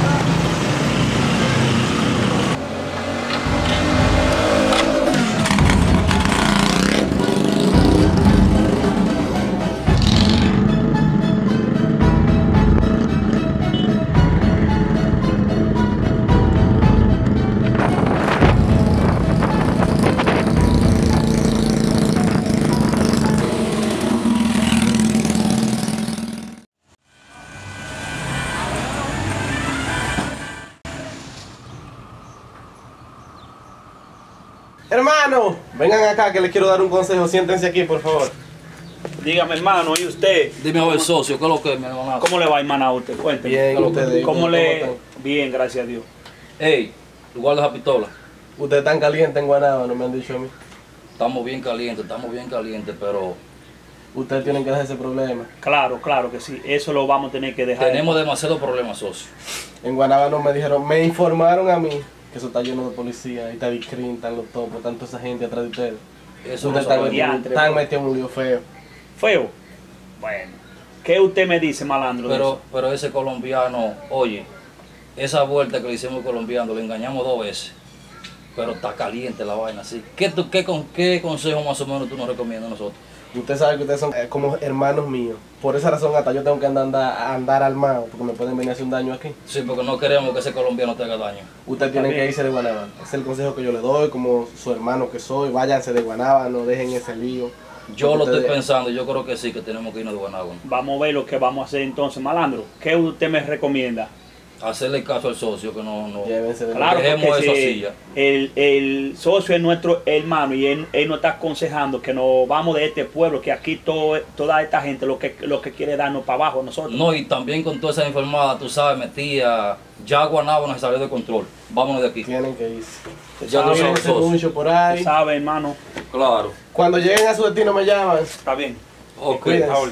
[SPEAKER 14] Hermano, vengan acá que les quiero dar un consejo. Siéntense aquí, por favor.
[SPEAKER 5] Dígame, hermano, ¿y usted?
[SPEAKER 16] Dime a ver, socio, ¿qué es lo que es, mi hermano?
[SPEAKER 5] ¿Cómo le va, hermano, a usted? Cuénteme.
[SPEAKER 14] Bien, ustedes.
[SPEAKER 5] ¿Cómo le...? Bien, gracias a Dios.
[SPEAKER 16] Ey, ¿tú guardas la pistola?
[SPEAKER 14] Ustedes están calientes en Guanábana, me han dicho a mí.
[SPEAKER 16] Estamos bien calientes, pero...
[SPEAKER 14] Ustedes tienen que dejar ese problema.
[SPEAKER 5] Claro, claro que sí. Eso lo vamos a tener que dejar.
[SPEAKER 16] Tenemos demasiados problemas, socio.
[SPEAKER 14] En Guanábana me dijeron, me informaron a mí que eso está lleno de policía, y está discrim, están los topos, están toda esa gente atrás de ustedes.
[SPEAKER 16] Eso
[SPEAKER 14] ustedes están metidos en un lío feo.
[SPEAKER 5] ¿Feo? Bueno. ¿Qué usted me dice, malandro?
[SPEAKER 16] Pero ese colombiano, oye, esa vuelta que le hicimos al colombiano, le engañamos 2 veces. Pero está caliente la vaina, así. ¿Qué consejo más o menos tú nos recomiendas a nosotros?
[SPEAKER 14] Usted sabe que ustedes son como hermanos míos. Por esa razón hasta yo tengo que andar armado, porque me pueden venir a hacer un daño aquí.
[SPEAKER 16] Sí, porque no queremos que ese colombiano te haga daño.
[SPEAKER 14] Usted tiene que irse de Guanábana. Es el consejo que yo le doy, como su hermano que soy. Váyanse de Guanábana, no dejen ese lío.
[SPEAKER 16] Yo lo estoy pensando, yo creo que sí, que tenemos que irnos de Guanábana.
[SPEAKER 5] Vamos a ver lo que vamos a hacer entonces, malandro. ¿Qué usted me recomienda?
[SPEAKER 16] Hacerle caso al socio, que no
[SPEAKER 5] claro,
[SPEAKER 16] dejemos eso así ya.
[SPEAKER 5] El socio es nuestro hermano y él nos está aconsejando que nos vamos de este pueblo, que aquí toda esta gente lo que quiere darnos para abajo nosotros.
[SPEAKER 16] No, y también con toda esa informada, tú sabes, metía, ya Guanábana se salió de control. Vámonos de aquí.
[SPEAKER 14] Tienen que irse.
[SPEAKER 16] Ya lo sabes, socio.
[SPEAKER 14] Por ahí.
[SPEAKER 5] ¿Sabe, hermano?
[SPEAKER 16] Claro.
[SPEAKER 14] Cuando lleguen a su destino me llaman.
[SPEAKER 5] Está bien.
[SPEAKER 16] Ok.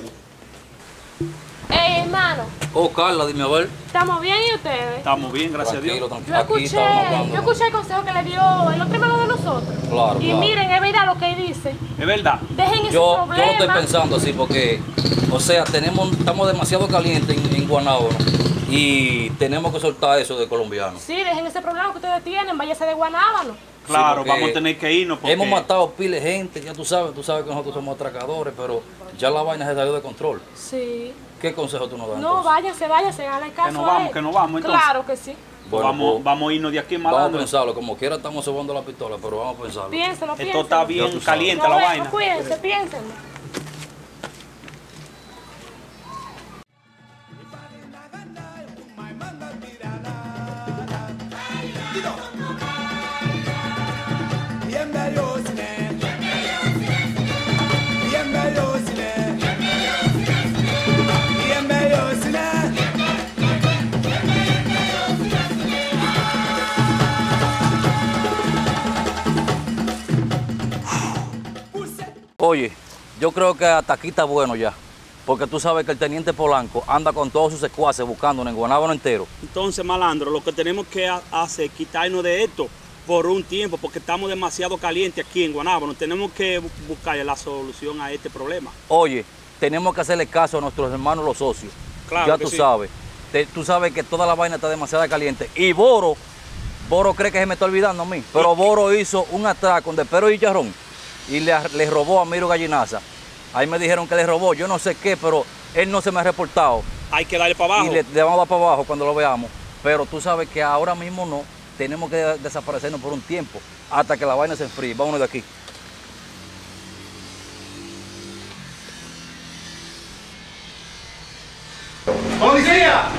[SPEAKER 18] Ey, hermano.
[SPEAKER 16] Oh, Carla, dime a ver.
[SPEAKER 18] ¿Estamos bien y ustedes?
[SPEAKER 5] Estamos bien, gracias a Dios.
[SPEAKER 18] Yo escuché el consejo que le dio el otro hermano de nosotros.
[SPEAKER 16] Claro,
[SPEAKER 18] y miren, es verdad lo que dice.
[SPEAKER 5] Es verdad.
[SPEAKER 18] Dejen ese
[SPEAKER 16] yo
[SPEAKER 18] problema.
[SPEAKER 16] lo estoy pensando así porque, o sea, estamos demasiado calientes en Guanábana y tenemos que soltar eso de colombiano.
[SPEAKER 18] Sí, dejen ese problema que ustedes tienen, váyase de Guanábana.
[SPEAKER 5] Claro,
[SPEAKER 16] sí,
[SPEAKER 5] vamos a tener que irnos porque...
[SPEAKER 16] Hemos matado pile de gente, ya tú sabes que nosotros somos atracadores, pero ya la vaina se salió de control.
[SPEAKER 18] Sí.
[SPEAKER 16] ¿Qué consejo tú nos das?
[SPEAKER 18] No, váyase, háganle caso
[SPEAKER 5] que nos vamos entonces.
[SPEAKER 18] Claro que sí.
[SPEAKER 5] Bueno, vamos a irnos de aquí, malandro.
[SPEAKER 16] Vamos a pensarlo, como quiera estamos sobando la pistola, pero vamos a pensarlo.
[SPEAKER 18] Piénselo.
[SPEAKER 5] Esto está bien caliente la vaina.
[SPEAKER 18] Cuídense, piénsenlo.
[SPEAKER 16] Oye, yo creo que hasta aquí está bueno ya. Porque tú sabes que el teniente Polanco anda con todos sus secuaces buscándonos en Guanábano entero.
[SPEAKER 5] Entonces, malandro, lo que tenemos que hacer es quitarnos de esto por un tiempo, porque estamos demasiado calientes aquí en Guanábano. Tenemos que buscarle la solución a este problema.
[SPEAKER 16] Oye, tenemos que hacerle caso a nuestros hermanos los socios.
[SPEAKER 5] Claro
[SPEAKER 16] ya
[SPEAKER 5] que
[SPEAKER 16] tú
[SPEAKER 5] sí.
[SPEAKER 16] sabes. Tú sabes que toda la vaina está demasiado caliente. Y Boro cree que se me está olvidando a mí. Pero Boro hizo un atraco de Pero y Charrón y le robó a Miro Gallinaza. Ahí me dijeron que le robó, yo no sé qué, pero él no se me ha reportado.
[SPEAKER 5] Hay que darle para abajo.
[SPEAKER 16] Y le vamos a dar para abajo cuando lo veamos. Pero tú sabes que ahora mismo no. Tenemos que desaparecernos por un tiempo hasta que la vaina se enfríe. Vámonos de aquí.
[SPEAKER 12] ¡Policía!